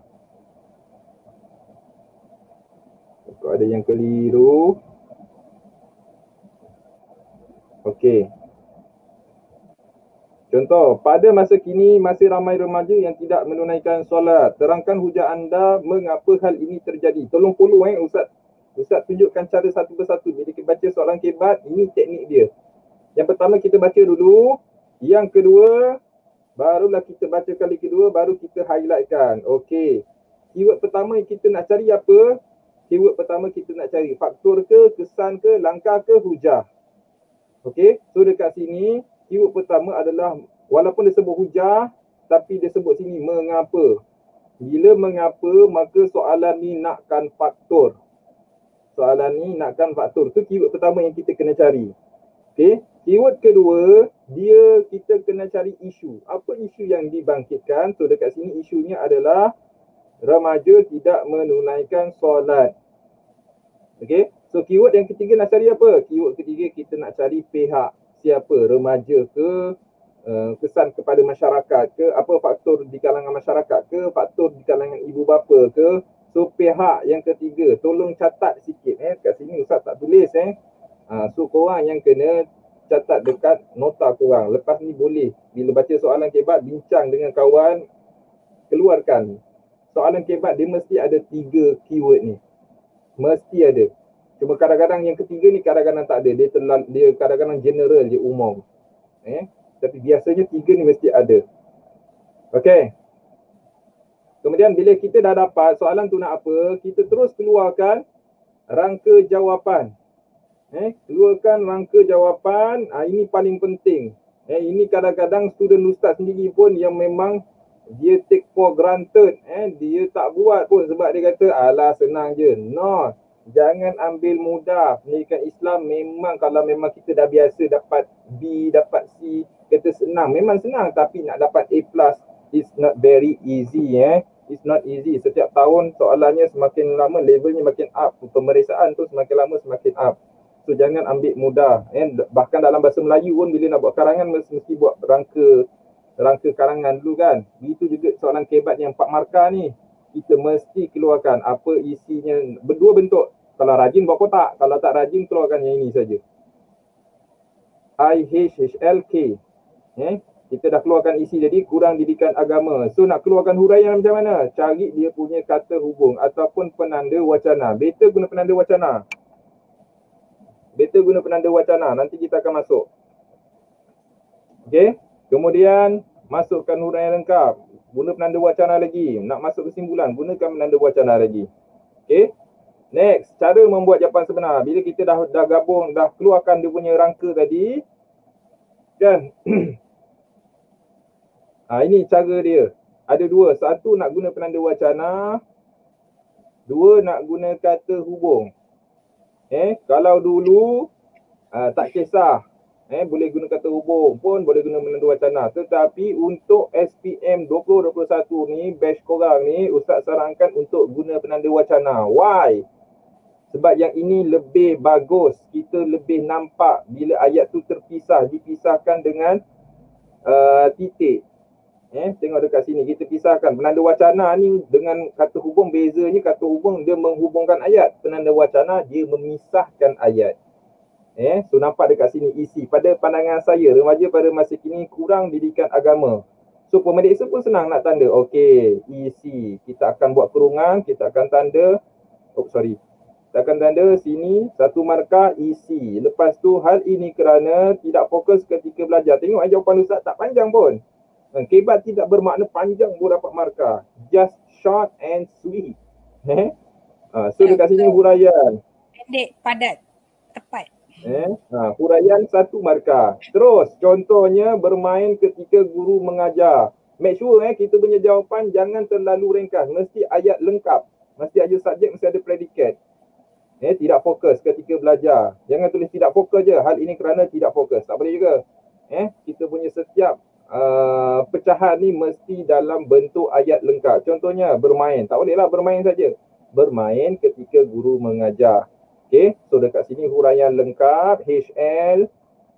Kalau ada yang keliru. Okey. Contoh, pada masa kini masih ramai remaja yang tidak menunaikan solat. Terangkan hujah anda mengapa hal ini terjadi. Tolong follow eh Ustaz. Ustaz tunjukkan cara satu persatu. Bila kita baca soalan kebat, ini teknik dia. Yang pertama kita baca dulu. Yang kedua, barulah kita baca kali kedua, baru kita highlightkan. Okey. Keyword pertama kita nak cari apa? Keyword pertama kita nak cari faktor ke, kesan ke, langkah ke, hujah. Okey, so dekat sini keyword pertama adalah walaupun dia sebut hujah tapi dia sebut sini mengapa. Bila mengapa maka soalan ni nakkan faktor. Soalan ni nakkan faktor. Tu keyword pertama yang kita kena cari. Okey, keyword kedua dia kita kena cari isu. Apa isu yang dibangkitkan? So dekat sini isunya adalah remaja tidak menunaikan solat. Okey, so keyword yang ketiga nak cari apa? Keyword ketiga kita nak cari pihak. Siapa? Remaja ke, uh, kesan kepada masyarakat ke, apa faktor di kalangan masyarakat ke, faktor di kalangan ibu bapa ke. So pihak yang ketiga, tolong catat sikit eh. Kat sini Ustaz tak tulis eh. Uh, so korang yang kena catat dekat nota korang. Lepas ni boleh bila baca soalan kebat bincang dengan kawan, keluarkan. Soalan kebat dia mesti ada tiga keyword ni. Mesti ada. Cuma kadang-kadang yang ketiga ni kadang-kadang tak ada. Dia terlalu, dia kadang-kadang general je, umum. Eh? Tapi biasanya tiga ni mesti ada. Okey. Kemudian bila kita dah dapat soalan tu nak apa, kita terus keluarkan rangka jawapan. Eh, keluarkan rangka jawapan. Ah, ini paling penting. Eh, ini kadang-kadang student ustaz sendiri pun yang memang dia take for granted, eh dia tak buat pun sebab dia kata alah senang je. No, jangan ambil mudah. Pendidikan Islam memang kalau memang kita dah biasa dapat B, dapat C, kata senang. Memang senang tapi nak dapat A plus it's not very easy eh. It's not easy. Setiap tahun soalannya semakin lama levelnya makin up. Pemeriksaan tu semakin lama semakin up. So jangan ambil mudah. Eh bahkan dalam bahasa Melayu pun bila nak buat karangan mesti, mesti buat rangka rangka karangan dulu kan. Begitu juga soalan kebat yang empat markah ni. Kita mesti keluarkan apa isinya. Berdua bentuk. Kalau rajin buat kotak. Kalau tak rajin keluarkan yang ini saja. I H H L K. Eh, kita dah keluarkan isi jadi kurang didikan agama. So nak keluarkan huraian macam mana? Cari dia punya kata hubung ataupun penanda wacana. Better guna penanda wacana. Better guna penanda wacana. Nanti kita akan masuk. Okey. Kemudian masukkan huraian lengkap. Guna penanda wacana lagi. Nak masuk kesimpulan, gunakan penanda wacana lagi. Okey. Next, cara membuat jawapan sebenar. Bila kita dah dah gabung, dah keluarkan dia punya rangka tadi. Kan? Ha, ini cara dia. Ada dua. Satu nak guna penanda wacana. Dua nak guna kata hubung. Eh, kalau dulu uh, tak kisah. Eh, boleh guna kata hubung pun, boleh guna penanda wacana. Tetapi untuk S P M dua ribu dua puluh satu ni, batch korang ni, Ustaz sarankan untuk guna penanda wacana. Why? Sebab yang ini lebih bagus. Kita lebih nampak bila ayat tu terpisah, dipisahkan dengan uh, titik. Eh, tengok dekat sini, kita pisahkan. Penanda wacana ni dengan kata hubung, bezanya kata hubung dia menghubungkan ayat. Penanda wacana dia memisahkan ayat. Eh, so nampak dekat sini isi. Pada pandangan saya, remaja pada masa kini kurang didikan agama. So pemeriksa pun senang nak tanda. Okey, isi. Kita akan buat kurungan, kita akan tanda. Oh sorry. Kita akan tanda sini satu markah isi. Lepas tu hal ini kerana tidak fokus ketika belajar. Tengok eh, jawapan Ustaz tak panjang pun. Kebat tidak bermakna panjang pun dapat markah. Just short and sweet. Eh? Ha, so dekat sini huraian. Pendek, padat, tepat. Eh, ha, huraian satu markah. Terus contohnya bermain ketika guru mengajar. Make sure eh kita punya jawapan jangan terlalu ringkas. Mesti ayat lengkap. Mesti ada subjek, mesti ada predikat. Eh, tidak fokus ketika belajar. Jangan tulis tidak fokus je. Hal ini kerana tidak fokus. Tak boleh juga. Eh, kita punya setiap uh, pecahan ni mesti dalam bentuk ayat lengkap. Contohnya bermain. Tak bolehlah bermain saja. Bermain ketika guru mengajar. Okey, so dekat sini huraian lengkap H L.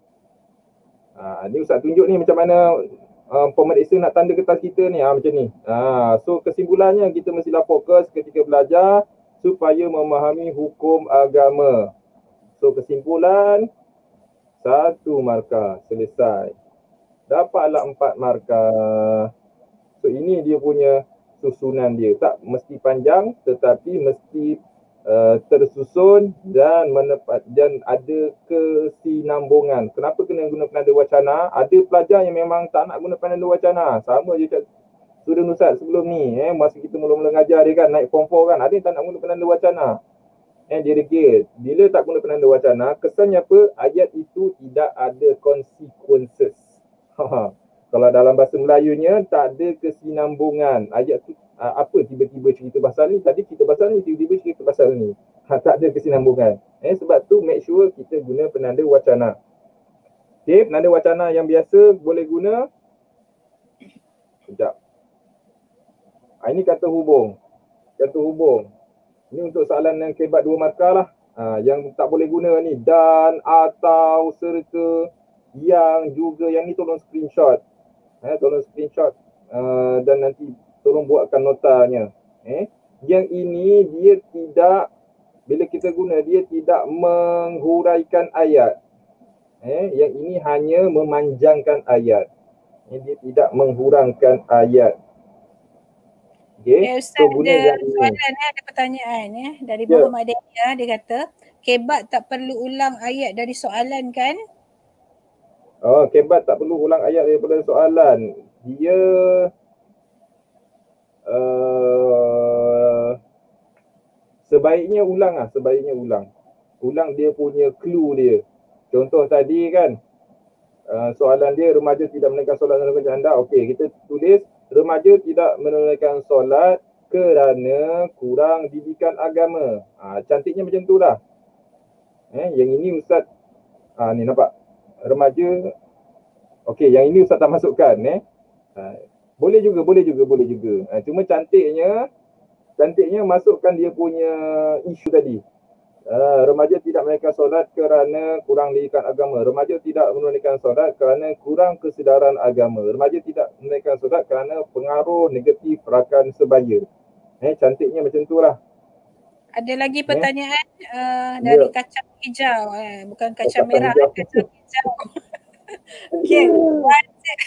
Ha, ni Ustaz tunjuk ni macam mana uh, pemeriksa nak tanda kertas kita ni. Ha, macam ni. Ha, so kesimpulannya kita mestilah fokus ketika belajar supaya memahami hukum agama. So kesimpulan satu markah selesai. Dapatlah empat markah. So ini dia punya susunan dia. Tak mesti panjang tetapi mesti Uh, tersusun dan menepat dan ada kesinambungan. Kenapa kena guna penanda wacana? Ada pelajar yang memang tak nak guna penanda wacana. Sama je kat student Ustaz sebelum ni, eh masa kita mula-mula ngajar dia kan naik form four kan, ada yang tak nak guna penanda wacana. Eh, dia degil. Bila tak guna penanda wacana, kesannya apa? Ayat itu tidak ada consequences. Kalau dalam bahasa Melayunya, tak ada kesinambungan. Ayat tu uh, apa tiba-tiba cerita pasal ni, tadi cerita pasal ni, tiba-tiba cerita pasal ni. Ha, tak ada kesinambungan. Eh, sebab tu make sure kita guna penanda wacana. Okay, penanda wacana yang biasa boleh guna. Sekejap. Ha, ini kata hubung. Kata hubung. Ini untuk soalan yang kebat dua markah lah. Ha, yang tak boleh guna ni dan, atau, serta, yang, juga. Yang ni tolong screenshot. Eh, tolong screenshot. Uh, dan nanti tolong buatkan notanya. Eh, yang ini dia tidak, bila kita guna, dia tidak menghuraikan ayat. Eh, yang ini hanya memanjangkan ayat. Eh, dia tidak menghurangkan ayat. Okay, eh, Ustaz, so guna ada yang ini. soalan, ada pertanyaan ya, dari Ya. Muhammad Daya. Dia kata, kebat tak perlu ulang ayat dari soalan kan? Oh, kebat tak perlu ulang ayat daripada soalan. Dia uh, sebaiknya ulang lah, sebaiknya ulang. Ulang dia punya clue dia. Contoh tadi kan, uh, soalan dia, remaja tidak menunaikan solat dalam janda. Okey, kita tulis remaja tidak menunaikan solat kerana kurang didikan agama. Ha, cantiknya macam tu lah. Eh, yang ini Ustaz, ha, ni nampak. Remaja, okey, yang ini Ustaz tak masukkan. Eh. Ha, boleh juga, boleh juga, boleh juga. Ha, cuma cantiknya, cantiknya masukkan dia punya isu tadi. Uh, remaja tidak menunaikan solat kerana kurang didikan agama. Remaja tidak menunaikan solat kerana kurang kesedaran agama. Remaja tidak menunaikan solat kerana pengaruh negatif rakan sebaya. Eh, cantiknya macam tu lah. Ada lagi Eh? pertanyaan uh, dari Ya. kacang hijau. Eh, bukan kacang Kacang merah, hijau. kacang hijau. Okey, wajib.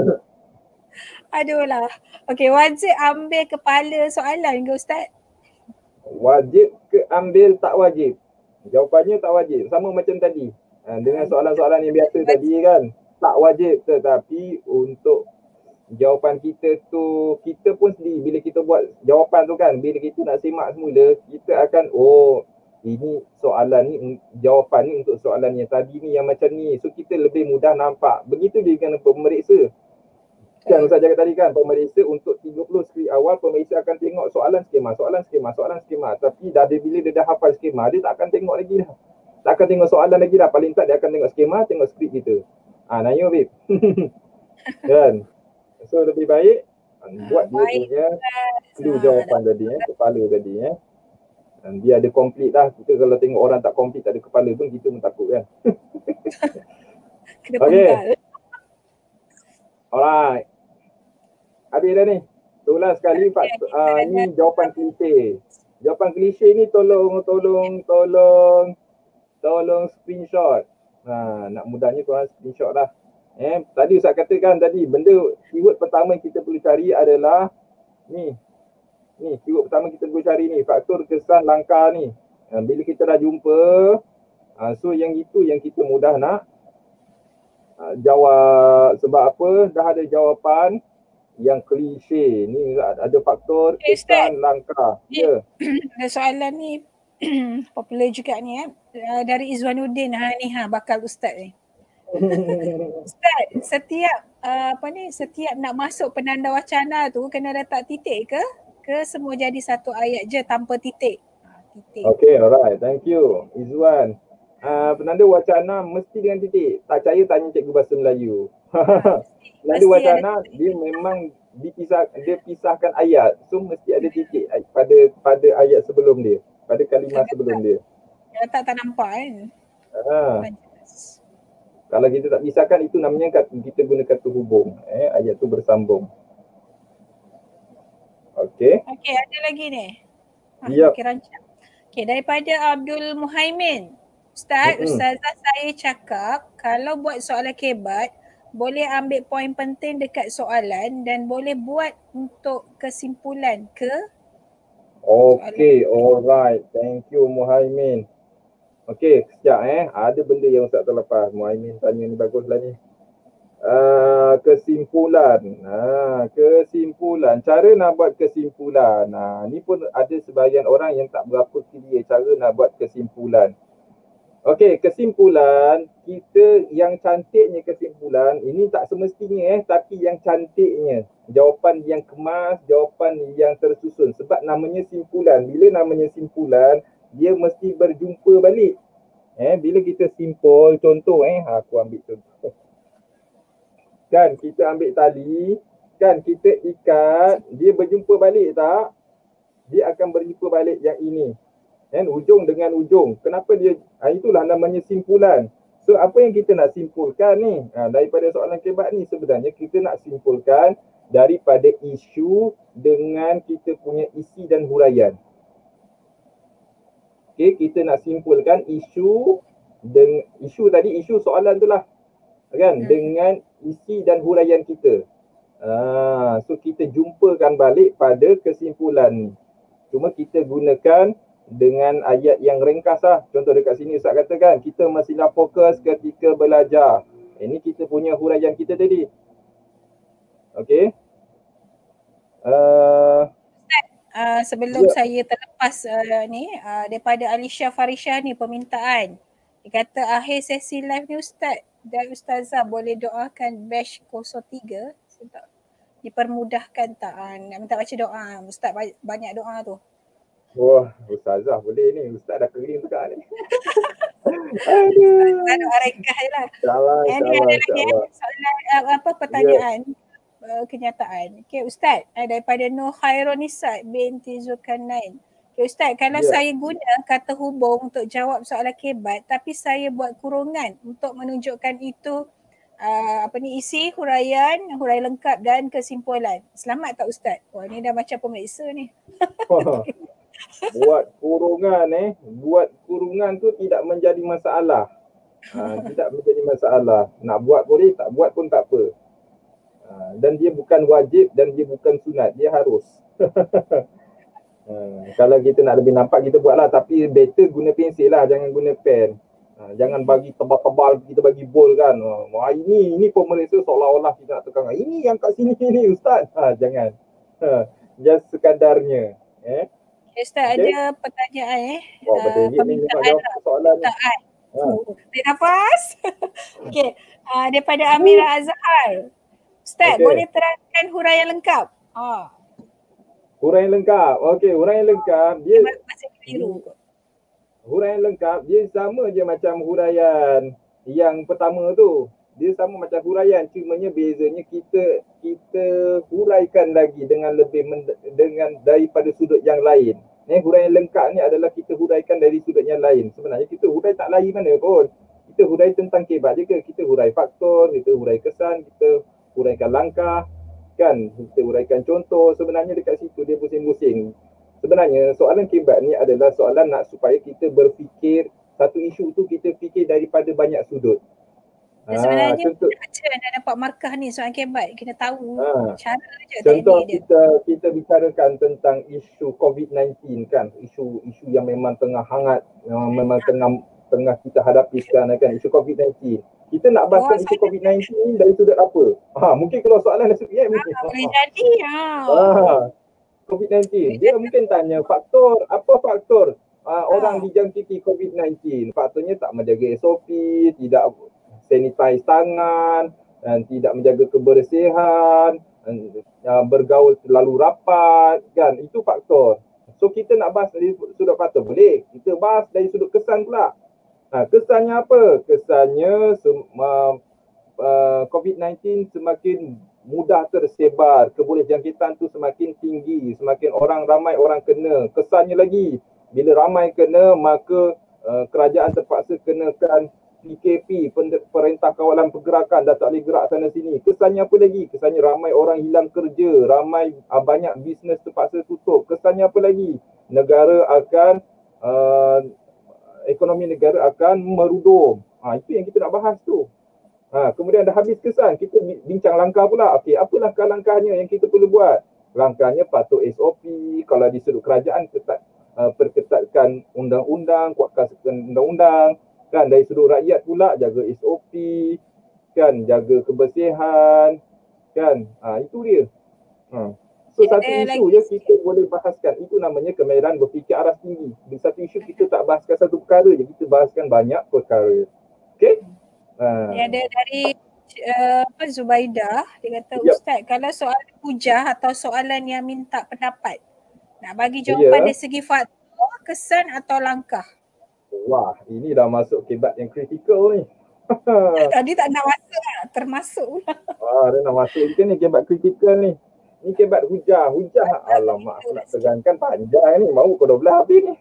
Aduh lah. Okey, wajib ambil kepala soalan ke Ustaz? Wajib ke ambil tak wajib? Jawapannya tak wajib. Sama macam tadi. Ha, dengan soalan-soalan yang biasa wajib. tadi kan. Tak wajib, tetapi untuk jawapan kita tu, kita pun sendiri bila kita buat jawapan tu kan, bila kita nak simak semula, kita akan, oh ini soalan ni, jawapan ni untuk soalan yang tadi ni yang macam ni. So kita lebih mudah nampak. Begitu juga dengan pemeriksa. Kan Ustaz cakap tadi kan, pemeriksa untuk tiga puluh skrip awal, pemeriksa akan tengok soalan skema, soalan skema, soalan skema. Tapi dah ada, bila dia dah hafal skema, dia tak akan tengok lagi dah. Tak akan tengok soalan lagi dah. Paling tak dia akan tengok skema, tengok skrip kita. Ah, Nayo babe. Kan? So lebih baik buat dia punya clue jawapan tadi, eh, kepala tadi. Eh. Dan dia ada complete lah. Kita kalau tengok orang tak complete, tak ada kepala pun, kita pun takut kan. Okay. Alright. Habis dah ni. Itulah sekali okay, uh, ni jawapan klise. Jawapan klise ni tolong tolong tolong tolong screenshot. Ha, nak mudahnya korang screenshot lah. Eh, tadi Ustaz katakan tadi benda keyword pertama kita perlu cari adalah ni. Ni keyword pertama kita perlu cari ni, faktor kesan langkah ni. Ha, bila kita dah jumpa, ha, so yang itu yang kita mudah nak uh, jawab. Sebab apa? Dah ada jawapan yang klise. Ni ada faktor okay, kesan langkah. Ya. Ada soalan ni popular juga ni eh. Dari Izwanuddin. Ha ni ha bakal Ustaz ni. Ustaz, setiap uh, apa ni, setiap nak masuk penanda wacana tu kena letak titik ke? Ke semua jadi satu ayat je tanpa titik? Titik. Okay, alright. Thank you Izwan. Uh, penanda wacana mesti dengan titik. Tak percaya tanya cikgu bahasa Melayu. Penanda wacana dia memang dipisah, dia pisahkan ayat. So mesti ada titik pada pada ayat sebelum dia, pada kalimah sebelum dia. Kalau tak tak nampak kan. Ha. Kalau kita tak pisahkan, itu namanya kita guna kata hubung. Eh, ayat tu bersambung. Okey. Okey, ada lagi ni. Ha, yep. Okay, rancang. Okey, daripada Abdul Muhaimin. Ustaz, mm-hmm. Ustazah saya cakap kalau buat soalan kebat, boleh ambil poin penting dekat soalan dan boleh buat untuk kesimpulan ke? Okey, alright. Thank you Muhaimin. Okey, sekejap eh. Ada benda yang Ustaz terlepas. Muhaimin tanya ni baguslah ni. Uh, kesimpulan. Ha, kesimpulan. Cara nak buat kesimpulan. Ha, ni pun ada sebahagian orang yang tak berapa clear cara nak buat kesimpulan. Okey, kesimpulan. Kita yang cantiknya kesimpulan. Ini tak semestinya eh. Tapi yang cantiknya. Jawapan yang kemas, jawapan yang tersusun. Sebab namanya simpulan. Bila namanya simpulan, dia mesti berjumpa balik. Eh, bila kita simpul, contoh eh. Ha, aku ambil contoh. Kan kita ambil tali, kan kita ikat, dia berjumpa balik tak? Dia akan berjumpa balik yang ini. Kan ujung dengan ujung. Kenapa dia? Ha, itulah namanya simpulan. So apa yang kita nak simpulkan ni? Ha, daripada soalan kebat ni sebenarnya kita nak simpulkan daripada isu dengan kita punya isi dan huraian. Okey, kita nak simpulkan isu dengan isu tadi, isu soalan tu lah. Kan, hmm. dengan isi dan huraian kita. Ah, so kita jumpakan balik pada kesimpulan ni. Cuma kita gunakan dengan ayat yang ringkas lah. Contoh dekat sini Ustaz katakan, kita mestilah fokus ketika belajar. Ini kita punya huraian kita tadi. Okey. Uh, uh, sebelum ya. saya terlepas uh, ni, uh, daripada Alisha Farisha ni permintaan. Dia kata akhir sesi live ni Ustaz dan Ustazah boleh doakan batch kosong tiga dipermudahkan tak? Nak minta baca doa. Ustaz banyak doa tu. Wah, Ustazah boleh ni. Ustaz dah kering juga ni. Ustazah doa rekah je lah. InsyaAllah, eh, ni ada lagi eh, soalan uh, apa pertanyaan yeah. uh, kenyataan. Okay Ustaz, uh, daripada Nur Khairunisa binti Zulkarnain. Okay, Ustaz, kalau yeah. saya guna kata hubung untuk jawab soalan kebat tapi saya buat kurungan untuk menunjukkan itu uh, apa ni isi, huraian, huraian lengkap dan kesimpulan. Selamat tak Ustaz? Wah, ni dah macam pemeriksa ni. Buat kurungan eh, buat kurungan tu tidak menjadi masalah. Ha, tidak menjadi masalah. Nak buat boleh, tak buat pun tak apa. Ha, dan dia bukan wajib dan dia bukan sunat, dia harus. Uh, kalau kita nak lebih nampak kita buatlah, tapi better guna pensil lah, jangan guna pen. Uh, jangan bagi tebal-tebal, kita bagi bold kan. Uh, wah ini ini pemeriksa seolah-olah kita nak tekan. Ini yang kat sini ni Ustaz. Ha, jangan. Ha, just sekadarnya. Eh. Okay, Ustaz, okay. Ada pertanyaan eh. Oh, uh, permintaan lah. Soalan ni. Ha. Tarik nafas. Okey, uh, daripada Amira Azhar. Ustaz, okay. boleh terangkan huraian lengkap? Ha. Huraian lengkap. Okey, huraian lengkap dia masih keliru. Huraian lengkap dia sama je macam huraian yang pertama tu. Dia sama macam huraian, cumanya bezanya kita kita huraikan lagi dengan lebih mend- dengan daripada sudut yang lain. Ni huraian lengkap ni adalah kita huraikan dari sudut yang lain. Sebenarnya kita hurai tak lain mana pun. Kita hurai tentang kebat je ke? Kita hurai faktor, kita hurai kesan, kita huraikan langkah. Kan, kita uraikan contoh, sebenarnya dekat situ dia pusing-pusing. Sebenarnya soalan kebat ni adalah soalan nak supaya kita berfikir satu isu tu kita fikir daripada banyak sudut. Ha, sebenarnya contoh, kita nak dapat markah ni soalan kebat, kita tahu ha, cara je. Contoh kita kita bicarakan tentang isu covid sembilan belas kan, isu isu yang memang tengah hangat, yang memang tengah tengah kita hadapi sekarang kan, isu covid sembilan belas. Kita nak bahaskan oh, isu covid sembilan belas ni dari sudut apa? Ha, mungkin kalau soalan nasib ya mungkin. Ha, boleh jadi ha. ha. covid sembilan belas. Dia mungkin tanya faktor, apa faktor uh, ha. orang dijangkiti covid sembilan belas? Faktornya tak menjaga S O P, tidak sanitize tangan dan tidak menjaga kebersihan, dan, uh, bergaul terlalu rapat kan, itu faktor. So kita nak bahas dari sudut faktor boleh, kita bahas dari sudut kesan pula. Ha, kesannya apa? Kesannya sem- uh, uh, covid sembilan belas semakin mudah tersebar, kebolehjangkitan tu semakin tinggi, semakin orang ramai orang kena. Kesannya lagi, bila ramai kena maka uh, kerajaan terpaksa kenakan P K P, Perintah Kawalan Pergerakan, dah tak boleh gerak sana sini. Kesannya apa lagi? Kesannya ramai orang hilang kerja, ramai uh, banyak bisnes terpaksa tutup. Kesannya apa lagi? Negara akan uh, ekonomi negara akan merudum. Ha, itu yang kita nak bahas tu. Ha, kemudian dah habis kesan, kita bincang langkah pula. Okey, apa langkah-langkahnya yang kita perlu buat? Langkahnya patuh S O P, kalau di sudut kerajaan ketat, uh, perketatkan undang-undang, kuatkan undang-undang. Kan dari sudut rakyat pula jaga S O P. kan, jaga kebersihan kan. Ha, itu dia. Ha. So Ada satu isu lagi je kita boleh bahaskan, itu namanya kemahiran berfikir arah tinggi. Di satu isu kita tak bahaskan satu perkara je, kita bahaskan banyak perkara. Okey? Ha. Dia ada dari uh, apa Zubaidah, dia kata Yep. Ustaz, kalau soalan hujah atau soalan yang minta pendapat, nak bagi Ya. jawapan dari segi faktor, kesan atau langkah. Wah, ini dah masuk kebat yang kritikal ni. Tadi tak nak masuk lah, termasuk pula. Wah, dia nak masuk ke ni kebat kritikal ni. Ni kebat hujah. Hujah, alamak aku nak tegangkan panjang ni. Mau pukul dua belas habis ni.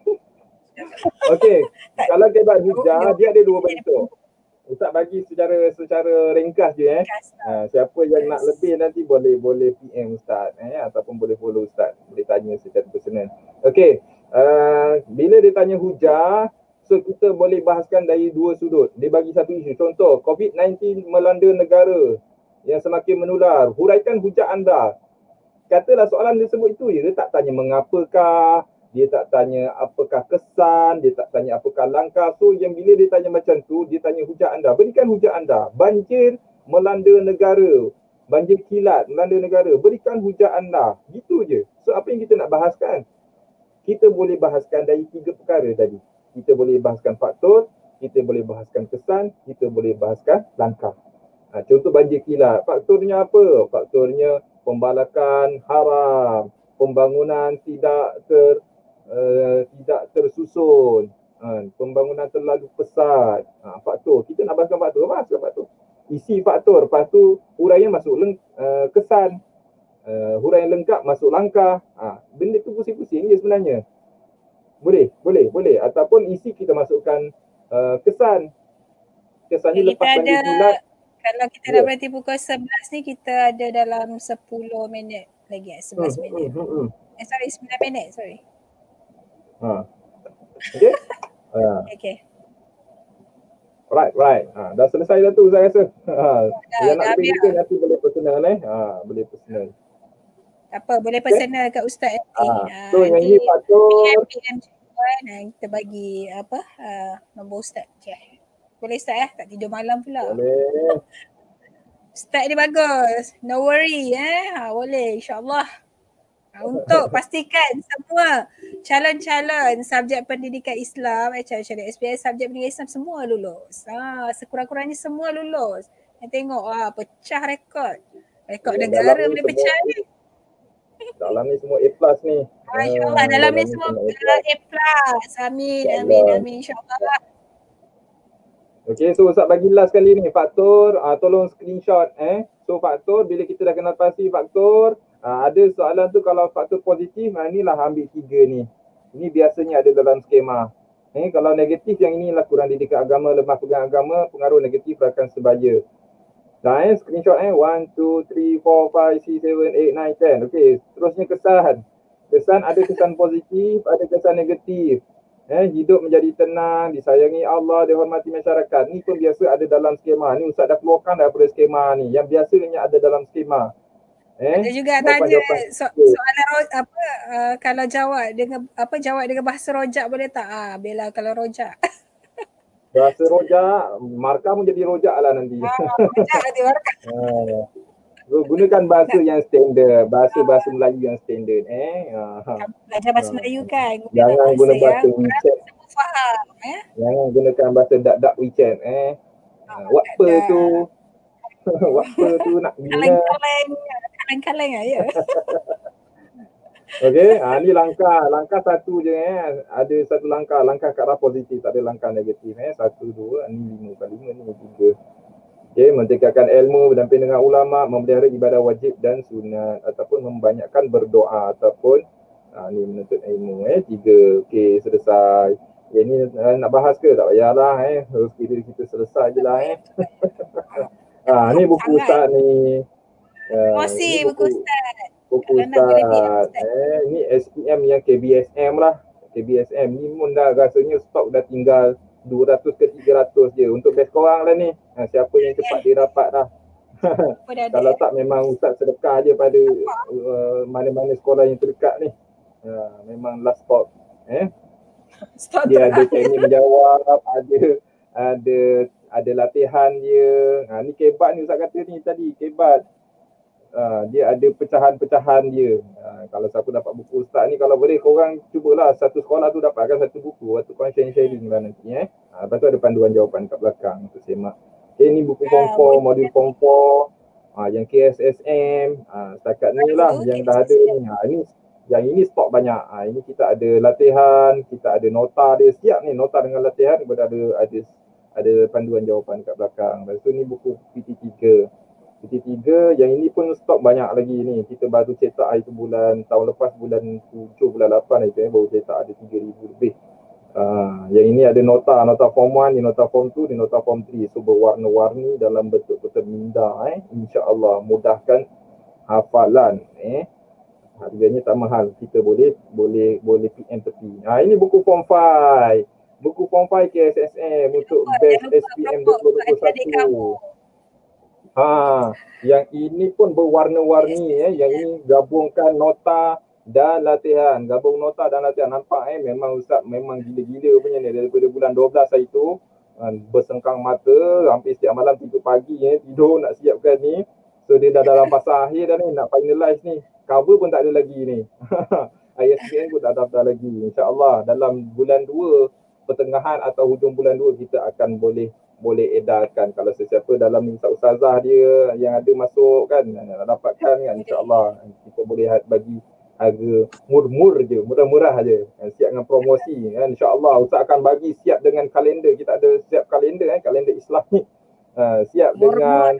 Okey, kalau kebat hujah, dia ada dua bentuk. Ustaz bagi secara secara ringkas je eh. Ha, siapa yang nak lebih nanti boleh boleh P M Ustaz eh ataupun boleh follow Ustaz, boleh tanya secara personal. Okey, uh, bila dia tanya hujah, so kita boleh bahaskan dari dua sudut. Dia bagi satu isu. Contoh, COVID sembilan belas melanda negara yang semakin menular. Huraikan hujah anda. Katalah soalan dia sebut itu je. Dia tak tanya mengapakah, dia tak tanya apakah kesan, dia tak tanya apakah langkah. So yang bila dia tanya macam tu, dia tanya hujah anda. Berikan hujah anda. Banjir melanda negara. Banjir kilat melanda negara. Berikan hujah anda. Gitu je. So apa yang kita nak bahaskan? Kita boleh bahaskan dari tiga perkara tadi. Kita boleh bahaskan faktor, kita boleh bahaskan kesan, kita boleh bahaskan langkah. Ha, contoh banjir kilat. Faktornya apa? Faktornya pembalakan haram, pembangunan tidak ter uh, tidak tersusun, ha, pembangunan terlalu pesat. Ha, faktor. Kita nak bahaskan faktor, bahaskan faktor. Isi faktor, lepas tu huraian masuk leng, uh, kesan, uh, huraian lengkap masuk langkah. Ha, benda tu pusing-pusing je sebenarnya. Boleh, boleh, boleh. Ataupun isi kita masukkan uh, kesan. Kesannya Kita lepas ada, banjir kilat. kalau kita Ya. dah berhenti pukul sebelas ni, kita ada dalam sepuluh minit lagi, sebelas Hmm, minit. hmm, hmm, hmm. Eh sorry, sembilan minit, sorry. Ha. Okay? Ha. Okay. Right, right. Ha, dah selesai dah tu saya rasa. Ha. Dah, Yang nak dah lebih habis detail nanti boleh personal eh. Ha, boleh personal. Tak apa, boleh personal kat Ustaz nanti. Ha. Ah, So yang nanti ini faktor. P M P M kan, kita bagi apa uh, nombor Ustaz. Okay. Boleh Ustaz eh, tak tidur malam pula. Boleh. Ustaz ni bagus, no worry eh. Ha, boleh insyaAllah. Ha, untuk pastikan semua calon-calon subjek pendidikan Islam, eh calon-calon S P S subjek pendidikan Islam semua lulus. Ha, sekurang-kurangnya semua lulus. Yang tengok ah pecah rekod. Rekod Ya, negara dalam ni boleh semua- pecah ni. Dalam ni semua A plus ni. Ha, InsyaAllah Ha, dalam ni ni semua semua A plus. A plus. Amin, InsyaAllah. amin, amin insyaAllah. Okey, so Ustaz bagi last kali ni faktor, uh, tolong screenshot eh. So faktor, bila kita dah kenal pasti faktor, uh, ada soalan tu kalau faktor positif, uh, inilah ambil tiga ni. Ini biasanya ada dalam skema. Eh, kalau negatif yang inilah kurang didikan agama, lemah pegang agama, pengaruh negatif rakan sebaya. Dah eh, screenshot eh, one, two, three, four, five, six, seven, eight, nine, ten. Okey, seterusnya kesan. Kesan ada kesan positif, ada kesan negatif. Eh, hidup menjadi tenang, disayangi Allah, dihormati masyarakat. Ni pun biasa ada dalam skema. Ni Ustaz dah keluarkan daripada skema ni. Yang biasanya ada dalam skema. Eh, Ada juga tanya so, soalan ro- apa uh, kalau jawab dengan apa jawab dengan bahasa rojak boleh tak? Ah, Bella kalau rojak. bahasa rojak, markah pun jadi rojak lah nanti. Ah, rojak nanti markah. Ha. So, gunakan bahasa yang standard, bahasa-bahasa Melayu yang standard eh. Ha. Belajar bahasa Ah. Melayu kan. Jangan guna bahasa yang WeChat. semua faham eh. Jangan gunakan bahasa dak-dak WeChat eh. Ha. Apa dak-dak. tu? Apa tu nak guna? Kaleng-kaleng, kaleng-kaleng ah ya. Okey, ha, ni langkah. Langkah satu je eh. Ada satu langkah. Langkah ke arah positif. Tak ada langkah negatif eh. Satu, dua. Ni lima. Bukan lima ni tiga. Okey, mentingkatkan ilmu, berdamping dengan ulama, memelihara ibadah wajib dan sunat. Ataupun membanyakkan berdoa. Ataupun ha, ni menuntut ilmu eh. Tiga. Okey, selesai. Ya, ni uh, nak bahas ke? Tak payahlah eh. Terus kita, kita selesai je lah eh. ha, ni buku Ustaz ni. Uh, Emosi ni buku Ustaz. Buku Kalau nak boleh P M Ustaz. Ustaz. Eh, ni S P M yang K B S M lah. K B S M ni pun dah rasanya stok dah tinggal dua ratus ke tiga ratus je. Untuk best korang lah ni. Ha, siapa yang cepat dia dapat dah. Apa dah ada? Kalau tak memang Ustaz sedekah je pada uh, mana-mana sekolah yang terdekat ni. Ha, memang last stop. Eh. Stop Dia ada terakhir. teknik menjawab, ada ada ada latihan dia. Ha, ni kebat ni Ustaz kata ni tadi, kebat. Ha, dia ada pecahan-pecahan dia. Ha, kalau siapa dapat buku Ustaz ni, kalau boleh korang cubalah satu sekolah tu dapatkan satu buku. Waktu korang sharing-sharing lah nanti eh. Ha, lepas tu ada panduan jawapan kat belakang untuk semak. Okay, ni buku form four, modul form four. Ha, yang K S S M. Ha, setakat ni lah yang dah ada ni. Ha, ni yang ini stok banyak. Ha, ini kita ada latihan, kita ada nota dia siap ni, nota dengan latihan, kemudian ada ada ada panduan jawapan kat belakang. Lepas tu ni buku P T tiga. P T tiga yang ini pun stok banyak lagi ni. Kita baru cetak hari tu bulan tahun lepas bulan tujuh bulan lapan itu eh baru cetak ada tiga ribu lebih. Ha, yang ini ada nota, nota form one, ni nota form two, ni nota form three. So berwarna-warni dalam bentuk bentuk minda eh. Insya-Allah mudahkan hafalan eh. Harganya tak mahal, kita boleh boleh boleh P M tepi. Ha, ini buku form five. Buku form five K S S M untuk best S P M dua ribu dua puluh satu. Ha, yang ini pun berwarna-warni eh. Yang ini gabungkan nota dan latihan. Gabung nota dan latihan. Nampak eh memang Ustaz memang gila-gila punya ni daripada bulan dua belas hari tu. Ha, bersengkang mata hampir setiap malam tidur pagi eh tidur nak siapkan ni. So dia dah dalam fasa akhir dah ni, nak finalize ni. Cover pun tak ada lagi ni. I S B N pun tak daftar lagi. InsyaAllah dalam bulan dua, pertengahan atau hujung bulan dua kita akan boleh boleh edarkan. Kalau sesiapa dalam ustaz-ustazah dia yang ada masuk kan, dapatkan kan, insyaAllah kita boleh bagi harga mur-mur je, murah-murah je. Siap dengan promosi kan. InsyaAllah Ustaz akan bagi siap dengan kalender. Kita ada siap kalender eh, kalender Islam ni. Uh, siap dengan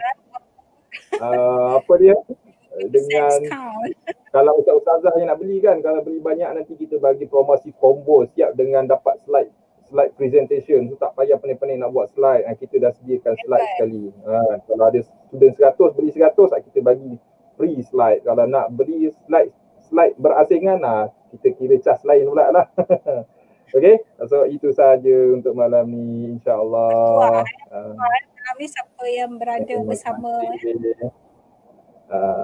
uh, apa dia? Dengan kalau ustaz-ustazah yang nak beli kan, kalau beli banyak nanti kita bagi promosi combo siap dengan dapat slide slide presentation. So tak payah pening-pening nak buat slide. Ha, kita dah sediakan slide sekali. Ha, kalau ada student seratus beli seratus, ha, kita bagi free slide. Kalau nak beli slide slide berasingan, ha, kita kira cas lain pula lah. Okey, so itu saja untuk malam ni, insya-Allah. Kami uh, siapa yang berada bersama eh. Uh,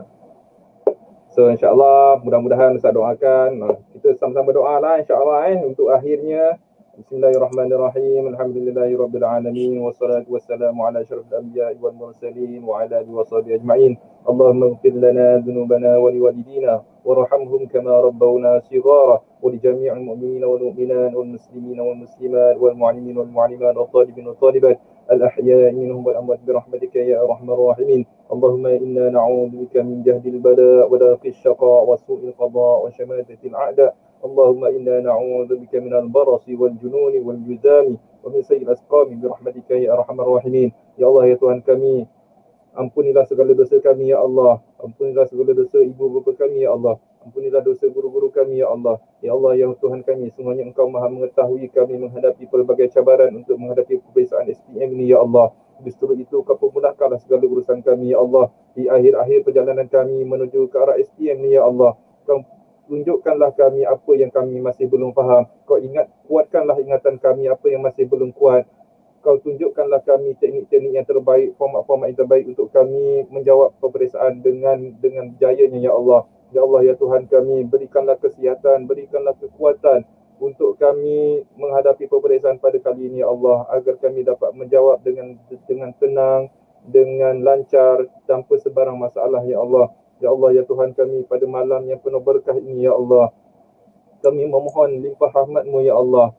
So insyaAllah mudah-mudahan Ustaz doakan. Kita sama-sama doa lah insyaAllah eh untuk akhirnya. Bismillahirrahmanirrahim. Alhamdulillahirabbil alamin wassalatu wassalamu ala asyrafil anbiya'i wal mursalin wa ala alihi washabihi ajma'in. Allahumma ighfir lana dhunubana wa liwalidina warhamhum kama rabbawna shighara wa li jami'il mu'minina wal mu'minat wal muslimina wal muslimat wal mu'allimin wal mu'allimat wal talibin wal talibat الأحياء منهم والأموات برحمتك يا أرحم الراحمين. اللهم إنا نعوذ بك من جهد البلاء ودرك الشقاء وسوء القضاء وشماتة الأعداء. اللهم إنا نعوذ بك من البرص والجنون والجذام ومن سيء الأسقام برحمتك يا أرحم الراحمين. Ya Allah, ya Tuhan kami, ampunilah segala dosa kami ya Allah. Ampunilah segala dosa ibu bapa kami ya Allah. Ampunilah dosa guru-guru kami ya Allah. Ya Allah, ya Tuhan kami, semuanya Engkau Maha mengetahui kami menghadapi pelbagai cabaran untuk menghadapi peperiksaan S P M ini ya Allah. Justru itu Kau permudahkanlah segala urusan kami ya Allah. Di akhir-akhir perjalanan kami menuju ke arah S P M ini ya Allah. Kau tunjukkanlah kami apa yang kami masih belum faham. Kau ingat, kuatkanlah ingatan kami apa yang masih belum kuat. Kau tunjukkanlah kami teknik-teknik yang terbaik, format-format yang terbaik untuk kami menjawab peperiksaan dengan dengan jayanya ya Allah. Ya Allah, ya Tuhan kami, berikanlah kesihatan, berikanlah kekuatan untuk kami menghadapi peperiksaan pada kali ini ya Allah, agar kami dapat menjawab dengan dengan tenang, dengan lancar, tanpa sebarang masalah ya Allah. Ya Allah, ya Tuhan kami, pada malam yang penuh berkah ini ya Allah, kami memohon limpah rahmat-Mu ya Allah.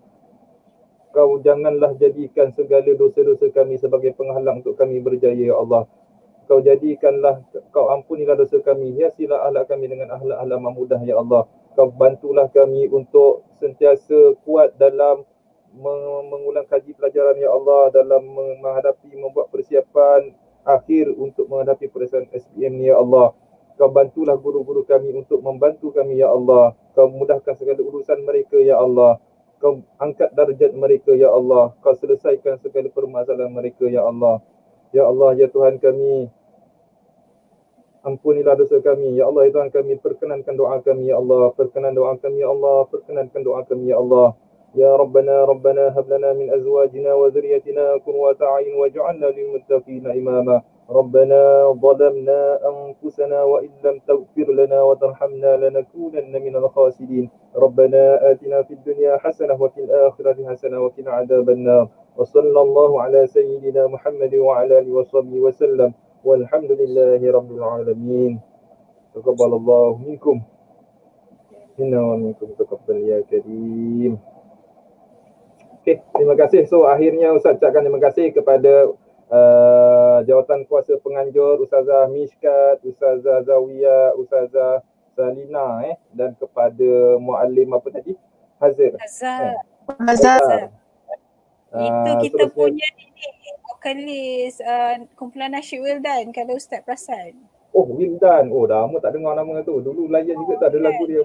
Kau janganlah jadikan segala dosa-dosa kami sebagai penghalang untuk kami berjaya ya Allah. Kau jadikanlah, Kau ampunilah dosa kami, hiasilah akhlak kami dengan akhlak-akhlak mamudah ya Allah. Kau bantulah kami untuk sentiasa kuat dalam mengulang kaji pelajaran ya Allah, dalam menghadapi, membuat persiapan akhir untuk menghadapi peperiksaan S P M ni ya Allah. Kau bantulah guru-guru kami untuk membantu kami ya Allah. Kau mudahkan segala urusan mereka ya Allah. Kau angkat darjat mereka ya Allah. Kau selesaikan segala permasalahan mereka ya Allah. Ya Allah, ya Tuhan kami, ampunilah dosa kami. Ya Allah, ya Tuhan kami, perkenankan doa kami ya Allah. Perkenan doa kami ya Allah. Perkenankan doa kami ya Allah. Ya Rabbana, Rabbana hablana min azwajina wa zuriyatina qurrata a'yun waj'alna lil muttaqina imama. Rabbana zalamna anfusana wa illam taghfir lana wa tarhamna lanakunanna minal khasirin. Rabbana atina fid dunya hasanah wa fil akhirati hasanah wa qina adzabannar. Wa sallallahu ala sayyidina Muhammad wa ala alihi wa sahbihi wa sallam. Walhamdulillahi rabbil alamin. Taqabbalallahu minkum. Inna wa minkum taqabbal ya karim. Okey, terima kasih. So akhirnya Ustaz ucapkan terima kasih kepada uh, jawatan kuasa penganjur Ustazah Mishkat, Ustazah Zawiyah, Ustazah Salina eh dan kepada muallim apa tadi? Hazir. Azhar. Eh. Azhar. Itu Uh, kita seterusnya, punya ni vokalis uh, kumpulan nasyid Wildan kalau Ustaz perasan. oh Wildan. Oh lama tak dengar nama tu. Dulu layan juga tak ada lagu dia.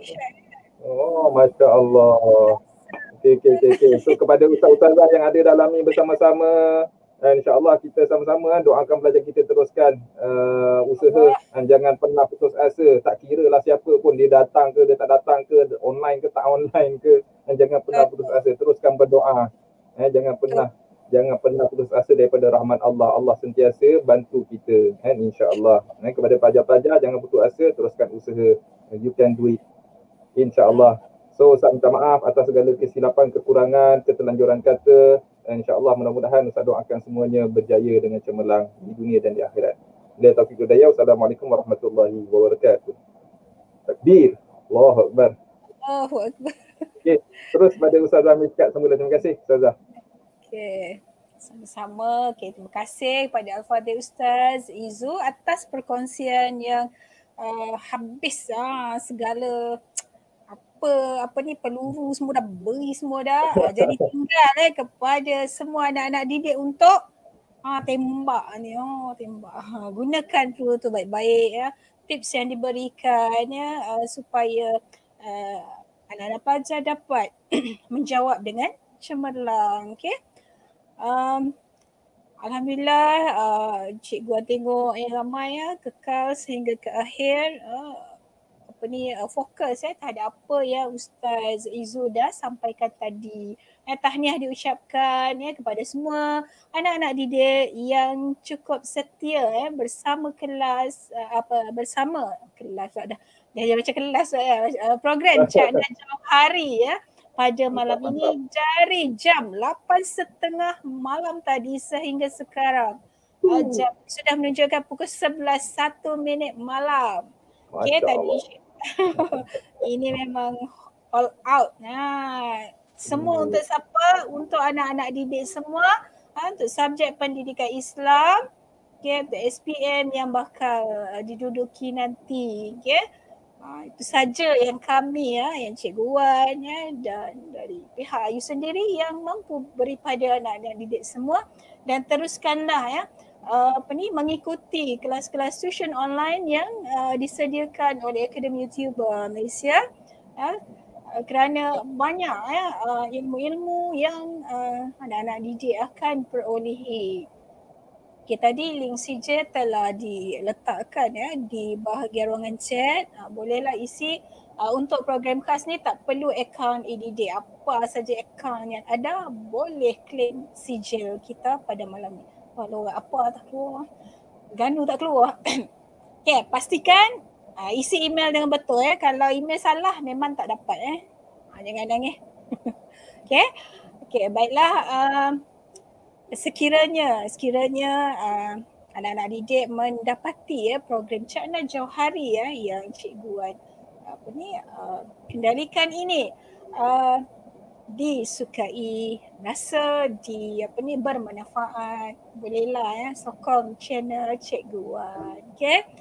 Oh Masya Allah. Okey, okey, okey. Okay. So kepada ustaz-ustazah yang ada dalam ni bersama-sama, uh, insyaAllah kita sama-sama doakan pelajar kita teruskan uh, usaha. Uh, jangan pernah putus asa. Tak kira lah siapa pun, dia datang ke, dia tak datang ke, online ke, tak online ke. Dan jangan pernah putus asa. Teruskan berdoa. Eh, jangan pernah jangan pernah putus asa daripada rahmat Allah. Allah sentiasa bantu kita. Eh, InsyaAllah. Eh, kepada pelajar-pelajar, jangan putus asa. Teruskan usaha. You can do it. InsyaAllah. So, Ustaz minta maaf atas segala kesilapan, kekurangan, keterlanjuran kata. InsyaAllah mudah-mudahan Ustaz doakan semuanya berjaya dengan cemerlang di dunia dan di akhirat. Bila taufiq hidayah. Wassalamualaikum warahmatullahi wabarakatuh. Takbir. Allahu Akbar. Allahu Akbar. Okey, terus pada Ustazah Mishkat semula. Terima kasih Ustazah. Okey. Sama-sama. Okey, terima kasih kepada Al-Fadhil Ustaz Izu atas perkongsian yang uh, habis uh, segala apa apa ni peluru semua dah beri semua dah. Uh, jadi tinggal eh kepada semua anak-anak didik untuk ah tembak ni. Oh, tembak. Ha, gunakan peluru tu baik-baik ya. Tips yang diberikan ya uh, supaya uh, anak-anak pelajar dapat menjawab dengan cemerlang. Okey. Um, Alhamdulillah uh, cikgu tengok yang ramai ya kekal sehingga ke akhir. Uh, apa ni uh, fokus ya terhadap apa yang Ustaz Izu dah sampaikan tadi. Eh, tahniah diucapkan ya kepada semua anak-anak didik yang cukup setia ya bersama kelas uh, apa bersama kelas dah dah dah macam kelas ya uh, program Cakna Jauh Hari ya pada malam ini dari jam lapan tiga puluh malam tadi sehingga sekarang. Uh, jam sudah menunjukkan pukul sebelas satu minit malam. Okey tadi ini memang all out. Nah, semua hmm. untuk siapa? Untuk anak-anak didik semua, ha, untuk subjek pendidikan Islam, okay, untuk S P M yang bakal uh, diduduki nanti, okay. Ha, itu saja yang kami ya, yang Cikgu Wan ya dan dari pihak Ayu sendiri yang mampu beri pada anak-anak didik semua dan teruskanlah ya. Uh, apa ni mengikuti kelas-kelas tuition online yang uh, disediakan oleh Akademi YouTuber Malaysia ya, uh, kerana banyak ya uh, ilmu-ilmu yang uh, anak-anak didik akan perolehi. Okay, tadi link C J telah diletakkan ya di bahagian ruangan chat. Uh, bolehlah isi uh, untuk program khas ni tak perlu akaun A D D. Apa saja akaun yang ada boleh claim sijil kita pada malam ni. Kalau apa tak keluar, Ganu tak keluar. Okay, pastikan uh, isi email dengan betul ya. Kalau email salah memang tak dapat eh. Uh, jangan nangis. Okay, okay baiklah. Uh, sekiranya sekiranya uh, anak-anak didik mendapati ya program Cakna Jauh Hari ya yang Cikgu Wan apa ni uh, kendalikan ini. Uh, disukai, rasa di apa ni bermanfaat, bolehlah ya sokong channel Cikgu Wan. Okey.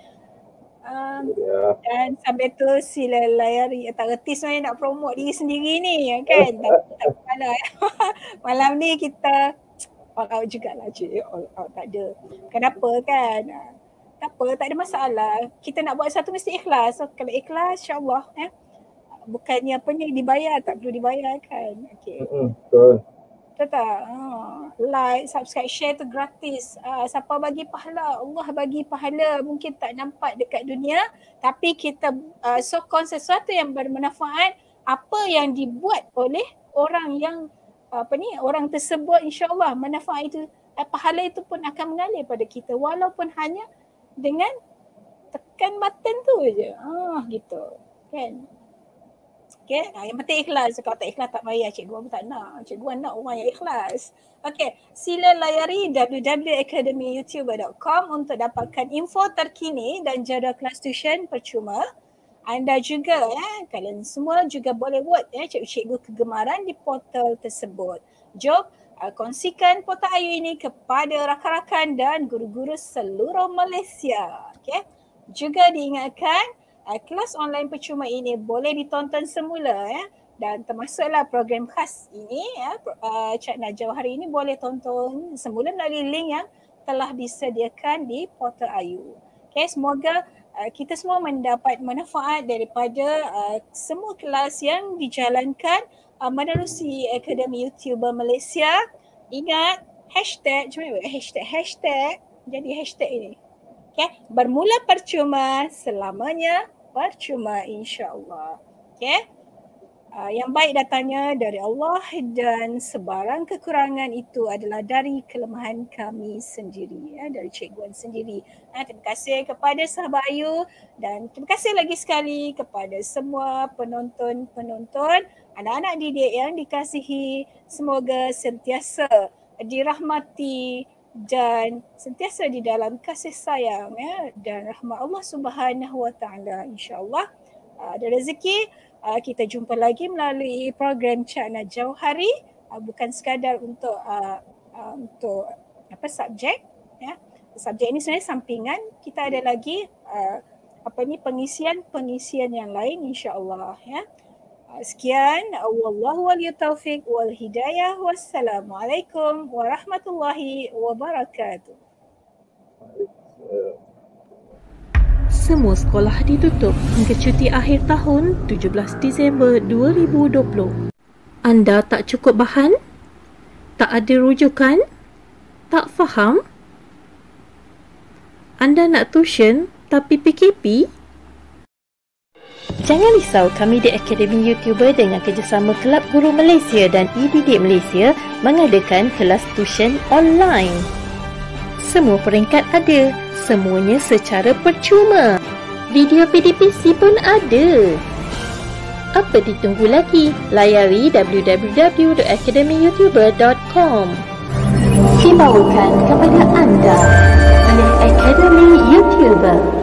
Um, yeah. Dan sambil tu sila layari, tak reti sebenarnya nak promote diri sendiri ni ya kan. Tak tak kepala ya. Malam ni kita all out jugalah cik, all out tak ada. Kenapa kan? Tak apa, tak ada masalah. Kita nak buat satu mesti ikhlas. So kalau ikhlas insya-Allah ya. Bukannya apa ni dibayar, tak perlu dibayar kan. Okey. Betul. Betul tak? Ha. Like, subscribe, share tu gratis. Uh, siapa bagi pahala? Allah bagi pahala. Mungkin tak nampak dekat dunia. Tapi kita uh, sokong sesuatu yang bermanfaat. Apa yang dibuat oleh orang yang apa ni, orang tersebut insya-Allah manfaat itu, uh, pahala itu pun akan mengalir pada kita. Walaupun hanya dengan tekan button tu je. Ah, gitu. Kan? Okey, ha, yang penting ikhlas. Kalau tak ikhlas tak payah, cikgu pun tak nak. Cikgu nak orang yang ikhlas. Okey, sila layari w w w dot academy youtuber dot com untuk dapatkan info terkini dan jadual kelas tuition percuma. Anda juga ya, kalian semua juga boleh buat ya cikgu-cikgu kegemaran di portal tersebut. Jom uh, kongsikan portal Ayu ini kepada rakan-rakan dan guru-guru seluruh Malaysia. Okey. Juga diingatkan uh, kelas online percuma ini boleh ditonton semula ya, dan termasuklah program khas ini ya, uh, Cik Najah hari ini boleh tonton semula melalui link yang telah disediakan di portal Ayu. Okey, semoga Uh, kita semua mendapat manfaat daripada uh, semua kelas yang dijalankan uh, menerusi Akademi YouTuber Malaysia. Ingat hashtag, cuma hashtag, hashtag, jadi hashtag ini. Okay, bermula percuma, selamanya percuma insya-Allah. Okay. Uh, yang baik datangnya dari Allah dan sebarang kekurangan itu adalah dari kelemahan kami sendiri, ya, dari cikguan sendiri. Uh, terima kasih kepada sahabat Ayu dan terima kasih lagi sekali kepada semua penonton-penonton, anak-anak didik yang dikasihi. Semoga sentiasa dirahmati dan sentiasa di dalam kasih sayang ya, dan rahmat Allah Subhanahu Wa Taala insya-Allah. Uh, ada rezeki. Uh, kita jumpa lagi melalui program Cik Najah hari, uh, bukan sekadar untuk uh, uh, untuk apa subjek ya. Subjek ini sebenarnya sampingan. Kita ada lagi uh, apa ni pengisian-pengisian yang lain insya-Allah ya. Uh, sekian, wallahu waliyut taufiq wal hidayah. Wassalamualaikum warahmatullahi wabarakatuh. Semua sekolah ditutup hingga cuti akhir tahun tujuh belas Disember dua ribu dua puluh. Anda tak cukup bahan? Tak ada rujukan? Tak faham? Anda nak tuition tapi P K P? Jangan risau, kami di Akademi YouTuber dengan kerjasama Kelab Guru Malaysia dan E-Didik Malaysia mengadakan kelas tuition online. Semua peringkat ada, semuanya secara percuma. Video P D P C pun ada. Apa ditunggu lagi? Layari w w w dot academy youtuber dot com. Dibawakan kepada anda oleh Akademi YouTuber.